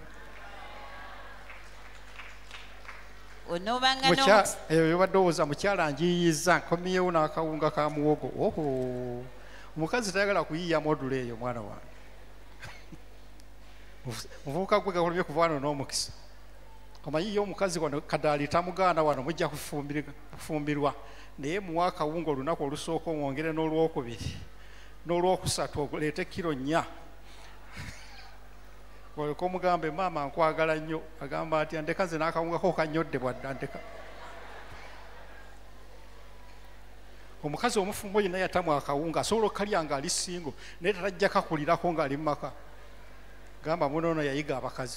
onoobanga eyo yobadde owooza mukyala njiyiyiza nkomyewo n'akawunga ka muwogo oho omukazi tayagala kuyiya modula eyo mwana wange muvubuka gwe gakolomye kuva wano n'omukisa omanyiyo omukazi wano kadaali tamugaana wano mujja kufumbirwa naye muwa akawunga olunaku olusooka omwongere n'olwokubiri n'olwokusatu oleete kiro nnya oleka omugambe maama nkwagala nnyo agamba ati andeka nze n'akawungako kanyodde bwadde andeka omukazi omufumbo yenna yatamu akawunga asobola okukalya nga ali singo naye tatajja kakulirako ng'ali mu maka gamba munoono yayiga abakazi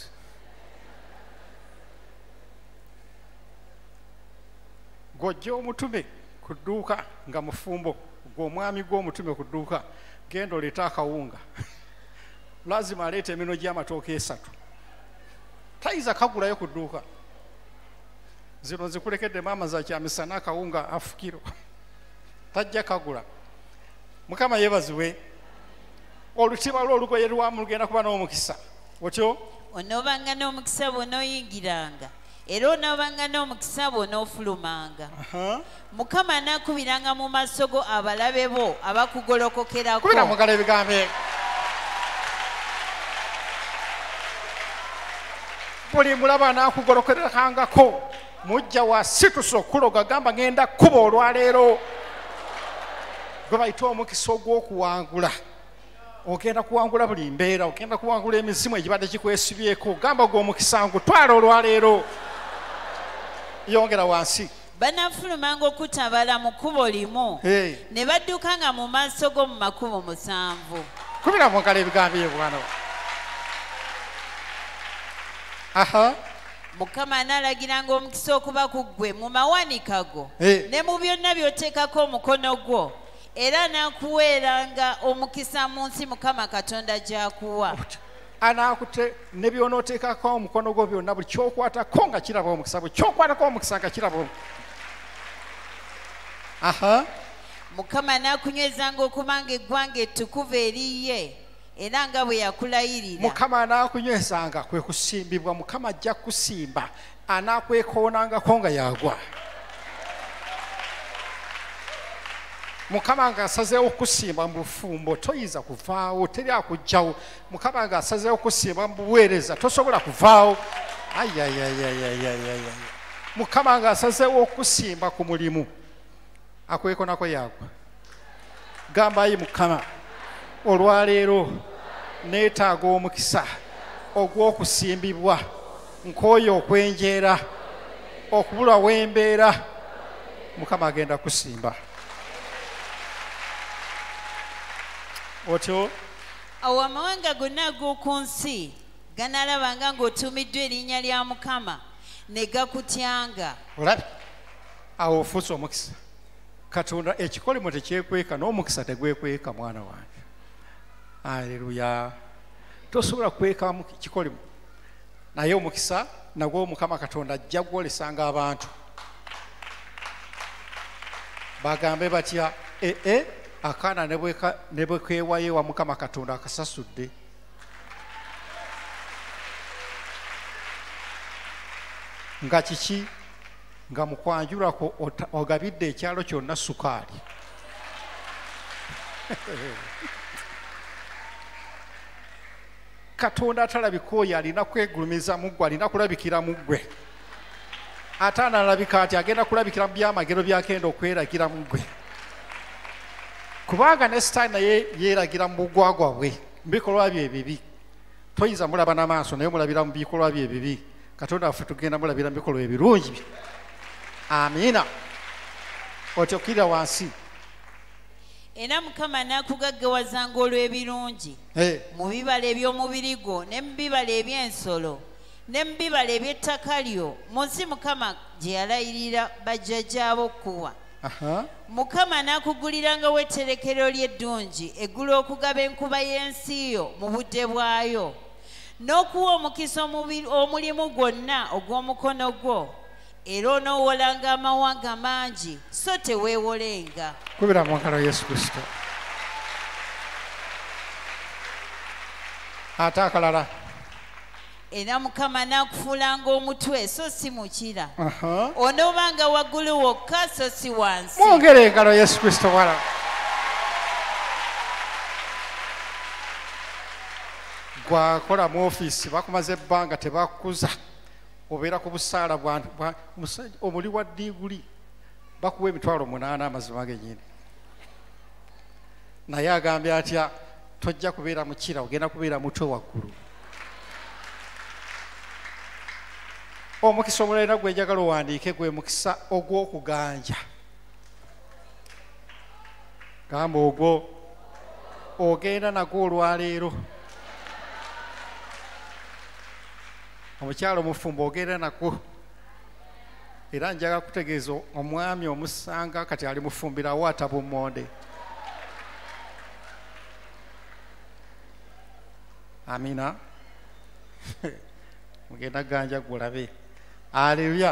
gojja omutume ku dduuka nga mufumbo gw'omwami gw'omutume ku dduuka genda oleeta akawunga lazima aleeta emino gy'amatooka esatu tayiza kagulayo ku dduuka zino nzikulekedde maama za kyamisana akawunga afukiro tajja kagula mukama yeebazibwe olutiba lwo olugoye lwamu lugenda kuba n'omukisa otyo onoobanga n'omukisa bw'onooyingiranga era onoobanga n'omukisa bw'onoofulumanga mukama anaakubiranga mu maaso go abalabe bo abakugolokokerako kubira mugala ebigambo buli mulaba anaakugolokerekangako mujja wa situsa okuloga gamba ngenda kuba olwaleero gwe bayita omukisa ogw'okuwangula ogenda kuwangula buli mbeera ogenda kuwangula emizimu egibadde gikwesibyeko gamba gwe omukisa ngutwala olwaleero yongera wansi banaafulumanga okutabala mu kkubo limu ne baddukanga mu maaso go mu makubo musanvu kubira mugala ebigambo bye bwana aha mukama anaalagiranga omukisa okuba ku ggwe mu mawanika go ne mu byonna by'oteekako omukono gwo era anaakuweeranga omukisa mu nsi mukama katonda gy'akuwa anaakute ne by'onooteekako omukono gwo byonna buli kyokwatako nga kiraba omukisa bwe kyokwatako omukisa nga kiraba aha mukama anaakunywezanga okubanga eggwanga ettukuvu eriye era nga bwe yakulayirira mukama anaakunywezanga kwe kusimbibwa mukama ajja kusimba anaakwekoonangako nga yagwa mukama nga asazeewo okusimba mu bufumbo toyinza kuvaawo teri akugjawo mukama nga asazeewo okusimba mu buweereza tosobola kuvaawo ayayayayayaya mukama nga asazeewo okusimba ku mulimu akwekonako yagwa gamba ayi mukama olwaleero neetaaga omukisa ogw'okusimbibwa nkooyo okwenjeera okubulwa w'embeera mukama agenda kusimba otyo awo amawanga gonna ag'oku nsi ganaalabanga ng'otuumiddwa erinnya lya mukama ne gakutyanga olabe awo ofuuse omukisa katonda ekikolimo tekyekweka n'omukisa tegwekweka mwana wange aleluya tosobola kweka kikolimo naye omukisa nagwo mukama katonda ajja gwolesanga abantu bagambe batya ee akaana ne bwe keewayo ewa mukama katonda akasasudde nga kiki nga mukwanjulako ogabidde ekyalo kyonna sukaali katonda atalabika oyo alina kwegulumiza mu ggwe alina kulabikira mu ggwe ate analabika ati agenda kulabikira mu byamagero byagenda okweragira mu ggwe kubanga ne sitaani naye yeeragira mu bugwagwa bwe mu bikolwa bye ebibi toyinza mulaba n'amaaso naye mulabira mu bikolwa bye ebibi katonda waffe tugenda mulabira mu bikolwa ebirungi bye amiina otyokkirira wansi era Mukama n'akugaggawazanga olw'ebirungi mu bibala eby'omubiri gwo ne mu bibala eby'ensolo ne mu bibala eby'ettaka lyo mu nsi Mukama gye yalayirira bajjajjaabo okuwa. Mukama n'akuggulirangawo etterekero ly'eddungi eggula okugaba enkuba y'ensi yo mu budde bwayo n'okuwa omukisa omulimu gwonna ogw'omukono gwo era onoowolanga amawanga mangi so teweewolenga. Kubira mu ngalo Yesu Kristo. Ate akalala. Era Mukama n'akufuulanga omutwe so si mukira. Onoobanga waggulu wokka so si wansi. Mwongere engalo Yesu Kristo wala. Gwakola mu ofiisi bakumaze ebbanga tebakukuza obeera ku busaala omuli wa ddiiguli bakuwa emitwalo munaana amazima gennyini naye agambye atya tojja kubeera mukira ogenda kubeera mutwe waggulu. Omukisa omulala gwe njagala owandiike gwe mukisa ogw'okuganja. Gamba ogwo ogenda nagwo olwaleero. Omukyalo omufumbo ogenda nagwo era njagala kutegeeza omwami omusanga kati ali mufumbirawo atabummonde. Amina. Mugenda ganja gulabe. Aleluya.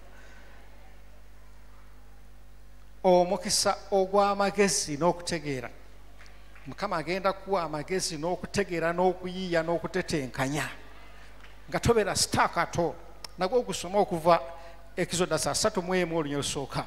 Omukisa ogw'amagezi n'okutegeera. Mukama agenda kuwa amagezi n'okutegeera n'okuyiiya n'okutetenkanya nga tobeera sitakato nagwo ogusoma okuva Exodus asatu mu emu olunya olusooka.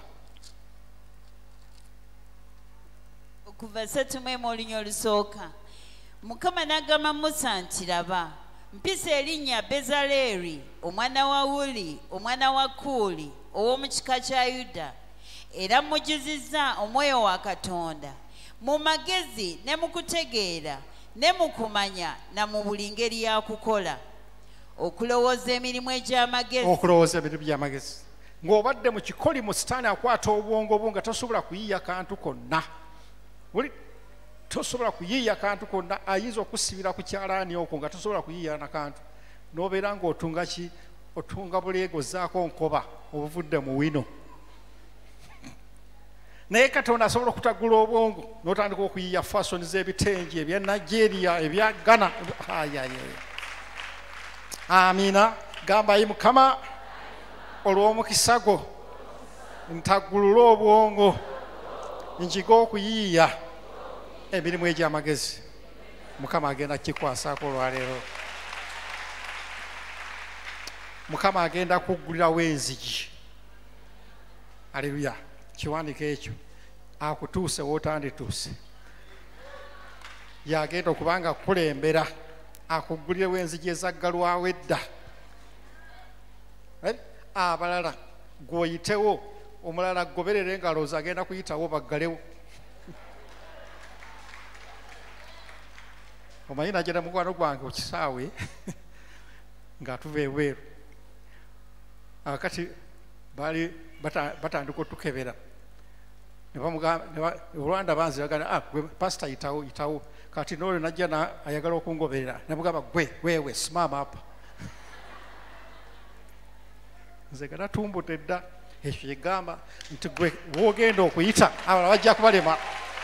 Okuva asatu mu emu olunya olusooka. Mukama n'agamba Musa nti laba mpisa erinnya Bezaleeri omwana wa Uli omwana wa Kuuli ow'omu kika kya Yuda era mujjuzizza omwoyo wa Katonda mu magezi ne mu kutegeera ne mu kumanya na mu buli ngeri ya kukola okulowooza emirimu egy'amagezi. Okulowooza emirimu gy'amagezi ng'obadde mu kikoli mu sitaani akwata obwongo bwo nga tosobola kuyiiya kantu konna. Wuli tosobola kuyiiya kantu konna ayinza okusibira ku kyalaani okwo nga tosobola kuyiiya na kantu n'obeera ng'otunga ki otunga buleego zaako nkoba obuvudde mu wino. Naye Katonda asobola okutagula obwongo n'otandika okuyiiya fasoni z'ebitengi ebya Nigeria ebya Ghana. Amina. Gamba ayi Mukama olw'omukisa gwo ntaggulula obwongo njiga okuyiiya emirimu egy'amagezi. Mukama agenda kukikwasaako olwaleero. Mukama agenda kuggulirawo enzigi. Aleluya. Kiwandiiko ekyo akutuuse wootandituuse. Yagenda okubanga kulembera akuggulirewo enzigi ezaggalwawo edda. Abalala gw'oyitewo omulala goberere engalo ze agenda kuyitawo baggalewo. Omanyi najjira mukwano gwange okisaawe ng'atuva ebweru. Akati baali batandika otukebera olwanda banziragana ah gwe pasita yitawo yitawo kati n'olwo najja ayagala okungoberera nemugamba gwe wewe simama apa. Nze nga natumbudde dda ekyo yegamba nti gwe wogenda okuyita abalala bajja kubalema.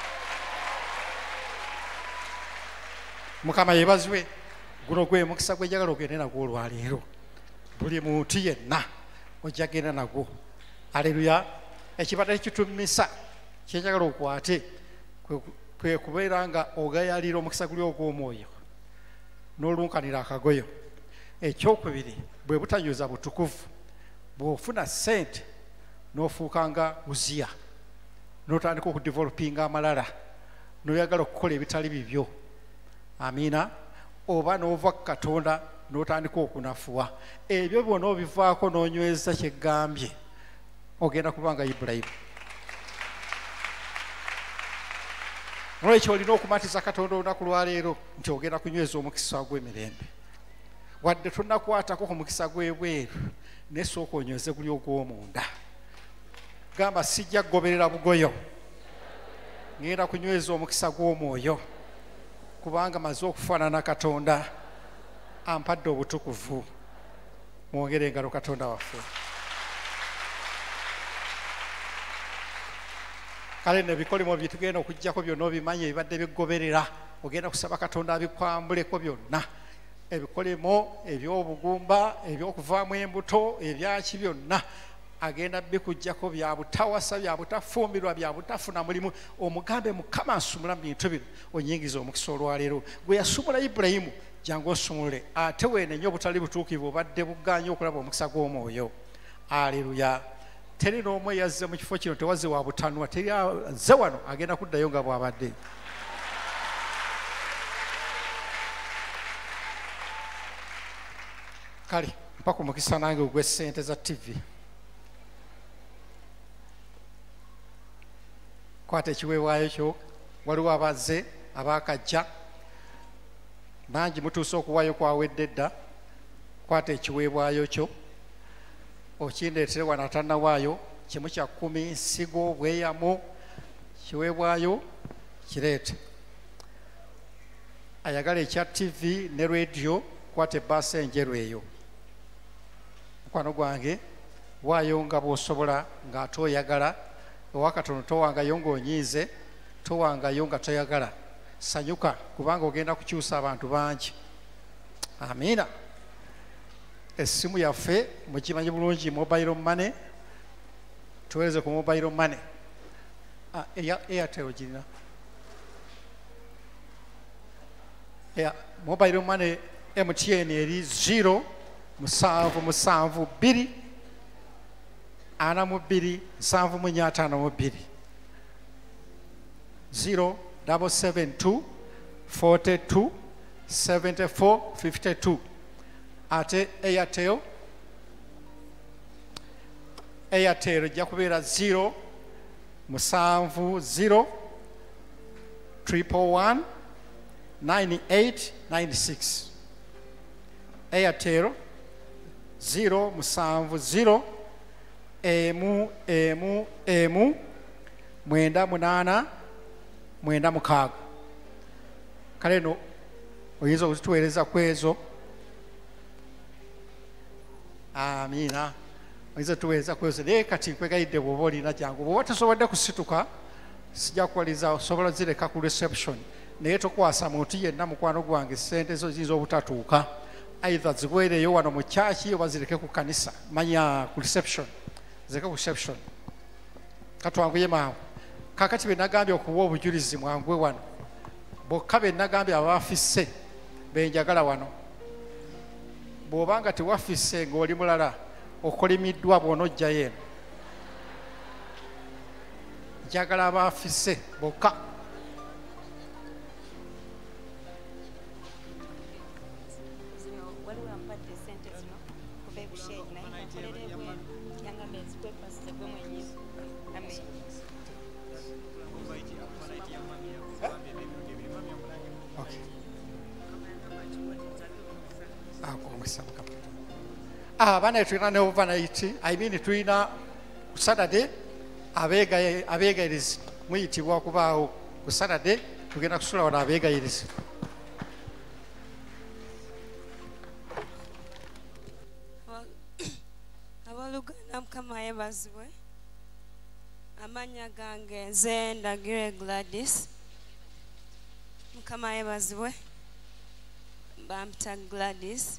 Mukama yeebazibwe. Guno gwe mukisa gwe njagala ogende nagwo olwaleero. Buli muntu yenna ojja genda nagwo. Aleluya. Ekibadde kitumisa kyenjagala okwate kwe kubeera nga ogayalira omukisa guli ogw'omwoyo n'olunkanira akagoyo. Ekyokubiri bwe butanyweza butukuvu bw'ofuna ssente n'ofuuka nga Uziya n'otandika okudevelopinga amalala n'oyagala okukola ebitali bibyo. Amina. Oba n'ova ku Katonda n'otandika okunafuwa. Ebyo byonna obivaako n'onyweza kyeggambye ogenda kubanga Ibulayimu. Olwekyo olina okumatiza Katonda olunaku lwaleero nti ogenda kunyweza omukisa gw'emirembe. Wadde tonnakwatako ku mukisa gw'ebweru naye sooka onyweze guli ogw'omunda. Gamba sijja kugoberera bugoyo ngenda kunyweza omukisa gw'omwoyo kubanga maze okufaanana Katonda ampadde obutukuvu. Mwongere engalo Katonda waffe. Kale nebikolimo byetugenda okujjako byonna obimanyi ebibadde bigoberera, ogenda kusaba Katonda abikwambuleko byonna. Ebikolimo eby'obugumba, eby'okuvaamu embuto, ebyaki byonna agenda bikujjako bya butawasa, bya butafumbirwa, bya butafuna mulimu. Omugambe Mukama nsumula mu bintu bino onyingiza omukisa olwaleero. Gwe yasumula Ibulayimu jangu osumule, ate weenenye obutali butuukivu obadde buganye okulaba omukisa gw'omwoyo. Aleluya. Teri n'omu yazze mu kifo kino tewazze wa butanwa, teri azze wano agenda kuddayo nga bw'abadde. Kale mpaka omukisa nange ogw'essente za T V. Kwata ekiweebwayo kyo, waliwo abazze abaakajja bangi mutuuse okuwaayo kwawedde dda. Kwata ekiweebwayo kyo okindeetere wano atannawaayo, kimu kya kkumi, nsigo, bweyamo, kiweebwayo kireete. Ayagala ekya T V ne radio, kwata ebbaasa enjeru eyo. Mukwano gwange waayo nga bw'osobola ng'ate oyagala. Owakatono towangayo ng'onyiize, towangayo nga toyagala. Sanyuka kubanga ogenda kukyusa abantu bangi. Amiina. Essimu yaffe mukimanyi bulungi mobile money, tuweereze ku mobile money. Ah, eya Airtel girina. Ya mobile money M T N eri zero musanvu musanvu bbiri ana mu bbiri nsanvu mu nnya ataano mu bbiri. zero double seven two forty two seventy four fifty two. Ate Airtel Airtel ejja kubeera zero musanvu zero triple one nine eight nine six. Airtel zero musanvu zero emu emu emu mwenda munaana mwenda mukaaga. Kale no oyinza okuzituweereza ku ezo. Amiina. Oyinza tuweereza ku ezo. Naye kati nkwegayidde bw'oba olina jangu. Bw'oba tosobodde kusituka sijja kuwaliza, osobola zireka ku reception. Naye tokwasa muntu yenna mukwano gwange ssente zo ziyinza obutatuuka. Either ziweereyo wano mu kyaki oba zireke ku kanisa. Manya ku reception. Zireke ku reception. Katwanguye mangu. Kakati be nagambye okuwa obujulizi mwangwe wano. Bokka be nagambye abaafisse benjagala wano. Bw'obanga tewafisse ng'oli mulala okolimiddwa bw'onojjayo eno. Njagala abaafisse bokka. Ah, bana tulina ne overnight, I mean tulina ku Saturday abega abegayirizi muyitibwa kubaawo ku Saturday tugenda kusula wano abegayirizi. Abaluganda Mukama yebazibwe. Amanya gange nze Ndagire Gladys. Mukama yebazibwe. Bampita Gladys.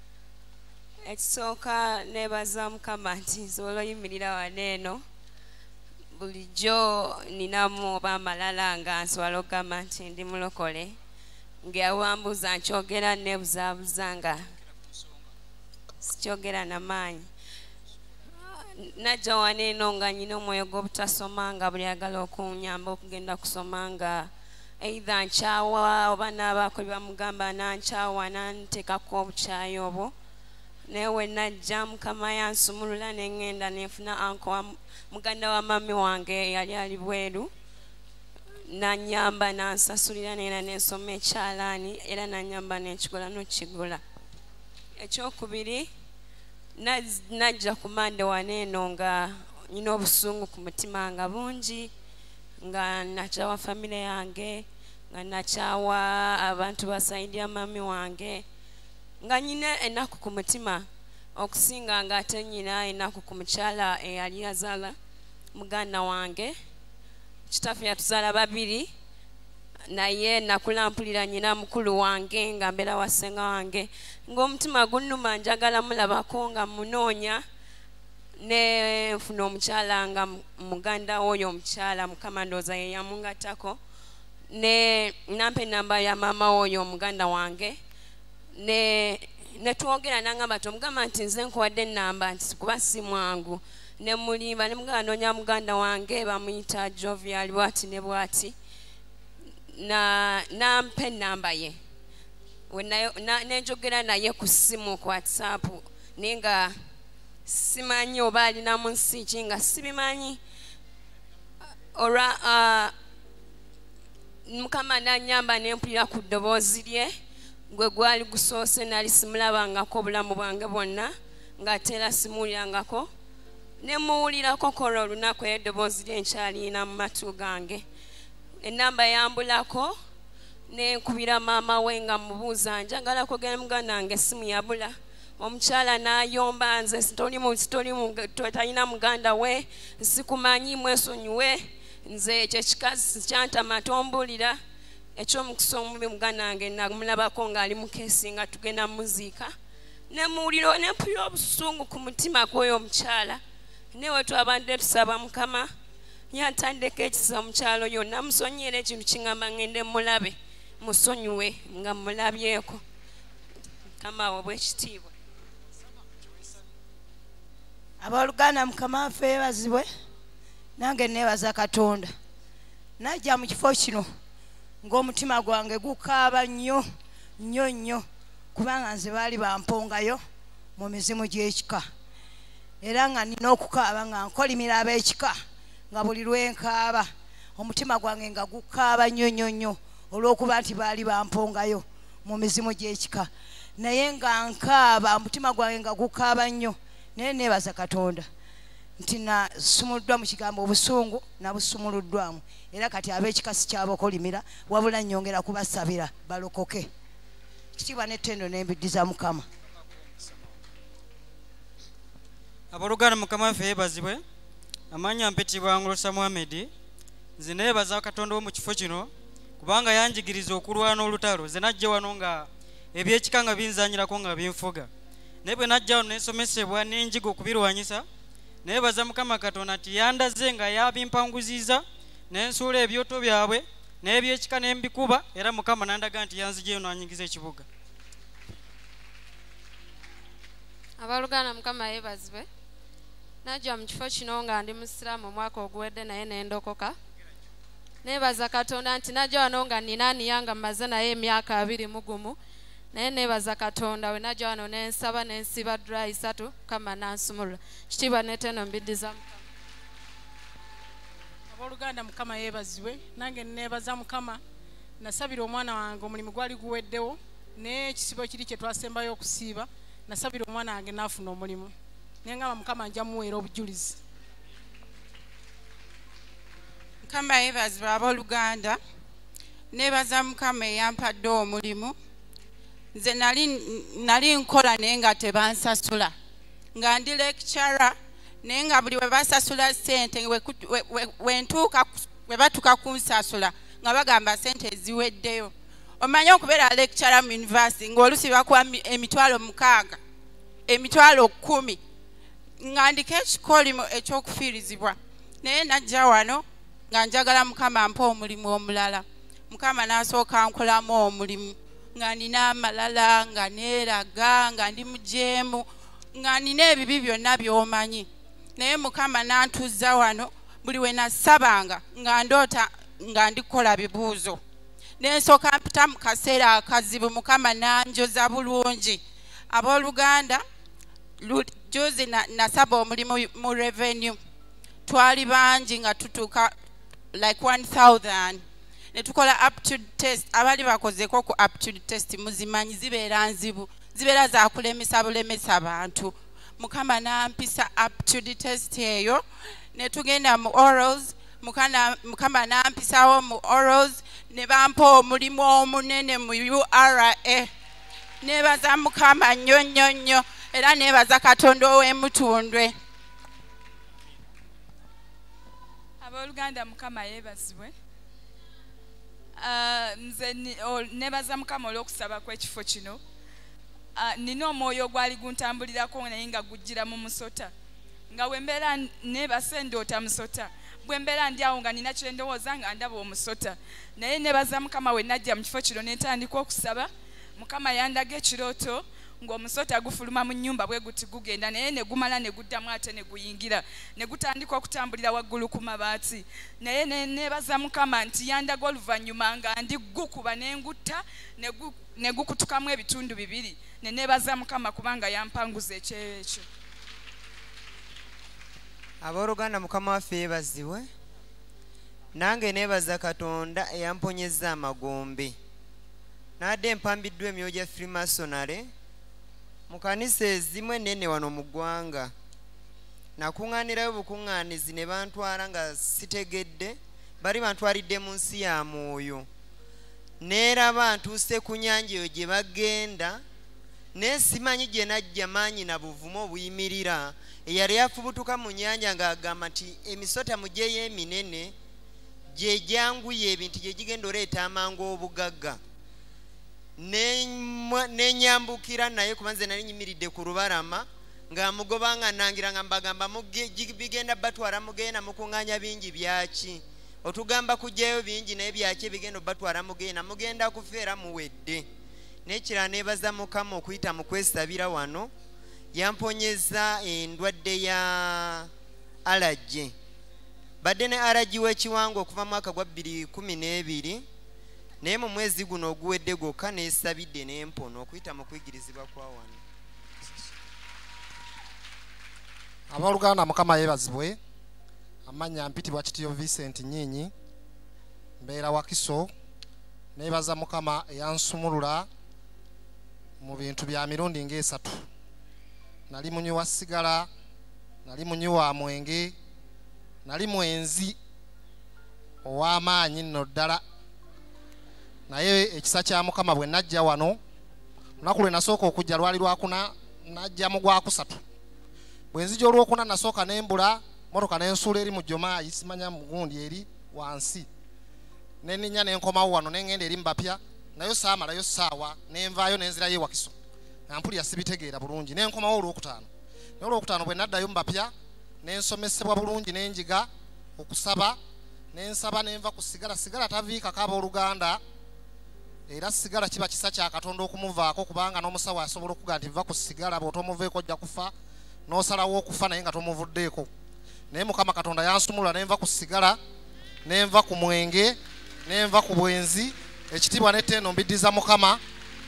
Ekisooka nebaza Mukama nti nsobola oyimirira wano eno bulijjo ninamu oba amalala nga nsobola okugamba nti ndi mulokole ng'awambuza nkyogera nebuzaabuza nga sikyogera namaanyi. Najja wano eno nga nyina omwoyo gw'obutasoma nga buli agala okunyamba okugenda kusoma nga either nkyawa oba n'abaako bamugamba nankyawa nanteekako obukyayi obwo. Newe najja Mukama yansumulula neŋŋenda nefuna anko muganda wa mami wange yali ali bweru nanyamba nansasulira neera nensoma ekyalaani era nanyamba nekigula nokigula. Ekyokubiri najja ku Mande wano eno nga nyina obusungu ku mutima nga bungi nga nakyawa famire yange nga nakyawa abantu basaidia mami wange nga nyina enaku ku mutima okusinga nga ate nyina enaku ku mukyala eyali yazaala muganda wange kitaffe yatuzaala babiri naye nakula mpulira nyina mukulu wange nga mbeera wa ssenga wange ng'omutima gunnuma njagala mulabako nga munoonya ne nfuna omukyala nga muganda oyo omukyala mukama ndooza ye yamungattako ne nampa enamba ya maama oyo omuganda wange ne netwogera nangamba tomugamba nti nze nkuwadde enamba nti kuba si mwangu ne mulimba ne mugamba noonya muganda wange bamuyita Jovial bwati ne bwati na nampa enamba ye nenjogera naye ku ssimu ku WhatsApp naye nga simanyi oba alina mu nsi ki nga sibimanyi olwa mukama nanyamba nempulira ku ddoboozi lye gwe gwali gusoose nali simulabangako obulamu bwange bwonna ng'ate era simuwulirangako ne muwulirako kola olunaku eyo eddoboozi lye nkyaliina mu matu gange enamba yambulako nenkubira maama we nga mubuuza njagala kwogera muganda wange essimu yabula omukyala n'ayomba nze talina muganda we sikumanyi mwesonyiwe nze ekyo ekikazi kyantama tombuulira ekyomukisa omubi muganda wange namulabako ng'ali mukeesi nga tugenda muziika nemuwulira nempulira obusungu ku mutima kw'oyo omukyala newe twabadde tusaba mukama yantandeko ekisa omukyalo yonna musonyiira ekintu kiŋŋamba ŋŋende mulabe musonyiwe nga mulabyeko mukama obw'ekitiibwa abooluganda mukama waffe yeebazibwe nange neebaza katonda najja mu kifo kino ng'omutima gwange gukaaba nnyo nnyo nnyo kubanga nze baali bampongayo mu mizimu gy'ekika era nga nina okukaaba nga nkolimira ab'ekika nga buli lwenkaaba omutima gwange nga gukaaba nnyo nnyo nnyo olw'okuba nti baali bampongayo mu mizimu gy'ekika naye nga nkaaba omutima gwange nga gukaaba nnyo naye neebaza katonda nti nasumuddwa mu kigambo obusungu nabusumuluddwamu era kati ab'ekika sikyaba okolimira wabula nnyongera kubasabira balokoke kitiibwa n'ettendo n'embiddiza mukama abooluganda mukama waffe yeebazibwe amanya mpitibwa Ngulosa Muhammad nze neebaza katonda wo mu kifo kino kubanga yanjigiriza okulwana olutalo nze najja wano nga ebyekika nga binzanyirako nga binfuga naye bwe najja wano nesomesebwa n'enjiga okubirwanyisa neebaza mukama katonda nti yandaze nga yabimpanguziza nensuula ebyoto byabwe n'ebyekika n'embikuba era mukama nandaga nti yanzijeyo nanyigiza ekibuga. Abaluganda mukama yeebazibwe najja mu kifo kino nga ndi musiraamu omwaka oguwedde naye nendokoka neebaza katonda nti najja wano nga nina niyanga mmaze naye emyaka abiri mu gumu naye neebaza katonda we najja wano nensaba nensiba ddula isatu kama nansumulula kitiibwa n'ettendo mbiddiza mukama. Abooluganda mukama yeebazibwe nange neebaza mukama nasabira omwana wange omulimu gwali guweddewo naye ekisibo kiri kye twasembayo okusiiba nasabira omwana wange naafuna omulimu naye ngamba mukama nja muweera obujulizi. Mukama yeebazibwe abooluganda neebaza mukama eyampadde omulimu nze nali nali nkola naye nga tebansasula nga ndi lecturer naye nga buli we basasula ssente wentuuka we batuuka kunsasula nga bagamba ssente eziweddeyo. Omanyi okubeera lecturer mu university ng'olusi bakuwa emitwalo mukaaga emitwalo kkumi nga ndiko ekikolimo ekyokufiirizibwa naye najja wano nga njagala mukama mpa omulimu omulala mukama n'asooka nkolamu omulimu nga nina amalala nga neeraga nga ndi mujeemu nga nina ebibi byonna by'omanyi naye mukama n'antuzza wano buli we nasabanga nga ndoota nga ndikola bibuuzo nensooka mpita mu kaseera akazibu mukama n'anjoza bulungi. Abooluganda juzi nasaba omulimu mu revenue twali bangi nga tutuuka like one thousand ne tukola aptitude test abali bakozeko ku aptitude test muzimanyi zibeera nzibu zibeera za kulemesa bulemesa abantu mukama n'ampisa aptitude test eyo ne tugenda mu orals mukama nampisawo mu oros ne bampa omulimu omunene mu U R A. Nebaza mukama nnyo nnyo nnyo era nebaza katonda ow'emutundwe. Abooluganda mukama yeebazibwe. Nze nebaza mukama olw'okusaba kw'ekifo kino. Nina omwoyo gwali guntambulirako naye nga gujjira mu musota. Nga bwe mbeera neebase ndoota musota. Bwe mbeera ndi awo nga nina kye ndowooza nga ndaba omusota. Naye nebaza mukama we najja mu kifo kino ne ntandika okusaba. Mukama yandaga ekirooto ng'omusota gufuluma mu nnyumba bwe guti gugenda naye ne gumala ne guddamu ate ne guyingira ne gutandika okutambulira waggulu ku mabaati. Naye neebaza mukama nti yandaga oluvannyuma nga ndi gukuba ne ngutta ne gukutukamu ebitundu bibiri. Ne neebaza mukama kubanga yampanguza ekyeyo ekyo. Abooluganda mukama waffe yeebazibwe. Nange neebaza Katonda eyamponyeza amagombe. Nadde mpambiddwa emyoyo gya Freemasonry mu kanisa ezimu ennene wano mu ggwanga. Nakuŋŋaanirayo bukuŋŋaanizi ne bantwala nga sitegedde bali bantwalidde mu nsi ya mwoyo. Neeraba ntuuse ku nnyanja eyo gye bagenda naye simanyi gye najja maanyi na buvumo obuyimirira eyali afubutuka mu nnyanja ng'agamba nti emisota mugyeyo eminene gye gyanguye ebintu gye gigenda oleeta amangu obugagga. Nenyambukira naye kuba nze nali nyimiridde ku lubalama ng'amugoba nga nangira nga mbagamba bigenda batwala mugenda mukuŋŋaanya bingi byaki otugamba kujjayo bingi naye byaki ebigenda batwala mugenda mugenda kufeera muwedde. N'ekirala neebaza mukama okuyita mu kwesabira wano yamponyeza endwadde ya allergy. Badde ne allergy w'ekiwango okuva mu mwaka gwa bbiri kumi n'ebiri naye mu mwezi guno oguwedde gwokka neesabidde n'empona okuyita mu kuyigirizibwa kwa wano. Abooluganda mukama yeebazibwe. Amannya mpitibwa Kitiyo Vincent Nyinyi. Mbeera Wakiso. Neebaza mukama eyansumulula mu bintu bya mirundi ng'esatu. Nali munywa sigala, nali munywa mwenge, nali mwenzi ow'amaanyi nno ddala. Naye ekisa kya mukama bwe najja wano lunaku lwe nasooka okujja lwali lwakuna najja mu gwakusatu. Bwe nzija olwokuna nasooka nembula motoka nensuula eri mu Jomaayi simanya mugundi eri wansi. Neninya nenkomawo wano nengenda eri mbapya nayo saamalayo ssaawa nenvaayo nenzirayo e Wakiso. Nampulira sibitegeera bulungi nenkomawo olwokutaano. Naye olwokutaano bwe naddayo mbapya nensomesebwa bulungi nenjiga okusaba nensaba nenva ku sigala. Sigala taviikako abooluganda. Era sigala kiba kisa kya Katonda okumuvaako kubanga n'omusawo asobola okuga nti va ku sigala bw'otomuveeko ojja kufa n'osalawo okufa naye nga tomuvuddeeko. Naye mukama Katonda yansumulula nenva ku sigala nenva ku mwenge nenva ku bwenzi. Ekitiibwa n'etteeno mbiddiza mukama.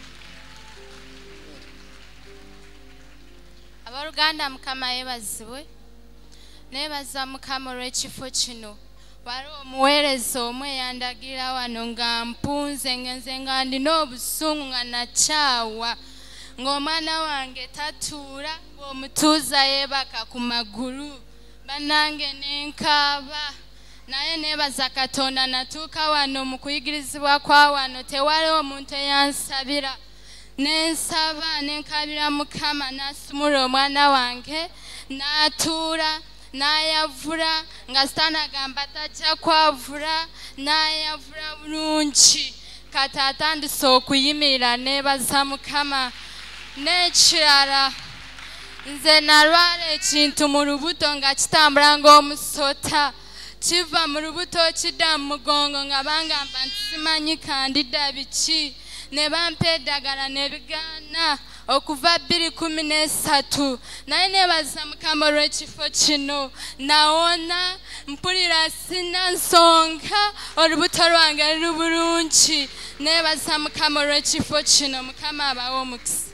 Abooluganda mukama yeebazibwe. Neebaza mukama olw'ekifo kino. Waliwo omuweereza omu eyandagira wano nga mpunze ngenze nga ndina obusungu nga nakyawa ng'omwana wange tatuula bw'omutuuza yeebaka ku magulu bannange nenkaaba. Naye neebaza Katonda natuuka wano mu kuyigirizibwa kwa wano tewaliwo omuntu eyansabira. Nensaba nenkabira mukama n'asumula omwana wange n'atuula. N'ayavula nga Sitaani agamba tajja kwavula n'ayavula bulungi kati atandise okuyimirira. Neebaza mukama. N'ekirala nze nalwala ekintu mu lubuto nga kitambula ng'omusota kiva mu lubuto kidda mu mugongo nga bangamba nti simanyi kandidda biki ne bampa eddagala ne bigaana okuva bbiri kumi n'esatu. Naye neebaza mukama olw'ekifo kino nawona mpulira sina nsonga olubuto lwange luli bulungi. Neebaza mukama olw'ekifo kino. Mukama abawe omukisa.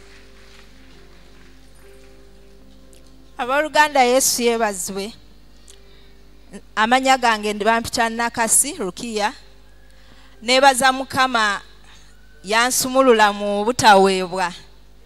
Abooluganda Yesu yeebazibwe. Amanya gange bampita Nakasi Rukiya. Neebaza mukama yansumulula mu butaweebwa.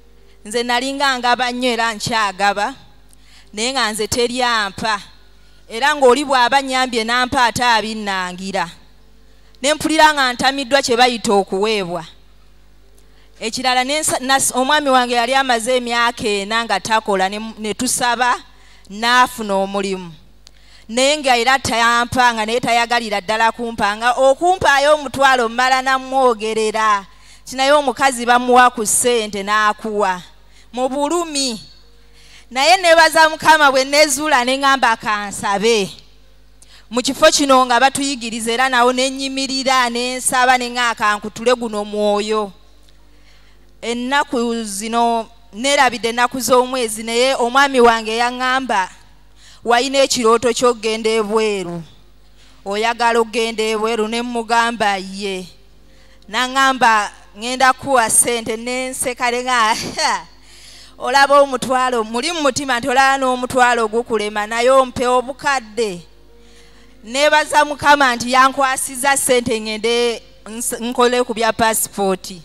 Nze nalinga ngaba nnyo era nkyagaba naye nga nze teryampa era ng'oli bw'aba nnyambye nampa ate abinnangira ne mpulira nga ntamiddwa kye bayita okuweebwa. Ekirala omwami wange yali amaze emyaka ena nga takola ne tusaba n'afuna omulimu naye nga era tayampa nga naye tayagalira ddala kumpanga okumpaayo omutwalo mmala namwogerera kinaye omukazi bamuwa ku ssente n'akuwa mu bulumi naye nebaza Mukama bwe nezuula ne ngamba kansabe mu kifo kino nga batuyigiriza era nawo nenyimirira nensaba ne ngaka nkutule guno mwoyo ennaku zino nerabidde ennaku z'omwezi naye omwami wange yaŋŋamba wayina ekirooto ky'okgenda ebweru oyagala okgenda ebweru ne mugamba ye naŋŋamba ŋŋenda kuwa ssente nenseka nenga olaba omutwalo muli mu mutima nti olaba n'omutwalo ogukulema naye ompe obukadde nebaza Mukama nti yankwasiza ssente ŋŋende nkole ku bya pasipooti.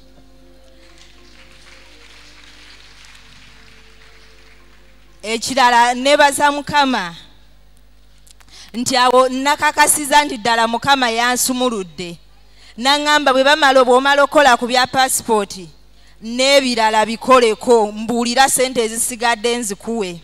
Ekirala nebaza Mukama nti awo nakakasiza nti ddala Mukama yansumuludde naŋŋamba bwe bamala bw'omala okola ku bya pasipooti n'ebirala bikoleko mbuulira ssente ezisigadde nzikuwe.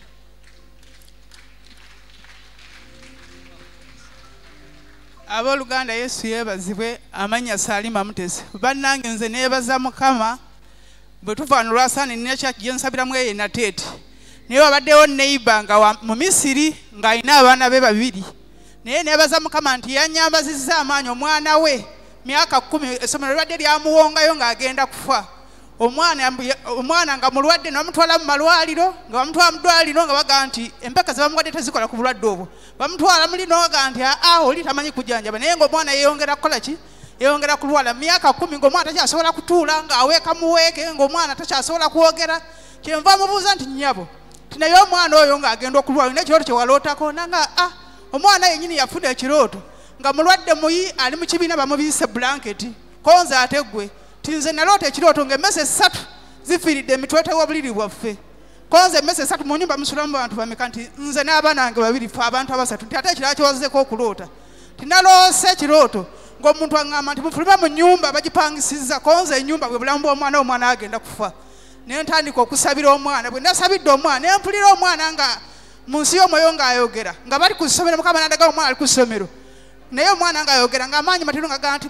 Abooluganda Yesu yeebazibwe amanya Saalima Mutesi bannange nze neebaza Mukama bwe tufaana olwasaani nina kyaki gye nsabiramu eyo nateeti naye wabaddewo neiba nga mu Misiri ng'alina abaana be babiri naye neebaza Mukama nti yannyambazizza amaanyi omwana we myaka kkumi essomero libadde lyamuwongayo ng'agenda kufa omwana omwana nga mulwadde ne bamutwala mu malwaliro nga bamutwala mu ddwaliro nga baga nti empeka ze bamuwadde tezikola ku bulwadde obwo bamutwala muli noga nti aa oli tamanyi kujanjaba naye ng'omwana yeeyongera kukola ki yeeyongera kulwala myaka kkumi ng'omwana takyasobola kutuula ng'aweeka muweeke ng'omwana takyasobola kwogera kyenva mubuuza nti nnyabo naye omwana oyo ng'agenda okulwala olina ekirooto kye walootako nanga a omwana yennyini yafuna ekirooto nga mulwadde muyi ali mu kibiina bamubiise blanketi konze ate ggwe tinze naloota ekirooto ng'emmese essatu zifiiridde emitwete w'obuliri bwaffe konze emmese essatu mu nnyumba musulamu bantu bameka nti nze n'abaana bange babiri fe abantu abasatu nti ate ekirala kyewazizeko okuloota tinaloose ekirooto ng'omuntu aŋŋamba nti mufulume mu nnyumba bagipangisizza konze ennyumba bwe bulamu bw'omwana omwana agenda kufa ne ntandika okusabira omwana bwe nasabidde omwana ne mpulira omwana nga mu nsi y'omwoyo ng'ayogera nga bali ku ssomero Mukama n'andaga omwana ali ku ssomero naye omwana ng'ayogera ng'amaanyi matiro nga gaa nti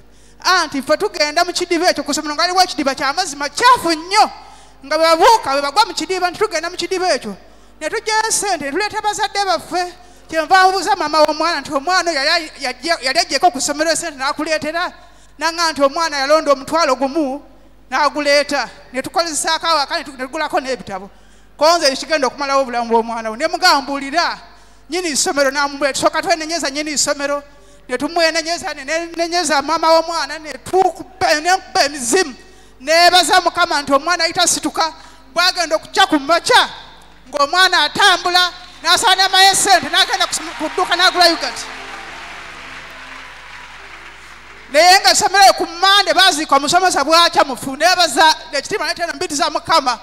anti ffe tugenda mu kidiba ekyo ku ssomero ng'aliwo ekidiba ky'amazzi makyafu nnyo nga bwe babuuka bwe bagwa mu kidiba nti tugenda mu kidiba ekyo ne tujjayo ssente ne tuleeta bazadde baffe kyenva mubuuza maama w'omwana nti omwana oyo yali aggyeko ku ssomero esente n'akuleetera naŋŋa nti omwana yalonda omutwalo gumu n'aguleeta ne tukozesaako awaka ne tugulako n'ebitabo konze ekigenda okumalawo obulamu bw'omwana we ne mugambuulira nyini ssomero n'amubula tusooka twenenyeza nyini ssomero ne tumwenenyeza nenenyeza maama w'omwana netukuba emizimu neebaza Mukama nti omwana ayita situka bwagenda okujja ku makya ng'omwana atambula n'asaanamayo essente n'agenda ku dduuka n'agula yugati naye nga essomero ku mmande baaziika omusomesa bwakya mufu neebaza ekitiibwa netena mbitiza Mukama.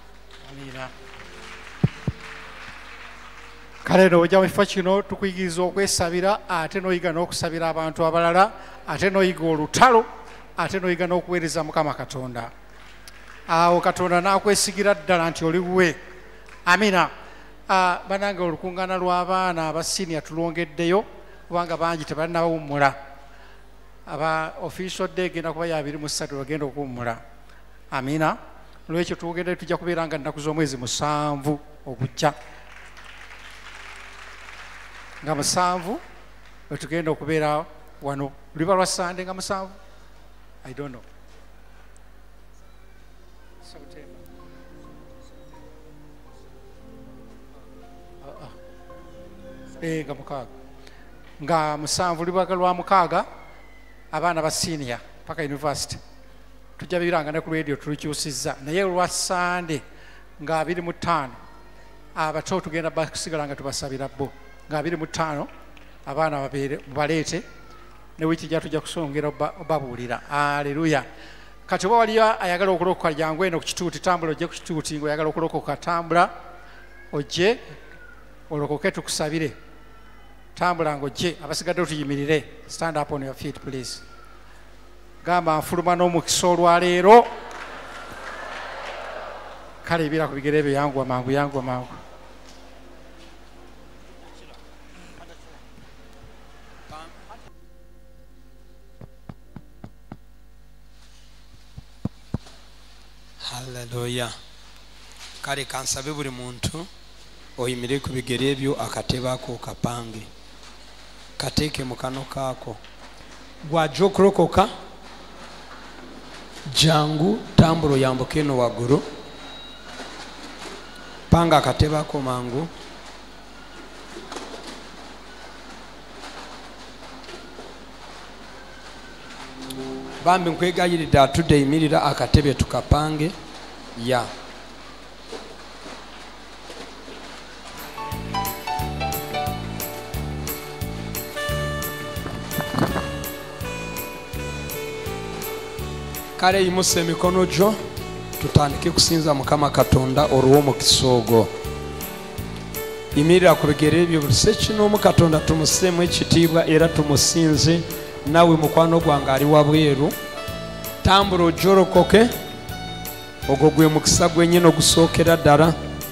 Kale no ojja mu kifo kino tukuyigiriza okwesabira ate n'oyiga n'okusabira abantu abalala ate n'oyiga olutalo ate n'oyiga n'okuweereza Mukama Katonda awo Katonda n'akwesigira ddala nti oli wuwe. Amina. Banange olukuŋŋaana lw'abaana aba siniya tulwongeddeyo kubanga bangi tebalinabawummula aba official day egenda kuba ya abiri mu ssatu bagenda okuwummula. Amina. Olwekyo tugenda tujja kubeera nga nnaku z'omwezi musanvu ogujja nga musanvu bwe tugenda okubeera wano luliba lwa Sande nga musanvu I don't know nga mukaaga nga musanvu luliba lwa mukaaga abaana ba senior paka university tujja biranga ne ku radio tulukyusizza naye olwa Sande nga abiri mu ttaano abato tugenda basigala nga tubasabira bo nga abiri mu ttaano abaana babeere baleete ne wiki gya tujja kusongera babuulira. Aleluya. Kati oba waliyo ayagala okulokoka jangu eno ku kituuti tambula ojje ku kituuti ng'oyagala okulokoka tambula ojje olokoke tukusabire tambula ng'ojje abasigadde tuyimirire. Stand up on your feet please. Gamba nfuluma n'omukisa olwaleero. Kale ebira ku bigere bye yanguwa mangu yanguwa mangu. Hallelujah. Kale kansabe buli muntu oyimire ku bigere ebyo akatebe ako kapange. Kateeke mu kano kaako. Gw'ajja okulokoka jangu tambulo yambuka eno waggulu. Panga akatebe ako mangu. Bambi nkwegayiridde atudde yimirira akatebe tukapange. Ya kale yimusa emikono gyo tutandike kusinza Mukama Katonda olw'omukisa ogwo. Yimirira ku bigere ebyo buli sekinoomu Katonda tumuseemu ekitiibwa era tumusinze. Nawe mukwano gwange ali wabweru tambula ojjolokoke. Ogwo gwe mukisa gwennyini ogusookera ddala.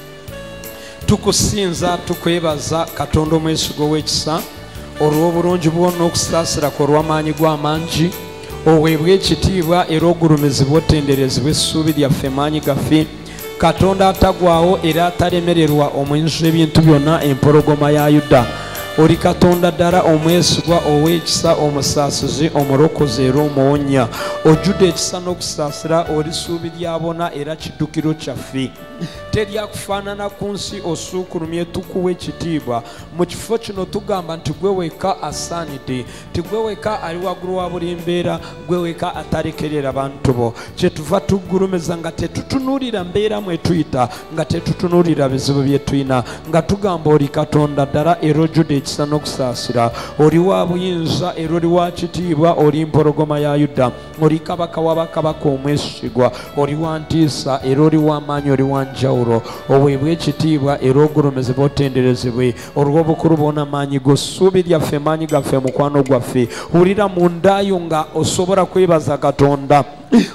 Tukusinza tukwebaza Katonda omwesigo w'ekisa olw'obulungi bwo n'okusaasira kwo olw'amaanyi gw'amangi. Oweebwe ekitiibwa era ogulumizibwa otenderezebwa essuubi lyaffe maanyi gaffe. Katonda atagwawo era atalemererwa omwenzi ebintu byonna empologoma ya Yuda. Oli Katonda ddala omwesigwa ow'ekisa omusaasizi omulokozi era omuwonya. Ojjudde ekisa n'okusaasira oli ssuubi ly'abona era kiddukiro kyaffe. Teryakufaanana ku nsi osuukulumye tukuwa ekitiibwa. Mu kifo kino tugamba nti gwe weka asaanidde. Ti gwe weka ali waggulu wa buli mbeera. Gwe weka atalekerera bantu bo. Kyetuva tuggulumiza nga tetutunuulira mbeera mwe tuyita, nga tetutunuulira bizibu bye tuyina, nga tugamba oli Katonda ddala era ojjudde ekisa n'okusaasira. Oli wa buyinza era oli wa kitiibwa. Oli mpologoma ya Yuda. Oli kabaka wa bakabaka omwesigwa. Oli wa ntiisa era oli w'amaanyi. Oli wa njawulo. Oweebwe ekitiibwa era ogulumizibwa otenderezebwe olw'obukulu bw'amaanyi go. Ssuubi lyaffe maanyi gaffe mukwano gwaffe. Wulira mundaayo nga osobola kwebaza Katonda.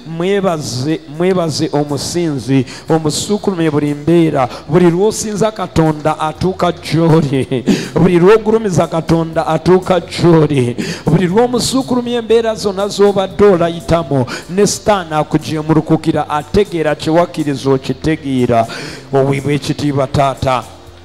Mwebaze mwebaze omusinzi omusuukulumye buli mbeera. Buli lw'osinza Katonda atuuka gy'oli. Buli lw'ogulumiza Katonda atuuka gy'oli. Buli lw'omusuukulumya embeera zonna z'obadde olayitamu ne Sitaani akujeemulukukira ategeera kyewakkiriza okitegeera. Oweebwe ekitiibwa Taata,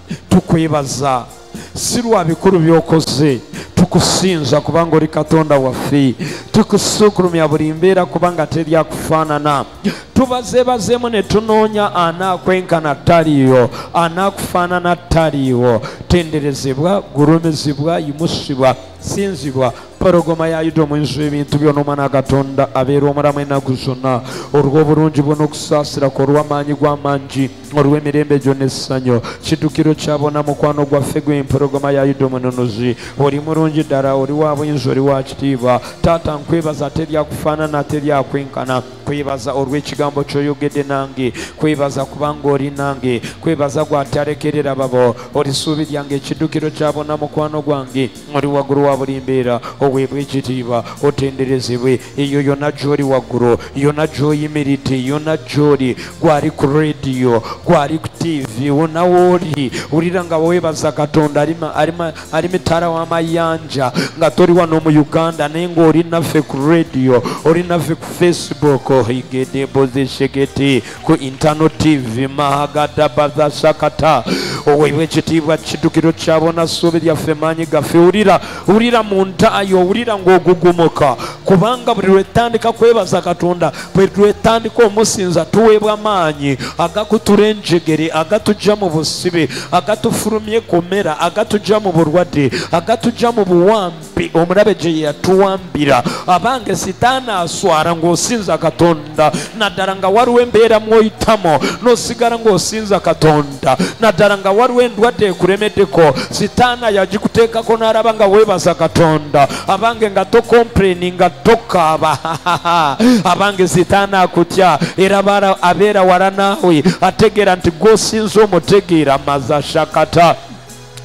tukwebaza si lwa bikulu by'okoze. Tukusinza kubanga oli Katonda waffe. Tukusuukulumya buli mbeera kubanga teryakufaanana. Tubazeebazeemu ne tunoonya anaakwenkana taliiyo, anaakufaanana taliiwo. Tenderezebwa, gulumizibwa, yimusibwa, sinzibwa empologoma ya Yuda omwenzi w'ebintu byonna omwana Katonda abeera omulamu ennaku zonna olw'obulungi bwo n'okusaasira kwo olw'amaanyi gw'amangi olw'emirembe gyonna essanyu. Kiddukiro kyabona mukwano gwaffe gwe empologoma ya Yuda omununuzi. Oli mulungi ddala, oli wa buyinza, oli wa kitiibwa. Taata nkwebaza teryakufaanana, teryakwenkana. Kwebaza olw'ekigambo ky'oyogedde nange. Kwebaza kubanga oli nange. Kwebaza gw'atalekerera babo. Oli ssuubi lyange, ekiddukiro kyabona mukwano gwange. Oli waggulu wa buli mbeera. Oweebwe ekitiibwa, otenderezebwe. Eyo yonna gy'oli waggulu, yonna gy'oyimiridde, yonna gy'oli. Gwali ku rediyo, gwali ku tiivi, wonna wooli. Wulira nga weebaza Katonda ali mitala w'amayanja, nga toli wano mu Uganda naye ng'oli naffe ku rediyo, oli naffe ku Facebook, higede mboze sheketi, ku Intano T V, mahagada baza shakata. Oweebwe ekitiibwa, kiddukiro kyabona ssuubi lyaffe maanyi gaffe. Wulira, wulira mu ntaayo, wulira ng'ogugumuka, kubanga buli lwetandika kwebaza Katonda, buli lwetandika omusinza tuweebwa maanyi agakutula enjegere, agatujja mu busibe, agatufulumye kumera, agatujja mu bulwadde, agatujja mu buwambi omulabe gye yatuwambira. Abange Sitaani aswala ng'osinza Katonda, naddala nga waliwo embeera mw'oyitamu n'osigala ng'osinza Katonda, naddala nga waliwo endwadde ekulemeddeko, Sitaani yagikuteekako n'alaba nga weebaza Katonda. Abange nga tokompleni nga tokaaba, abange Sitaani akutya era abeera wala naawe ategeera nti gw'osinza omutegeera maza shakata.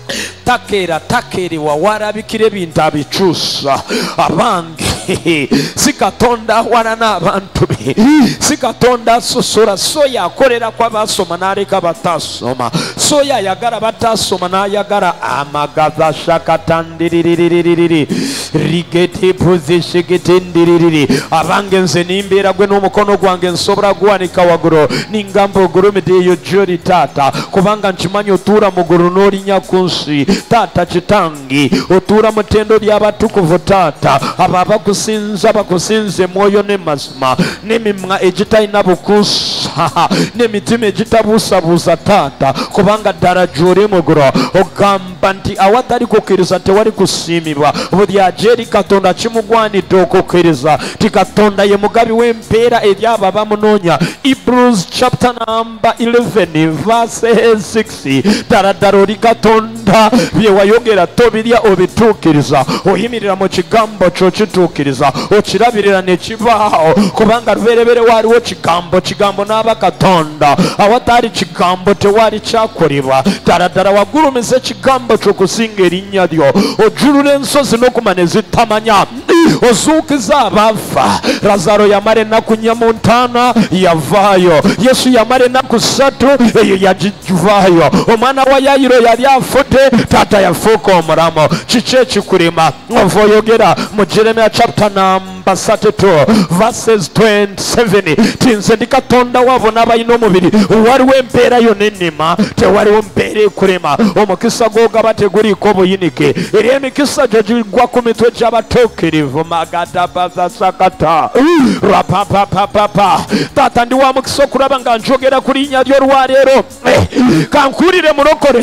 takeera takeerewa warabikira ebintu abikyusa abange si katonda awala n'abantu be si katonda asosola so yakolera ku abasoma n'aleka batasoma so yayagala batasoma n'ayagala amagaza shakatandiriririririri rigete pozeshegetendiririri abange nze nimbeera gwe n'omukono gwange nsobola guwanika waggulu ningamba ogulumide eyo gy'oli taata kubanga nkimanyi otuula mu ggulu n'olinnya ku nsi taata kitangi otuula mu ttendo ly'abatukuvu taata abo abakusinza bakusinze mwoyo ne mazima n'emimwa egitalina bukuusa n'emitima egitabuusabuusa taata kubanga ddala gy'oli mu ggulu ogamba nti awatali kukkiriza tewali kusiimibwa buli ajja eri katonda kimugwanidde okukkiriza ti katonda ye mugabi w'empeera eri abo abamunoonya. Hebrews chapter number eleven verse six ddala ddala oli katonda bye wayogera tobirya obituukiriza oyimirira mu kigambo kyo kituukiriza okirabirira ne kibaawo kubanga lubereberye waaliwo kigambo kigambo n'aba katonda awataali kigambo tewaali kyakolebwa ddala ddala wagulumiza ekigambo ky'okusinga erinnya lyo ojjulula ensozi n'okuma ne zitamanya ozuukiza abaafa. Lazaro yamala ennaku nnya mu ntaana yavaayo. Yesu yamala ennaku ssatu eyo yagivaayo. Omwana wa Yayiro yali afudde taata yafuuka omulamu. Kiki ekikulema? Ova oyogera mu Jeremiya chapter number thirty-two verses twenty-seven ti nze ndi katonda waabo n'abalina omubiri waliwo empeera yonna ennema tewaliwo mpeera ekulema. Omukisa gw'ogaba teguliiko buyinike era emikisa gyo gigwa ku mitwe gy'abatuukirivu. Magadabazasakata rapapapapapa taata ndi wa mukisa okulaba nga njogera ku linnya ly'olwaleero kankuulire mulokole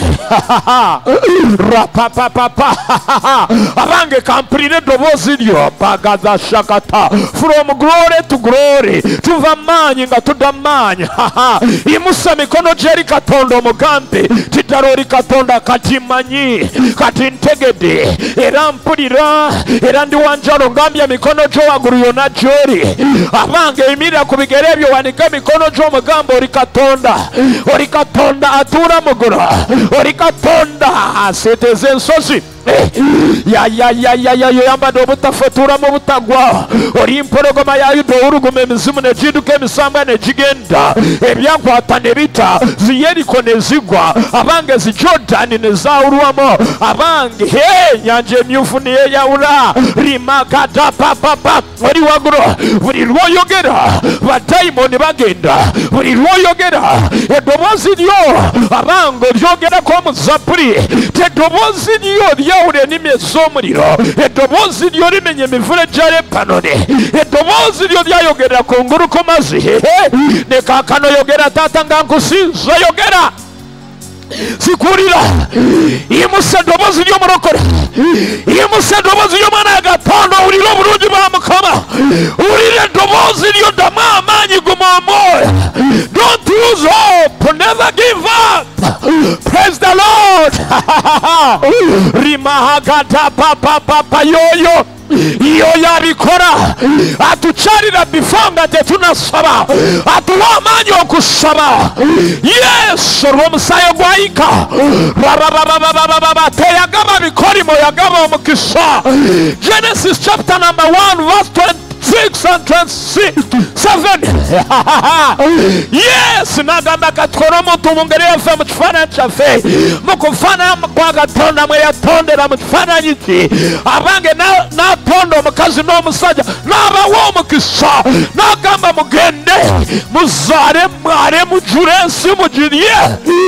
rapapapapa abange kampulire eddoboozi lyo bagazashakata from glory to glory tuva maanyi nga tudda maanyi imusa mikono gy'eri katonda omugambe tiddala oli katonda kati manyi kati ntegedde era mpulira era ndi wanjalo ngambye mikono gyo waggulu yonna gy'oli abange yimirira ku bigere ebyo wanika emikono gy'omugambe oli katonda oli katonda atuula mu ggulu oli katonda aseeteza ensozi yayayayayo yambadde obutafutuula mu butagwa oli mpologoma ya Yuda owuluguma emizimu ne gidduka emisambwa ne gigenda ebyakwata ne bita ziyeriko ne zigwa abange zi Jordani ne zaawulwamu abange ennyanja emyufu ne yeeyawula rimakata papapa oli waggulu buli lw'oyogera badayimoni bagenda buli lw'oyogera eddoboozi lyo abange olyogerako mu Zabbuli teddoboozi lyo lyawula ennimi ez'omuliro eddoboozi lyo limenya emivule gya Lebanoni eddoboozi lyo lyayogerera ku ngulu ku mazzi ne kaakano yogera taata nga nkusinza yogera sikulira yimusa eddoboozi ly'omulokole yimusa eddoboozi ly'omwana ya Katonda owulire obulungi bwa Mukama owulire eddoboozi lyo ddamu amaanyi guma omwoyo don't lose hope never give up praise the Lord rimahagata papa papa yoyo yoyo abikora atukyalira bifo nga tetunasaba atuwa amaanyi okusaba yesu olw'omusaayi gwayika teyagaba bikolimo yagaba omukisa. Genesis chapter number one verse twenty-six and twenty-seven yes nagamba katukole omuntu mu ngeri yaffe mu kifaananyi kyaffe mu kufaanana kwa Katonda mwe yatondera mu kifaananyi kye abange n'atonda omukazi n'omusajja n'abawa omukisa n'agamba mugende muzaale mwale mujule ensi mugirye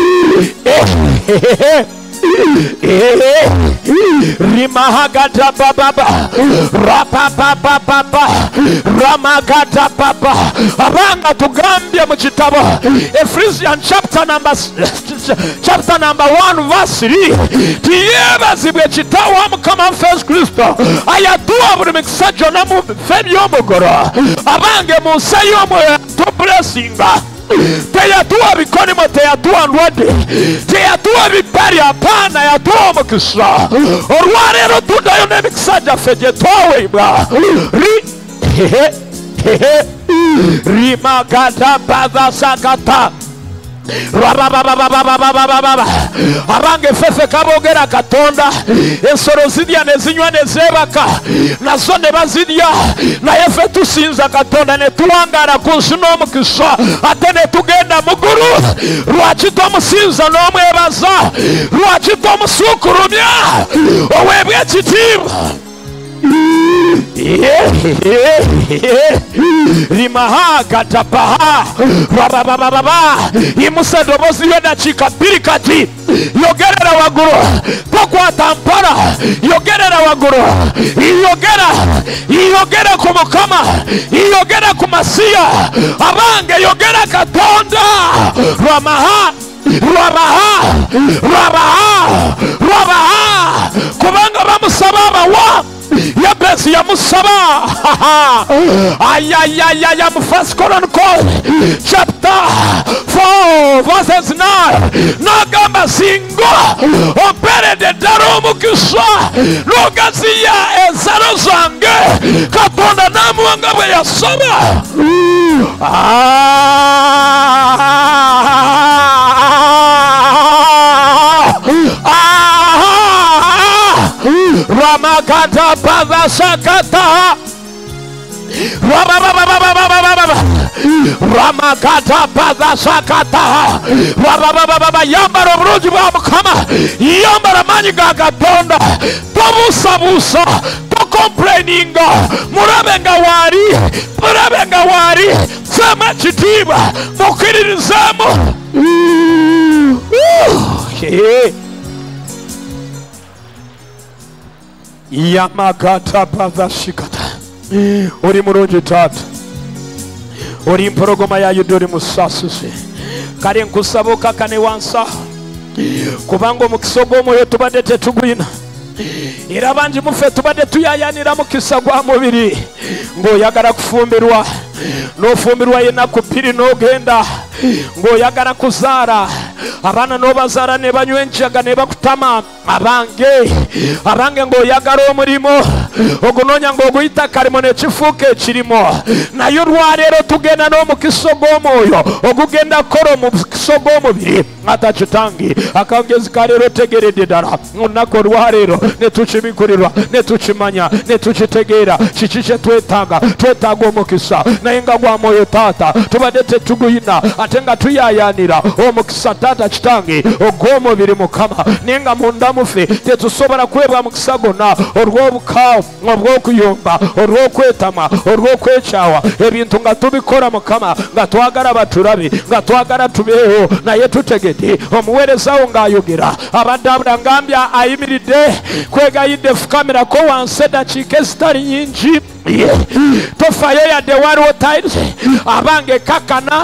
rimahagata bababa rapapapapapa ramagata papa abanga tugambye mu kitabo Ephesians chapter number chapter number one verse three tiyebazibwe ekitawo wa Mukama waffe Yesu Kristo ayatuwa buli mikisa gyonna mu ffe by'omugolo abange mu nsi y'omwoyo yatubulesinga teyatuwa bikolimo teyatuwa ndwadde teyatuwa bibali apaana yatuwa omukisa olwaleero tuddayo n'emikisa gyaffe gye twaweebwa rimagata bazasakata abange fefe kabogera katonda ensolo zirya ne zinywa ne zeebaka nazo ne bazirya naye ffe tusinza katonda ne tuwangaala ku nsi n'omukisa ate ne tugenda mugulu. Lwaki tomusinza n'omwebaza? Lwaki tomusuukulumya? Oweebwa ekitiibwa. Rimaha katapaha bababababa imusa dobozi yo dakika bbiri kati yogerera waguru tokwata mpala yogerera waguru yogera yogera ku Mukama yogera ku Masiya abange yogera Katonda ramaha ramaha ramaha ramaha kubanga bamusaba abawa Yabesi yamusaba ayayayaya mu First Chronicles chapter four verses nine nagamba singo operede daro mukisa nogaziya ezaro zange Katonda namuwanga bwe yasaba. Ramakata Baba Sakata Ramakata Baba Sakata Baba Yambara Bruji Mukama Yambara Maniga Katonda Tobusa Busa to complaining Murabenga Wari Murabenga Wari Sama Chitiba Mokiri Zamu Yamakata Bavashikata Uri Muroji Tata Uri Mporogoma ya Yudori Musasusi Kari nkusabuka kane wansa Kubango mukisogomo yo tubade tetugwina Irabanji mufe tubade tuyayanira mukisa gwa mubiri ngo yagara kufumbirwa no fumbirwa yena kupiri no genda ngo yagara kuzara abana no bazara ne banywenjaga ne bakutama abange abange ngo yagara omurimo ogunonya ngo guhita karimo ne chifuke kirimo nayo rwarero tugenda no mukisogomo yo ogugenda koro mu kisogomo biri atachitangi akangezi karero tegerede dara nako rwarero ne tuchimikurirwa ne tuchimanya ne tuchitegera chichiche twetaga twetaga omukisa nayenga gwa moyo tata tubadete tuguyina atenga tuyayanira omukisa tata chitangi ogomo biri Mukama nenga munda mufe tetusobora kwebwa mukisa gona orwobukawo obwo kuyomba orwo kwetama orwo kwechawa ebintu nga tubikora Mukama nga twagara baturabe nga twagara tubeho naye tutegete omuwerezawo ngayogera abadabura ngambya ayimiride kwegayide fukamira ko wanseda chike stari nyingi tofayo ya de waro tiles abange kakana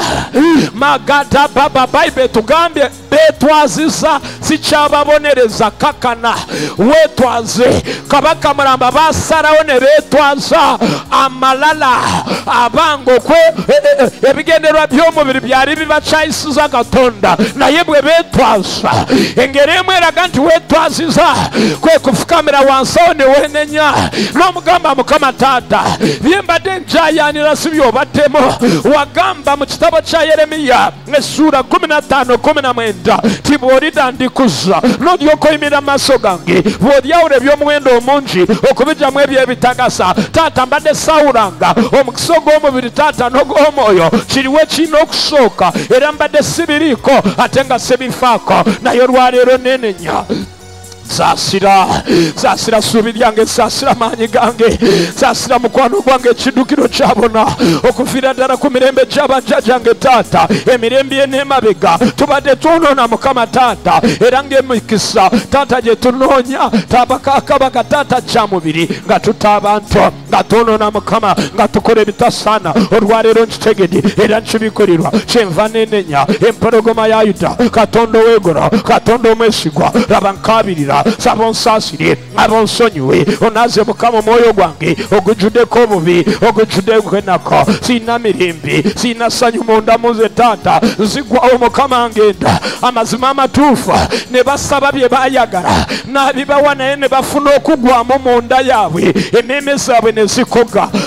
magata baba bible tugambye betwaziza sichababonereza kakana wetwaze kabaka maramba basaraho ne betwaza amalala abango kwe ebigenderwa by'omubiri byari bibachayisiza Katonda naye bwe betwaza engere mweraga nti wetwaziza kwe kufukamira wansawo ne wenenya n'omugamba Mukama Tata byembadde njayanira sibyo batemo wagamba mu kitabo kya Yeremiya esura kumi na ttaano kumi na mwenda tiborida ndikuza nodyoko imira maso gange bodyawule by'omuwendo omungi okubijamu ebyo ebitagasa Tata mbadde sawulanga omukisa gw'omubiri Tata n'ogw'omwoyo kiriwo ekirina okusooka era mbadde sibiriiko ate nga sebifaako naye olwaleero nenenya Sasira, sasira subi lyange, sasira manyi gange, sasira mukwano gwange ekidukiro kyabona okufira ddala ku mirembe gy'abajja jange Tata emirembe y'emabega tubadde twonoona Mukama Tata era ng'emikisa Tata gye tunoonya tabakakabaka Tata kya mubiri nga tuta abantu nga twonoona Mukama nga tukola ebitasaana olwaleero nkitegedde era nkibikurirwa kyenva nenenya empologoma ya Yuda Katonda ow'egoro Katonda omwesigwa laba nkabirira sabonsasire abonsonyiwe onaze Mukama omwoyo gwange ogujjuddeko obubi ogujjuddeko enako sina mirembe sina ssanyu munda muze Tata nzigwawo Mukama ngenda amazima amatuufu ne basaba bye baayagala n'abibawa naye ne bafuna okugwamu munda yaabwe emmeeme zaabwe ne zikoga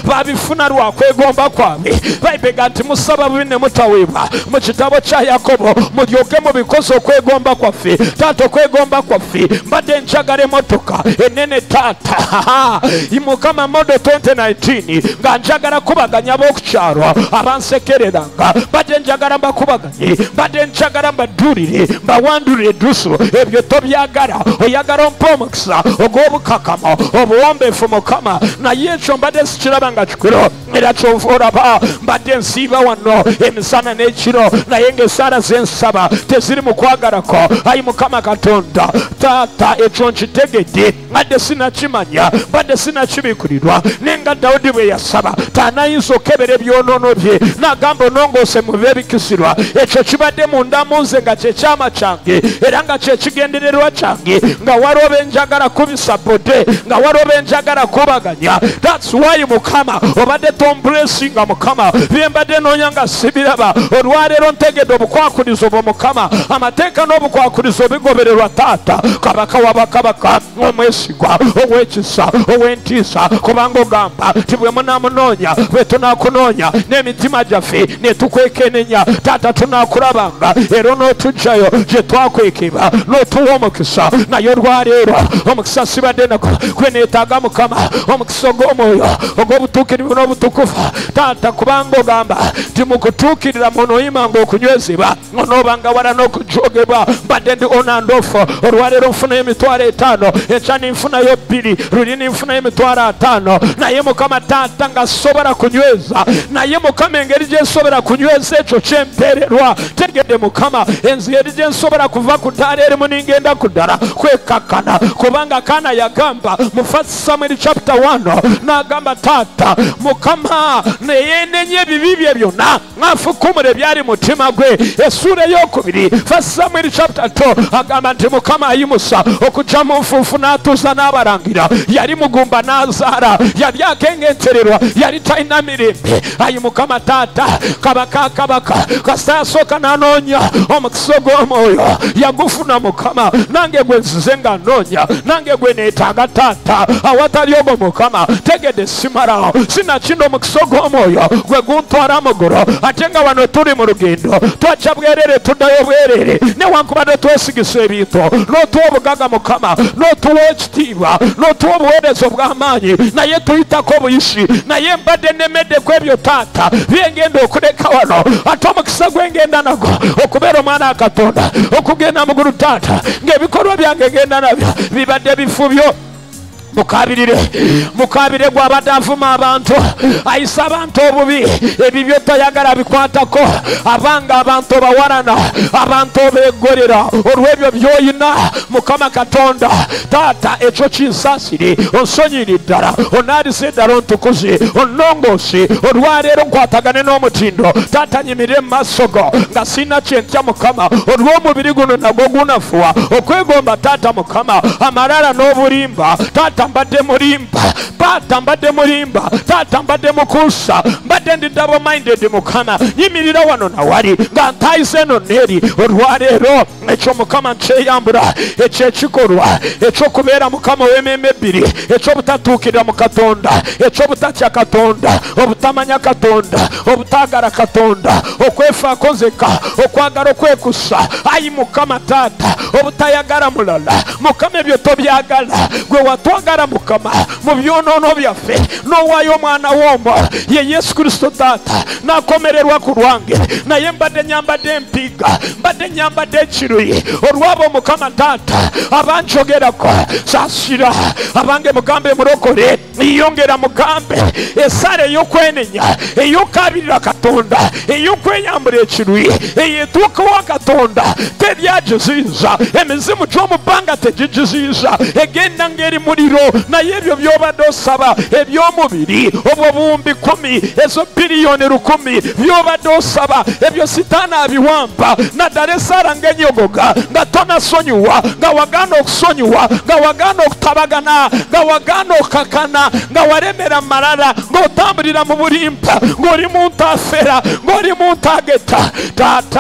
babifuna lwa kwegomba kwabwe bayibega nti musaba bubi ne mutaweebwa mu kitabo kya yakobo mulyoke mubikoze okwegomba kwaffe taata okwegomba kwaffe mbadde njagala emotoka enene taata mukama modo twenty nineteen nga njagala kubaganya ab'okukyalo abansekereranga mbadde njagala mbakubaganye mbadde njagala mbaddulire mbawandulire eddusu ebyo tobyagala oyagala ompa omukisa ogw'obukakamo obuwombeefu mukama naye ekyo mbadde sikiraba nga kikiro era kyova olaba mbadde nsiiba wano emisana n'ekiro naye ng'esaala zensaba teziri mu kwagalako ayi mukama katonda taata ekyo nkitegedde mbadde sinakimanya mbadde sinakibikurirwa naye nga dawudi bwe yasaba taanayinza okebera ebyonoono bye n'agamba onongoose mu beebikisirwa ekyo kibadde mundamu nze nga kyekyama kyange era nga kyekigendererwa kyange nga waliwo benjagala kubisa bode nga waliwo benjagala kubaganya thats why mukama obadde tombulesinga mukama byembadde noonya nga sibiraba olwaleero ntegedde obukwakulizo bwo mukama amateeka n'obukwakulizo bigobererwa taata kabaka wabakabaka omwesigwa ow'ekisa ow'entiisa kubanga ogamba ti bwe munamunoonya bwe tunaakunoonya n'emitima gyaffe ne tukwekenenya taata tunaakulabanga era n'otugjayo gye twakwekeba n'otuwa omukisa naye olwaleero omukisa sibadde nako gwe neetaaga mukama omukisa ogw'omwoyo ogw'obutuukirivu n'obutukufu taata kubanga ogamba ti mu kutuukirira munoyimanga okunywezebwa onoobanga wala n'okujogebwa mbadde ndi onandofo olwaleero nfunayo emitwalo etaano enkya ninfunayo bbiri luli ninfunayo emitwalo ataano naye mukama taata nga sobola kunyweza naye mukama engeri gye nsobola kunyweza ekyo kyempeererwa tegedde mukama engeri gye nsobola kuva ku ddaala erimu ningenda ku ddala kwekakkana kubanga kaana yagamba mu first Samuel chapter one n'agamba taata mukama neyenenye ebibi bye byonna afukumula ebyali mutima gwe essuula ey'okubiri first Samuel chapter two agamba nti mukama ayimusa okujja mu nfuufu n'atuuza n'abalangira yali mugumba n'azaala yali akengentererwa yali talina mirembe ayi mukama taata kabaka kabaka kasita yasooka n'anoonya omukisa ogw'omwoyo yagufuna mukama nange gwe nzize nga nnoonya nange gwe neetaaga taata awatali ogwo mukama tegedde simalawo sinakino omukisa ogw'omwoyo gwe guntwala mugolo ate nga wano tuli mu lugendo twajja bwerere tuddayo bwerere newankubadde twesigisa ebintu n'otuwa obugaga mukama n'otuwa ekitiibwa n'otuwa obuweereza obw'amaanyi naye tuyitako obuyisi naye mbadde nemedde ku ebyo taata byengenda okuleka wano ate omukisa gwengenda nago okubeera omwana wa katonda okugenda mugulu taata ng'ebikolwa byange genda nabyo bibadde bifubyo mukabirire mukabire gwabadde avuma abantu ayisa abantu obubi ebibyo toyagala bikwatako abanga abantu bawalana abantu beegolera olw'ebyo byoyina mukama katonda taata ekyo kinsasire onsonyiri ddala onaalize ddala ontukuze onnongoose olwaleero nkwatagane n'omutindo taata nyimirire mu maaso go nga sirina kyentya mukama olw'omubiri guno nagwo gunafuwa okwegomba taata mukama amalala n'obulimba taata mbadde mulimba taata mbadde mulimba taata mbadde mukuusa mbadde ndi double minded mukama nyimirira wano nawali nga ntayise eno neeri olwaleero ekyo mukama nkyeyambula ekyekikolwa ekyokubeera mukama ow'emmeeme ebbiri ekyobutatuukirira mu katonda ekyobutatya katonda obutamanya katonda obutaagala katonda okwefaako nzeka okwagala okwekusa ayi mukama taata obutayagala mulala mukama ebyo tobyagala gwe watwagala mukama mu byonoono byaffe n'owaayo omwana w'omwo ye yesu kristo taata n'akomererwa ku lwange naye mbadde nyambadde empiga mbadde nyambadde ekiruyi olwabo mukama taata abanjogerako saasira abange mugambe mulokole yongera mugambe esaala ey'okwenenya ey'okabirira katonda ey'okweyambula ekiruyi eyeetuukawo katonda teryagiziiza emizimu gy'omu bbanga tegigiziiza egenda ng'eri muliro naye ebyo by'obadde osaba eby'omubiri obwo buwumbi kumi ezo biliyoni lukumi by'obadde osaba ebyo sitaana abiwampa naddala esaala ng'enyogoga nga tonasonyiwa nga wagaana okusonyiwa nga wagaana okutabagana nga wagaana okukakana nga walemera malala ng'otambulira mu bulimpa ng'oli muntu afera ng'oli muntu agetta taata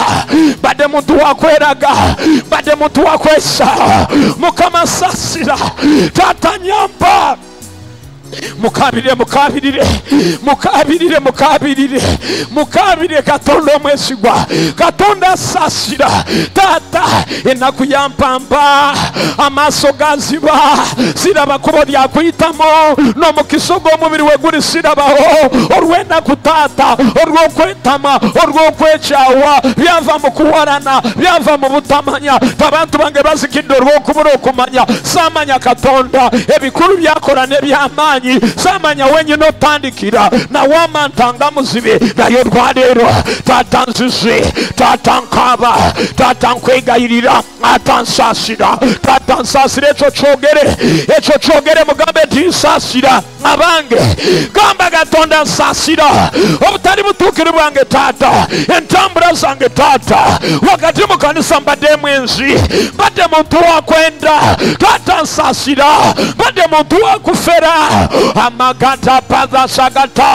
badde muntu wakweraga badde muntu wakwesa mukama saasira taata nyamba mukabirire mukabirire mukabirire mukabirire mukabirire katonda omwesigwa katonda asasira tata enaku yampamba amaaso gaziba siraba kubo lyakuyitamo n'omukisa gw'omubiri we guri sirabaho olw'enaku tata olw'okwetama olw'okwekyawa byava mu kuwarana byava mu butamanya abantu bange bazikidde olw'okubula okumanya saamanya katonda ebikulu byakola n'ebyamaanyi samanya wenyine otandikira nawama ntanga muzibe naye olwaleero taata nzize taata nkaba taata nkwegayirira ata nsaasira taata nsaasira ekyo kyogere ekyo kyogere mugambe nti nsaasira abange gamba katonda nsaasira obutali butuukiri bwange taata entambula zange taata wakati mu kanisa mbaddemu enzi mbadde muntu wakwenda taata nsaasira mbadde muntu wakufera amagata paza shagata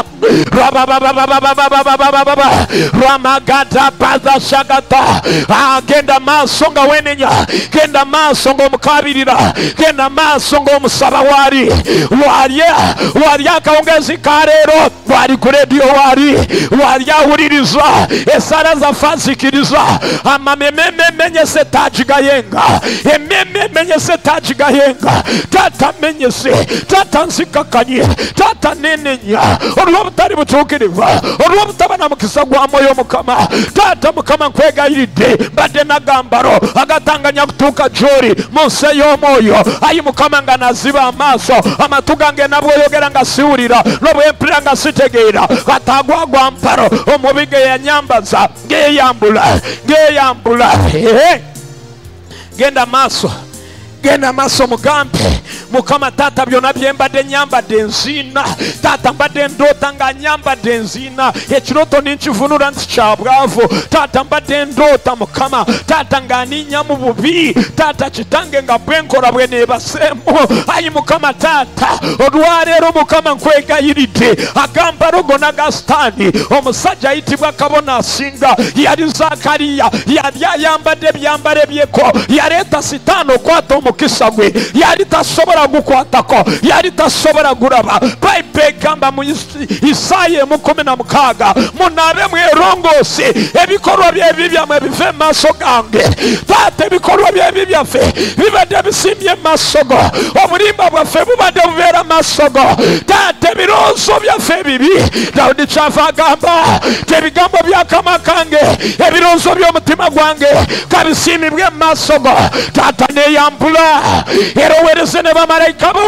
ramagata paza shagata genda maaso nga wenenya genda maaso ng'omukabirira genda maaso ng'omusaba waali walya walya akawungezi ka leero wali ku rediyo waali wali awuliriza esala zaffe azikiriza amamemememenyese tajigayenga emememenyese tajigayenga tata menyese tata nzikakanye tata nenenya olw'obutali butuukirivu olw'obutaba na mukisa gwa mwoyo mukama tata mukama nkwegayiridde mbadde nagambalo agatanganya kutuuka gy'oli mu nsi ey'omwoyo ayi mukama nga naziba amaaso amatu gange nabwoyogera nga siwulira n'obwempulira nga sitegeera katagwa gwa mpalo omubi ge yanyambaza ng'eyambula ng'eyambula genda maaso genda maaso mugambe mukama tata byonna byembadde nyambadde enziina tata mbadde ndoota nga nyambadde enziina ekirooto ninkivunula nti kya bwavu tata mbadde ndoota mukama tata nga ninnya mu bubi tata kitange nga bwenkola bwe neebaseemu ayi mukama tata olwaleero mukama nkwegayiridde agambalo gonna ga sitaani omusajja ayitibwa kabona asinga yali zakariya yali ayambadde ebyambalo ebyeko yaleeta sitaani okwata omukisa gwe yali tasobola gukwatako yali tasobola gulaba bayibuli egamba mu Isaaya emu kumi na mukaaga munaabe mwerongoosi ebikolwa byebi byammwe bive mu maaso gange taata ebikolwa byebi byaffe bibadde bisimbye mu maaso go obulimba bwaffe bubadde bubeera mu maaso go taata ebirowoozo byaffe ebibi Dawudi kyava agamba tebigambo byakamwa kange ebirowoozo by'omutima gwange kabisiimibwe mu maaso go taata neeyambula era oweereze ne bamalayika bo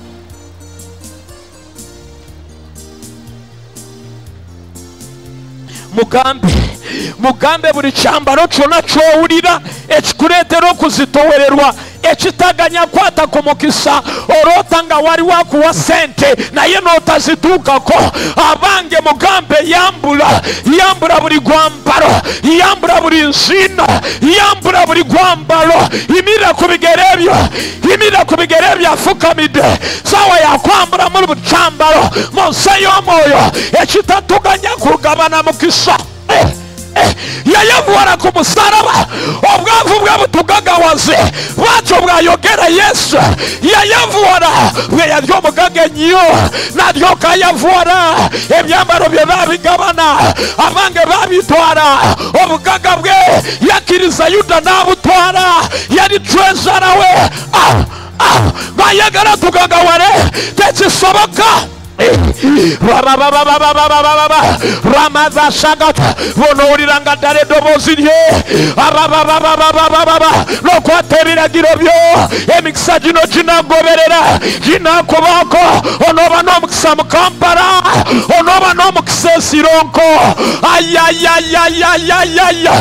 mugambe mugambe buli kyambalo kyonna kyowulira ekikuleetera okuzitowererwa ekitaganya kwata ku mukisa oloota nga waliwo akuwa sente naye n'otazituukako abange mugambe yambula yambula buli gwambalo yambula buli nziina yambula buli gwambalo yimirira ku bigere ebyo yimirira ku bigere ebyo afukamidde saawa yakwambula mu bukyambalo mu nsi y'omwoyo ekitatuganya kugabana mukisa yayavuwala ku musaraba obwavu bwe butugagawaze bwatyo bwayogera Yesu yayavuwala bwe yalya omugaga ennyo n'alyoka yavuwala ebyambalo bye baabigabana abange baabitwala obugaga bwe yakkiriza Yuda n'abutwala yali trezara we ng'ayagala tugagawale tekisoboka ramaza shagata bonowuliranga ddala eddoboozi lye n'okwata ebiragiro byo emikisa gino ginagoberera ginakubaako onooba n'omukisa mu Kampala onooba n'omukisa e Sironko ayayayayayaya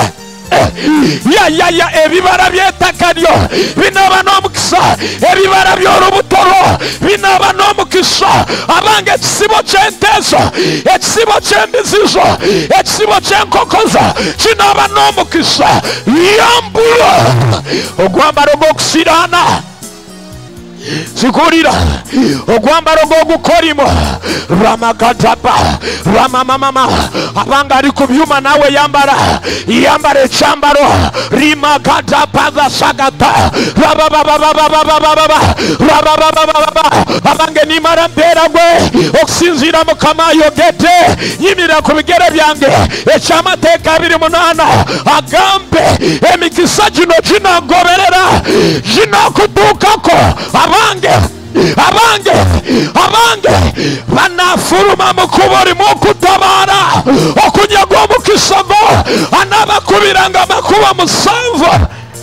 yayaya ebibala by'ettaka lyo binaaba n'omukisa ebibala by'olubuto lwo binaaba n'omukisa abange ekisibo ky'enteezo ekisibo ky'emizizo ekisibo ky'enkokoza kinaaba n'omukisa yambula ogwambalo gw'okusiraana zikurira ogwambaro gwogukorimo ramakatapa ramamamama abanga ari ku byuma nawe yambara yambare cyambaro rimakatapa gasagata rababababababababa rabababababa abange nimara mperagwe okusinzira mukama yogete yimira ku bigere byange ecyamateka abiri munana agambe emikisa gino ginagoberera ginakudukako abange abange abange banafuruma mukubori mukutabara okunyagwa mukisago anabakubiranga makuba musanvu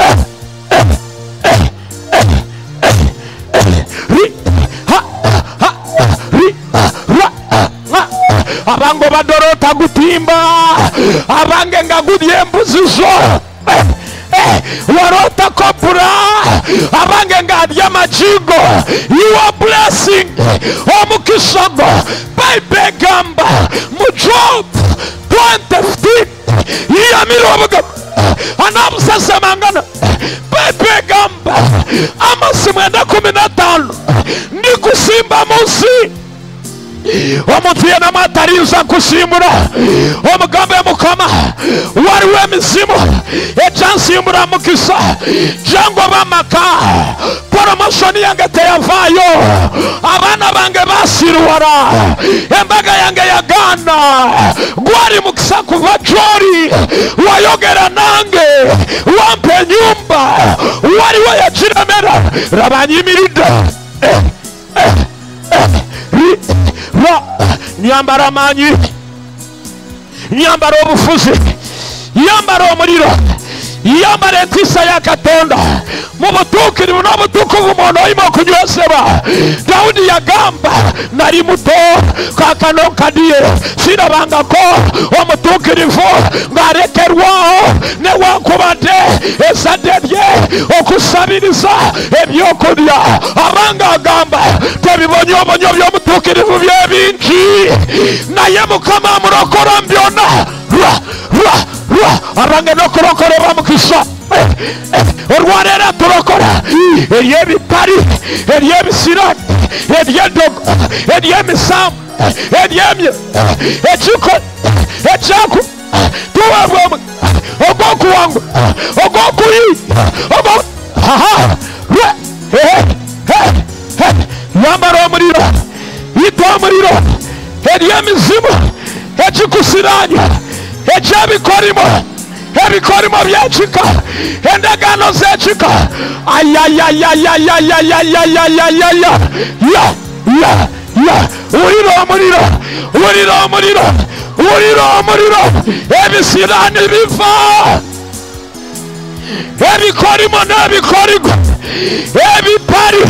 abango badorota gutimba abange ngagudye embuzizo warota kopura abange ngadya amajigo you are blessing omukisago Bible gamba mu Job twenty fifteen yamirobuga anabusasamangana Bible gamba amasimu enda kumi na tano ndi kusimba musi omuntu yena matarinza kusimbura omugambe mukama wariwe mizimu ecyansimbura mukisa cyangwa bamaka promotion yange teyavayo abana bange basiruwara embaga yange yagana gwari mukisa kuva jori wayogera nange wampe nyumba wariwe yakiremera rabanyimirida eh, eh, eh, Ra, nyambara manyi nyambara obufuzi nyambara omuliro nyambara entisa ya katonda mu butuukirivu n'obutukuvu mwono oyima okunywesebwa Dawudi yagamba nali muto kaakano nkadiye sirabangako omutuukirivu ng'alekerwaho newankubadde ezzadde lye okusabiriza ebyokulya abanga agamba tebibonyobonyo by'omutuukirivu bye bingi naye mukama amurokora mu byonna abange n'okurokorebwa mukisa olwaleero turokora ery'ebipari ery'ebisirani ery'endogo ery'emisamu ery'emye ekiko ekyaku tuweebwa ogw'okuwangula ogw'okuyi yambara omuliro yita omuliro ery'emizimu ekikusiranya ekyebikolimo ebikolimo byekika endagaano z'ekika ayayayayayayayayayayaya wulira omuliro wulira omuliro wulira omuliro ebisiraani biva ebikolimo n'ebikoligo ebipali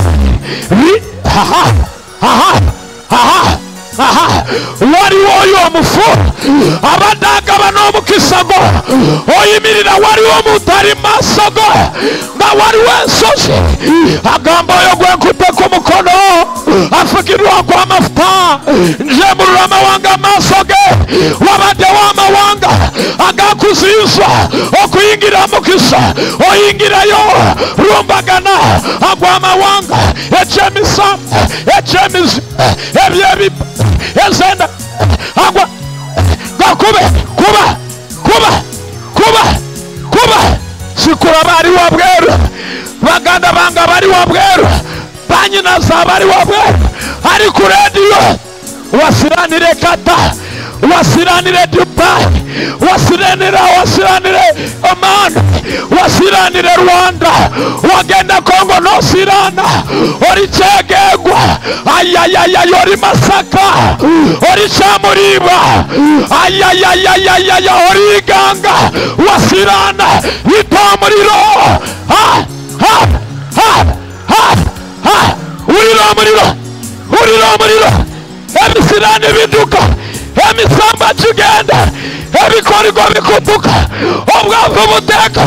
waliwo oyo omufu abadde agaba n'omukisa gwo oyimirira waliwo omuntu ali mu maaso go nga waliwo ensozi agamba oyo gwenkutte ku mukono afukirwako amafuta njemulula amawanga amaaso ge wabaddewo amawanga agakuziizwa okuyingira mukisa oyingirayo lumbagana agw'amawanga ekyemisamu ekyemizi ebyebipa ezenda agwa gakube kuba kuba kuba kuba sikula bali wabweru baganda banga bali wabweru banyinaza bali wabweru ali ku rediyo wasiranire kata wasiranire Dubai wasiranire wasiranire Oman wasiranire Rwanda wagenda Kongo nosirana ori Kyegegwa ayayaya ori Masaka ori Kyamuriba ayayayayaya ori Ganga wasirana itamuriro ha ha ha ha ha uriro muriro uriro muriro ebisirani biduka emisamba kigenda ebikorigo bikutuka obwavu buteka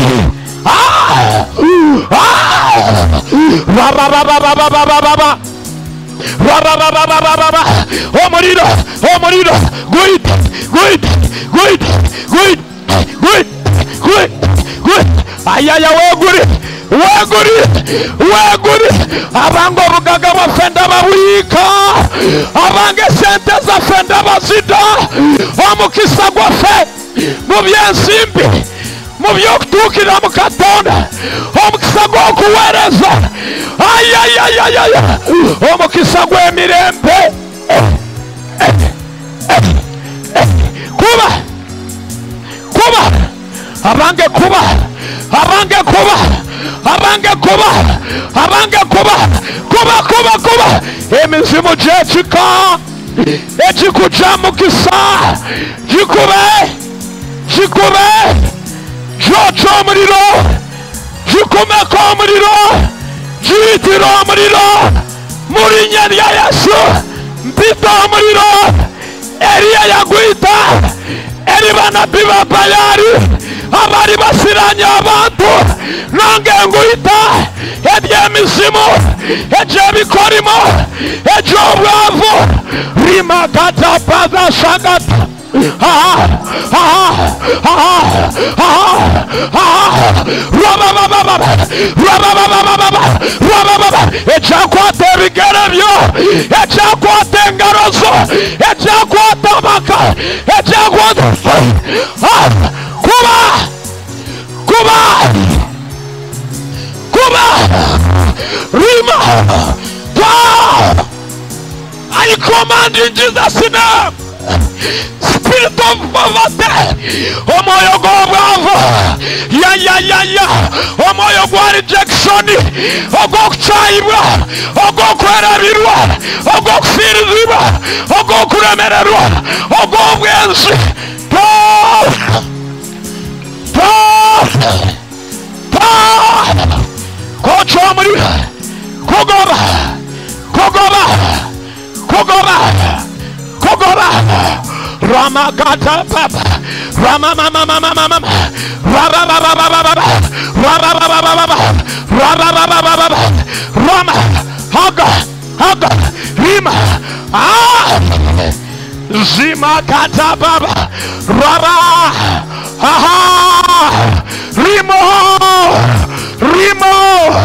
babababababababa bababababababa omuliro omuliro guid guid guid guid guid guid guid ayaya weguri weguri weguri abango bugaga bafenda babuyika abange sente za fenda bazida omukisa gwafe mu byensimbi mu byokutukira mu Katonda omukisa gw'okuweereza ayayayayaya omukisa gw'emirembe kuba kuba abange kuba abange kuba abange kuba abange kuba kuba kuba kuba emizimu gyekika ekikuja mukisa gikube gikube gyoca omuliro gikumeko omuliro giyitira omuliro mu linnya lya Yesu mpita omuliro Eliya yagwita eri bannabbi ba Baali abali basiranya abantu nange nguyita ebyemizimu egy'ebikolimo egy'obwavu rimagata paza shagata ekyakwata ebigere byo ekyakwata engalo zo ekyakwata amaka ekyakwata kuba kuba kuba rima I command in Jesus' name. Spirit of poverty, omoyo g'obwavu, ya ya ya ya, omoyo gwa rejection, ogw'okukyayibwa, ogw'okwerabirwa, ogw'okufiirizibwa, ogw'okulemererwa, ogw'obwenzi, toa toa toa koca omuliro kugoba kugoba kugoba kugoba Ramagata Papa Rama Mama Mama Mama Rama Baba Baba Baba Rama Baba Baba Rama Baba Baba Rama Haga Haga Rima Ah Zima Kata Baba Rama Aha Rimo Rimo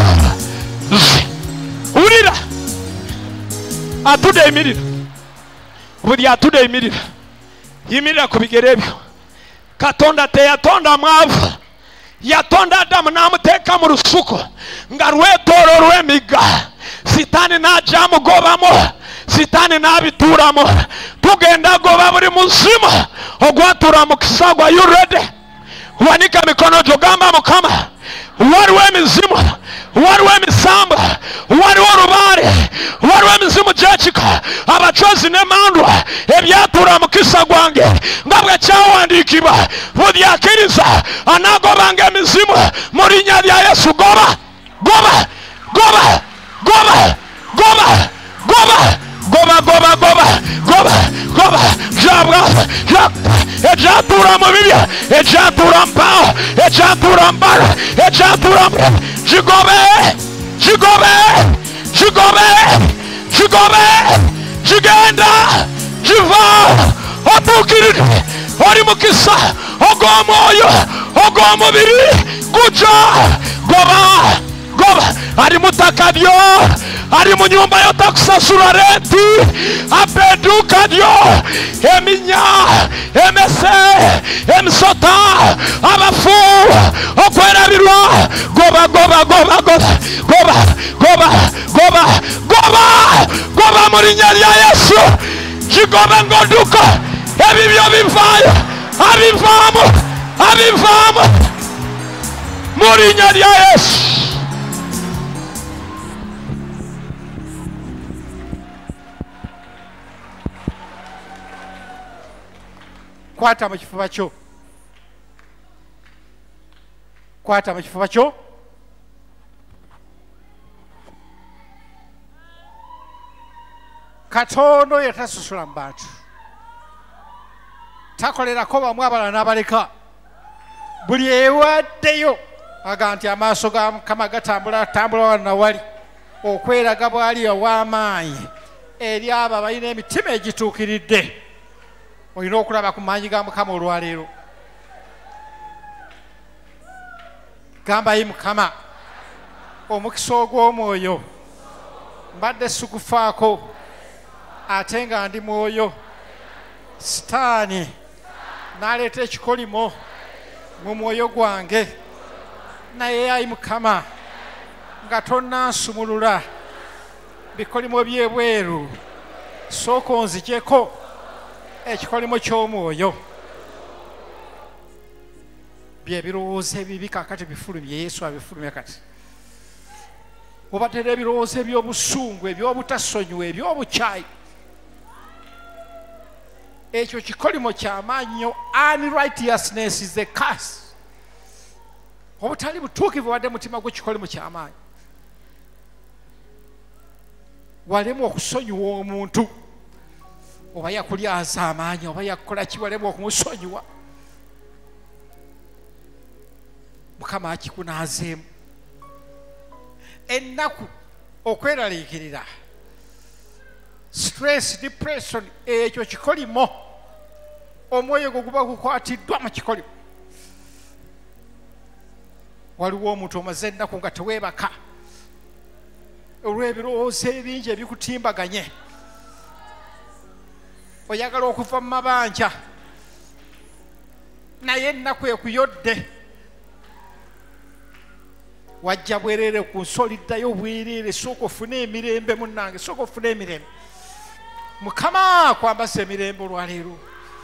Urira Atude imirira Budi atude imirira Yimirira ku bigere byo Katonda te yatonda mwavu yatonda Adamu n'amuteka mu rusuko nga rwetoro rw'emiga sitani najja mugobamo sitani nabituramo tugenda goba buri muzima ogwatura mu kisagwa. Are you ready? Wanika mikono jogamba Mukama waliwo emizimu waliwo emisamba waliwo olubale waliwo emizimu gyekika abacwazi n'emandwa ebyatura mu kisa gwange nga bwe kyawandiikibwa buli akkiriza anaagobanga emizimu mu linnya lya Yesu. Goba goba goba goba goba goba goba goba goba goba goba jabwa ejatura mu bibya ejatura mpawo ejatura mbala ejatura jigobe jigobe jigobe jigobe jigenda jiva otukirire oli mukisa ogw'omwoyo ogw'omubiri guja goba goba ali mutaka lyo ali mu nyumba yotakusasula renti apeduka lyo eminya emese emisota abafu okwerabirwa goba goba goba goba goba goba goba goba goba mu linnya lya Yesu kigoba ngoduka ebibyo bivaayo abivaamu abivaamu mu linnya lya Yesu. Kwata mu kifuba kyo kwata mu kifuba kyo Katono yatasusula mu bantu takolerako bamu abalala n'abaleka buli ewaddeyo aga nti amaaso ga Mukama gatambula tambula wano wali okweraga bwali ow'amaanyi eri abo abalina emitima egituukiridde. Olina okulaba ku maanyi ga Mukama olwaleero. Gamba yi Mukama omukisa ogw'omwoyo mbadde sikufaako ate nga ndi mwoyo sitaani n'aleeta ekikolimo mu mwoyo gwange naye ayi Mukama nga tonnansumulula bikolimo by'ebweru sooka onzigyeko ekikolimo ky'omwoyo byebirowoozo ebibi kakati bifulumye Yesu abifulumye kati obatera ebirowoozo eby'obusungu ebyobutasonyiwa ebyobukyayi ekyo kikolimo ky'amaanyi nnyo. Unrighteousness is a curse. Obutali butuukivu wadde mutima gw'ekikolimo ky'amaanyi walemu okusonyiwa omuntu oba yakulyaza amaanyi oba yakukola ki walemu okumusonyiwa Mukama akikunaazeemu ennaku okweraliikirira stress depression ekyo kikolimo omwoyo gwo guba gukwatiddwa mu kikolimo. Waliwo omuntu omaze ennaku nga teweebaka olw'ebirowoozo ebingi ebikutimbaganye oyagala okuva mu mabanja naye ennaku ekuyodde wajja bwereere ku nsoliddayo bwereere sooka ofune emirembe munnange sooka ofune emirembe. Mukama akwambasa emirembe olwaleero.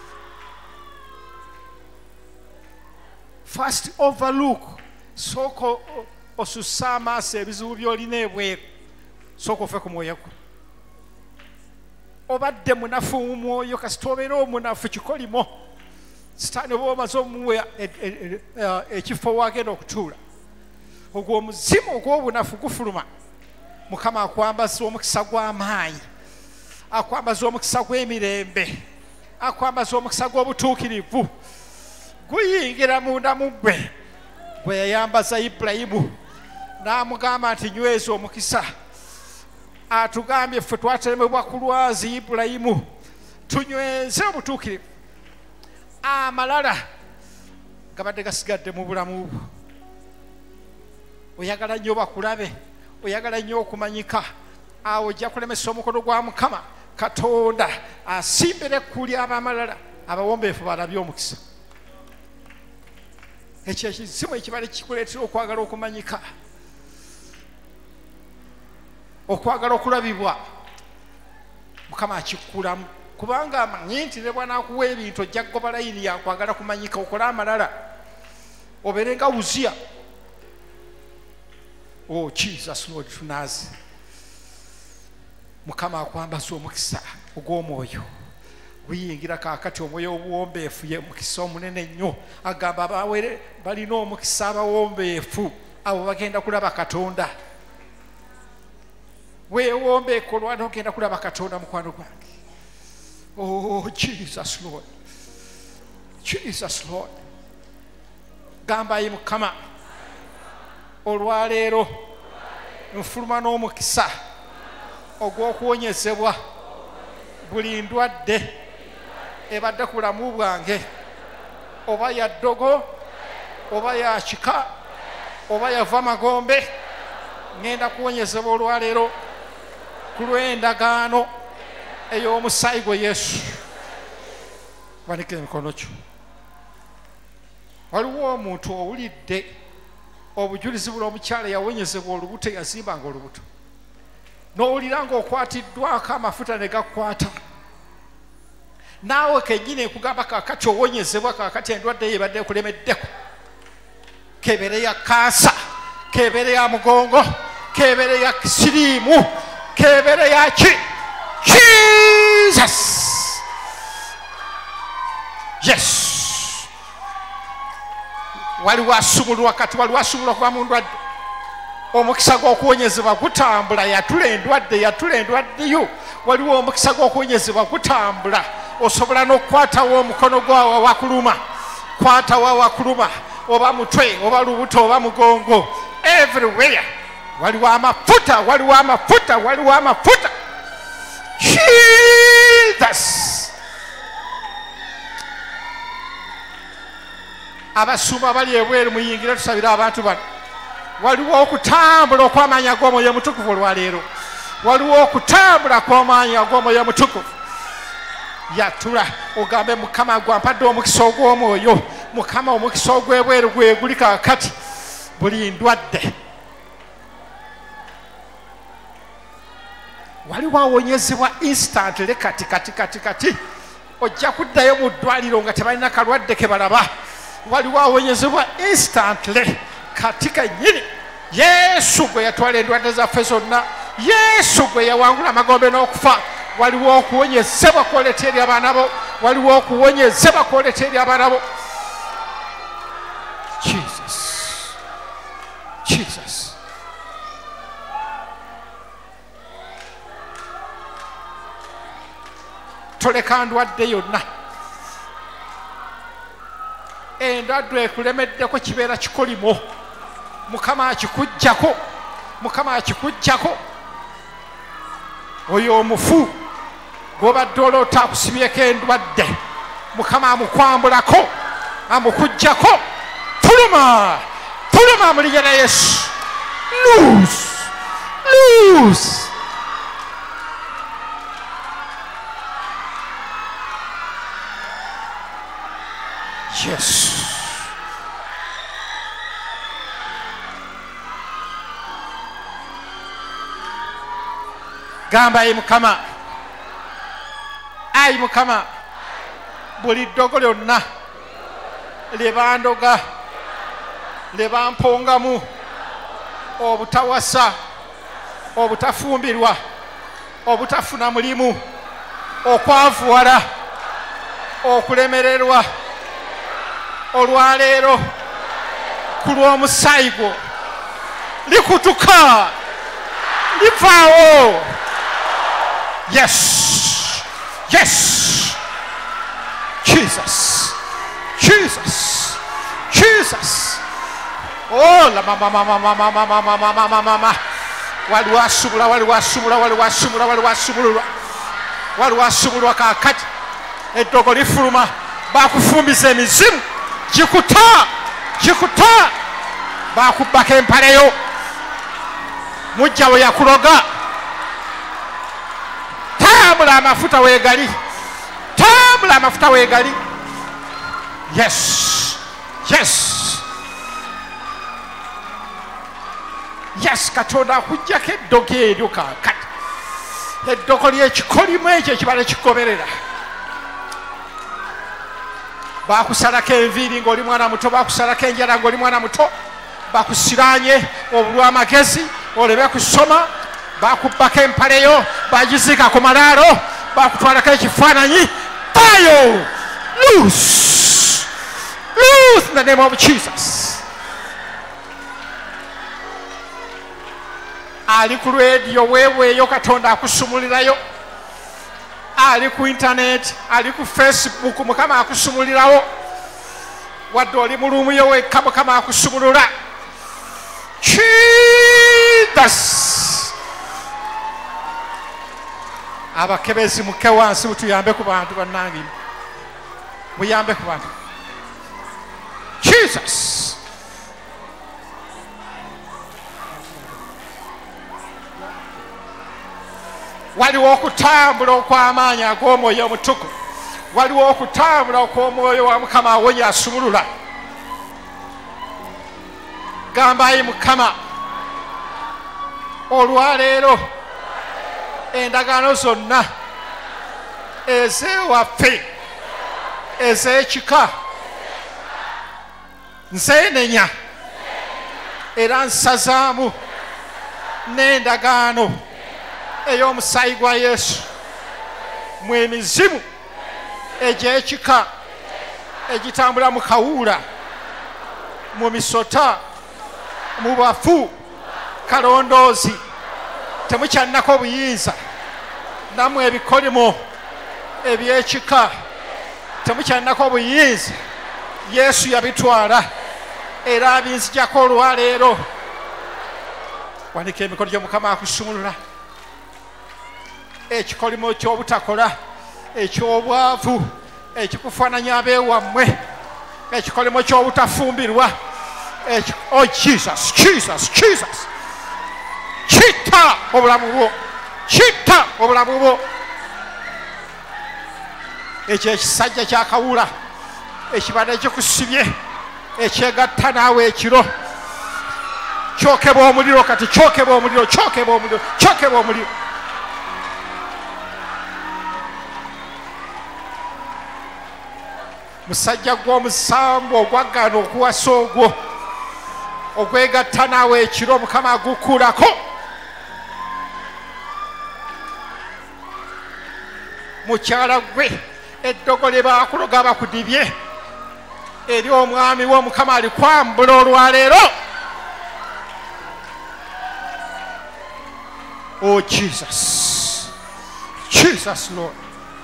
First overlook sooka osussa amaaso ebizibu by'olina ebweru sooka ofe ku mwoyo gwo. Obadde munafu mu mwoyo kasita obeera omunafu kikolimo sitaani oba omaze omuwa ekifo wagenda okutuula ogwo omuzimu ogw'obunafu gufuluma. Mukama akwambaza omukisa gw'amaanyi akwambaza omukisa gw'emirembe akwambaza omukisa gw'obutuukirivu guyingira munda mu ggwe bwe yayambaza Ibulayimu n'amugamba nti nyweza omukisa. Atugambye ffe twateemebwa ku lwazi Ibulayimu tunyweze obutuukirivu. Amalala gabadde gasigadde mu bulamu bwo. Oyagala nnyo bakulabe oyagala nnyo okumanyika awo ojja kulemesa omukono gwa Mukama Katonda asimbire ekkuli ab'amalala abawombeefu balabye omukisa. Ekyo ekizimu ekibale kikuleetera okwagala okumanyika okwagala okulabibwa Mukama akikkulamu kubanga amanyi nti ne bw'anaakuwa ebintu ojja kugoba layini yakwagala kumanyika okole amalala obeere nga Uzziya. Oh Jesus Lord tunaazi. Mukama akwambaza omukisa ogw'omwoyo guyingira kaakati omwoyo obuwombeefu ye mukisa omunene nnyo. Agamba abawere balina omukisa abawombeefu abo bagenda kulaba Katonda. Weewombeeko olwana ogenda kulaba Katonda mukwano gwange. Oh Jesus Lord Jesus Lord. Gamba yi Mukama olwaleero nfuluma n'omukisa ogw'okuwonyezebwa buli ndwadde ebadde ku bulamu bwange oba ya ddogo oba ya kika oba yava magombe ŋŋenda kuwonyezebwa olwaleero ku lw'endagaano ey'omusaayi gwe Yesu. Banika emikono kyo. Waliwo omuntu owulidde obujulizi buli omukyala yawonyezebwa olubuto yazimbanga olubuto n'owulira ng'okwatiddwako amafuta ne gakwata naawe kennyini ekugamba kaakati owonyezebwa kaakati endwadde ye ebadde ekulemeddeko kebeere ya kansa kebeere ya mugongo kebeere ya siriimu kebeere ya ki Jesus yes. Waliwo asumulwa kati waliwo asumulwa kuba mu ndwadde omukisa gw'okuwonyezebwa gutambula yatula endwadde yatula endwadde yo. Waliwo omukisa gw'okuwonyezebwa gutambula osobola n'okukwatawo omukono gwawe wakuluma kwatawo awakuluma oba mutwe oba lubuto oba mugongo everywhere. Waliwo amafuta waliwo amafuta waliwo amafuta Jesus. Abasumba bali ebweru muyingire tusabire abantu bano waliwo okutambula okw'amaanyi ag'omwoyo omutukuvu olwaleero waliwo okutambula kw'amaanyi ag'omwoyo omutukuvu yatula ogambe mukama gwampadde omukisa ogw'omwoyo mukama omukisa ogw'ebweru gwe guli kaakati buli ndwadde waliwo awonyezebwa instantly kati kati kati kati ojja kuddayo mu ddwaliro nga tebalina kalwadde ke balaba waliwo awonyezebwa instantly kati kennyini yesu gwe yatwala endwadde zaffe zonna yesu gwe yawangula amagombe n'okufa waliwo okuwonyezebwa kwoleta eri abaana bo waliwo okuwonyezebwa kwoleta eri abaana bo jesus jesus toleka ndwadde yonna endwadde ekulemeddeko kibeera kikolimo mukama akikuggyako mukama akikuggyako oyo omufu gw'obadde oloota akusibyeko endwadde mukama amukwambulako amukuggyako fuluma fuluma mu linnya lya yesu loose loose yes gamba ayi mukama ayi mukama buli ddogo lyonna lye bandoga lye bampongamu obutawasa obutafumbirwa obutafuna mulimu okwavuwala okulemererwa olwaleero ku lw'omusaayi gwo likutuka livaawo yes yes jesus jesus jesus oh la mama mama mama mama mama mama mama waliwo asubula waliwo asubula waliwo asubula waliwo asubululwa waliwo asubulwa kaakati eddogo lifuluma bakufumbiza emizimu gikuta gikuta bakubbako empaleyo mujja we yakuloga tambula amafuta weegali tambula amafuta weegali yes yes yes katonda akuggyako eddogo eryo kaakati eddogo lyekikolimu ekyo ekibala kigoberera bakusalako enviiri ng'oli mwana muto bakusalako enjala ng'oli mwana muto bakusiranye obulwamagezi oleme kusoma bakubbako empaleyo bagizika ku malaalo bakutwalako ekifaananyi tayo loose loose in the name of jesus ali ku lwediyo weeweeyo katonda akusumulirayo ali ku intaneti ali ku facebook mukama akusumulirawo wadde oli mu luumu yo wekka mukama akusumulula jesus abakebezi muke wansi butuyambe ku bantu bannange muyambe ku bantu jesus waliwo okutambula okw'amaanyi ag'omwoyo omutuku waliwo okutambula okw'omwoyo wa mukama awonya asumulula gamba ayi mukama olwaleero endagaano zonna ez'ewaffe ez'ekika nzeenenya era nsazaamu n'endagaano ey'omusaayi gwa yesu mu emizimu egy'ekika egitambula mu kawuula mu misota mu bafu kalondoozi temukyannako buyinza nammwe ebikolimo eby'ekika temukyannako buyinza yesu yabitwala era abinzijako olwaleero wanika emikono gy'omukama akusumulula ekikolimo ky'obutakola eky'obwavu ekikufaananya abeewammwe ekikolimo ky'obutafumbirwa Oh Jesus, Jesus, Jesus. Chita obulamu bwo. Chita obulamu bwo. Ekyo ekisajja kyakawula ekibadde kikusibye ekyegatta naawe ekiro kyokebwa omuliro kati kyokebwa omuliro kyokebwa omuliro kyokebwa omuliro. Musajja gw'omusambu ogwaggaana okuwasa ogwo ogwegatta naawe ekiro Mukama agukuulako. Mukyala gwe eddogo lye baakuloga bakudibye eri omwami wo Mukama alikwambula olwaleero. Oh Jesus, Jesus Lord.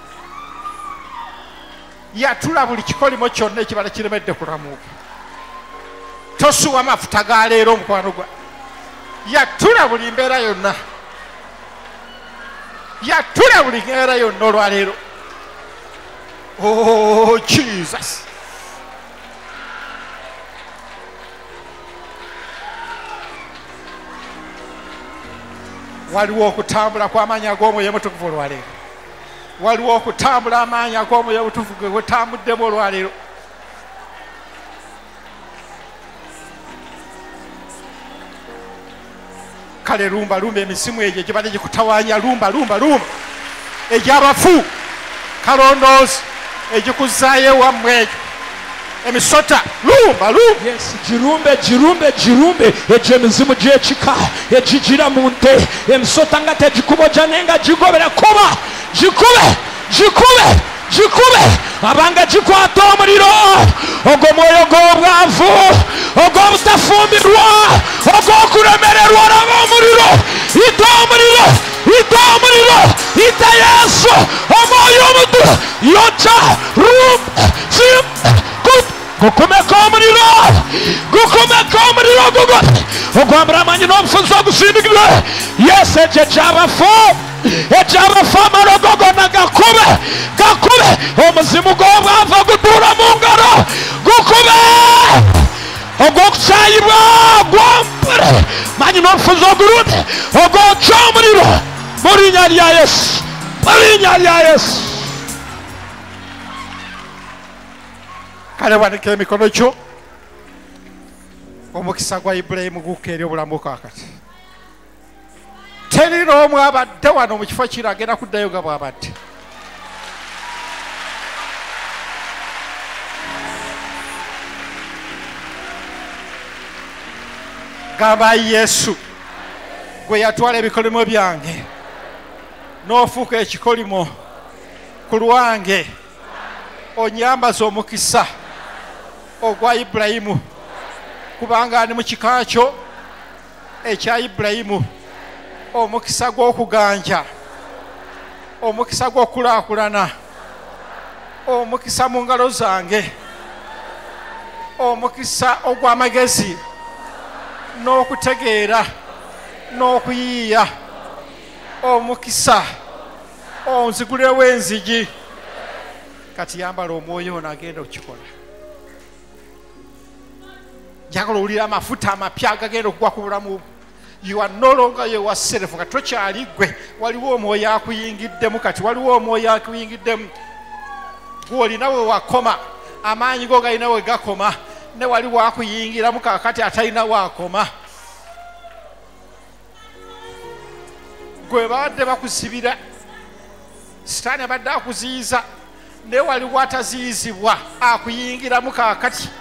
Yatula buli kikolimo kyonna ekibala kiremedde kulamuka. Tosuwa mafuta ga leero omukwano gwa. Yatula buli mbeera yonna. Yatula buli mbeera yonna olwaleero. Oh Jesus. Waliwo okutambula kw'amaanyi ag'omwoyo omutukuvu olwaleero. Waliwo okutambula amaanyi ag'omwoyo omutukuvu gwe wetambuddemu olwaleero. Kale lumba lumba emisimu egyo gibadde gikutawaanya lumba lumba lumba egy'abafu kalondoozi egikuzaayo ewammwe egyo emisota lumba lumba. Yes, girumbe girumbe girumbe egyo emizimu gy'ekika egigira mu nte emisota nga tegikuboja naye nga gigobera kuba gikube gikube gikube abanga gikwata omuliro ogwo mwoyo gw'obwavu ogw'obutafumbirwa ogw'okulemererwa olaba omuliro ita omuliro ita omuliro ita Yesu omwoyo omutu yokya rumba gukumeko omuliro gukumeko omuliro gugo ogwambula amanyi n'obufuzi ogusindikirwe. Yesu ekyo ekyabafu ekyabafu amalogo gonna gakube gakube omuzimu gw'obwavu ogutuula mu ngalo gukube ogw'okukyayibwa gwambule manyi n'obufuzi ogulungi ogwokya omuliro mu linnya lya Yesu mu linnya lya Yesu. Kale wanika emikono gyo omukisa gwa Ibulayimu gukka eri obulamu kaakati. Teri n'omu abadde wano mu kifo kino agenda kuddayo nga bw'abadde. Gamba Yesu gwe yatwala ebikolimo byange n'ofuuka ekikolimo ku lwange onyambaza omukisa ogwa Ibulayimu kubanga ani mu kika kyo ekya Ibulayimu omukisa gw'okuganja omukisa gw'okulaakulana omukisa mu ngalo zange omukisa ogw'amagezi n'okutegeera n'okuyiiya omukisa onzigulewo enzigi kati yambala omwoyo ono agenda okukikola. Njagala owulira amafuta amapya agagenda okugwa ku bulamu. You are no longer yourself. Kati tokyali gwe waliwo omwoyo akuyingiddemu kati waliwo omwoyo akuyingiddemu gw'olina we wakoma amaanyi go galina we gakoma ne wali wakuyingiramu kaakati atalina wakoma. Gwe badde bakuzibira sitaani abadde akuziyiza ne waliwo ataziyizibwa akuyingiramu kaakati.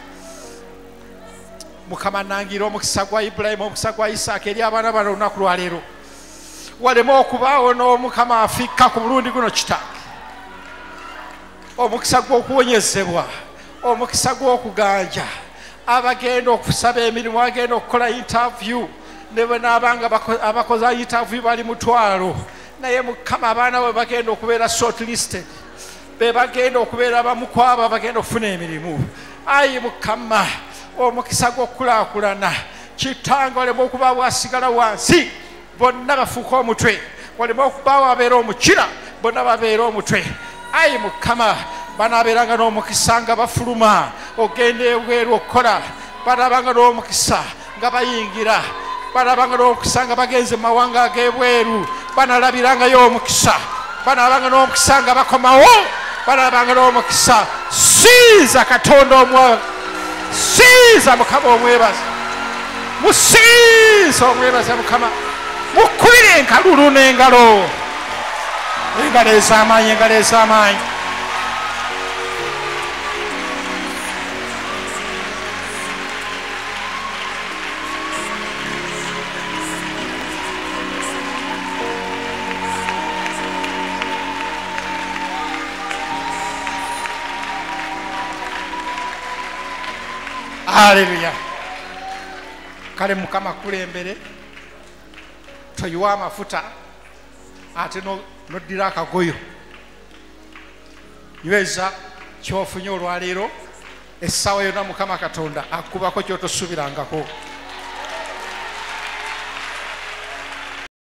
Mukama nangira omukisa gwa Ibulayimu omukisa gwa Isaaka eri abaana bano olunaku lwaleero waleme okubaawo n'omukama afikka ku mulundi guno kitange. Omukisa gw'okuwonyezebwa omukisa gw'okuganja abagenda okusaba emirimu abagenda okukola interview ne bwe naabanga abakoza interview bali mutwalo naye Mukama abaana bwe bagenda okubeera shortlisted be bagenda okubeera bamu ku abo abagenda okufuna emirimu. Ayi Mukama omukisa gw'okulaakulana kitanga olema okuba bwasigala wansi bonna bafuuka omutwe olema okubaawo abeera omukira bonna babeera omutwe. Ayi Mukama banaabeeranga n'omukisa nga bafuluma ogenda ebweru okukola balabanga n'omukisa nga bayingira balabanga n'omukisa nga bagenze mu mawanga ag'ebweru banalabirangayo omukisa balabanga n'omukisa nga bakomawo balabanga n'omukisa siiza katonda omwoyo siiza mukama omwebaza musiiza omwebaza mukama mukubire enkalulu n'engalo engalo ez'amaanyi engalo ez'amaanyi Haleluya. Kale mukama kulembere toyiwa amafuta ate noddira akagoyo nyweza kyofunye olwaleero essaawa yonna mukama katonda akubako kyotosubirangako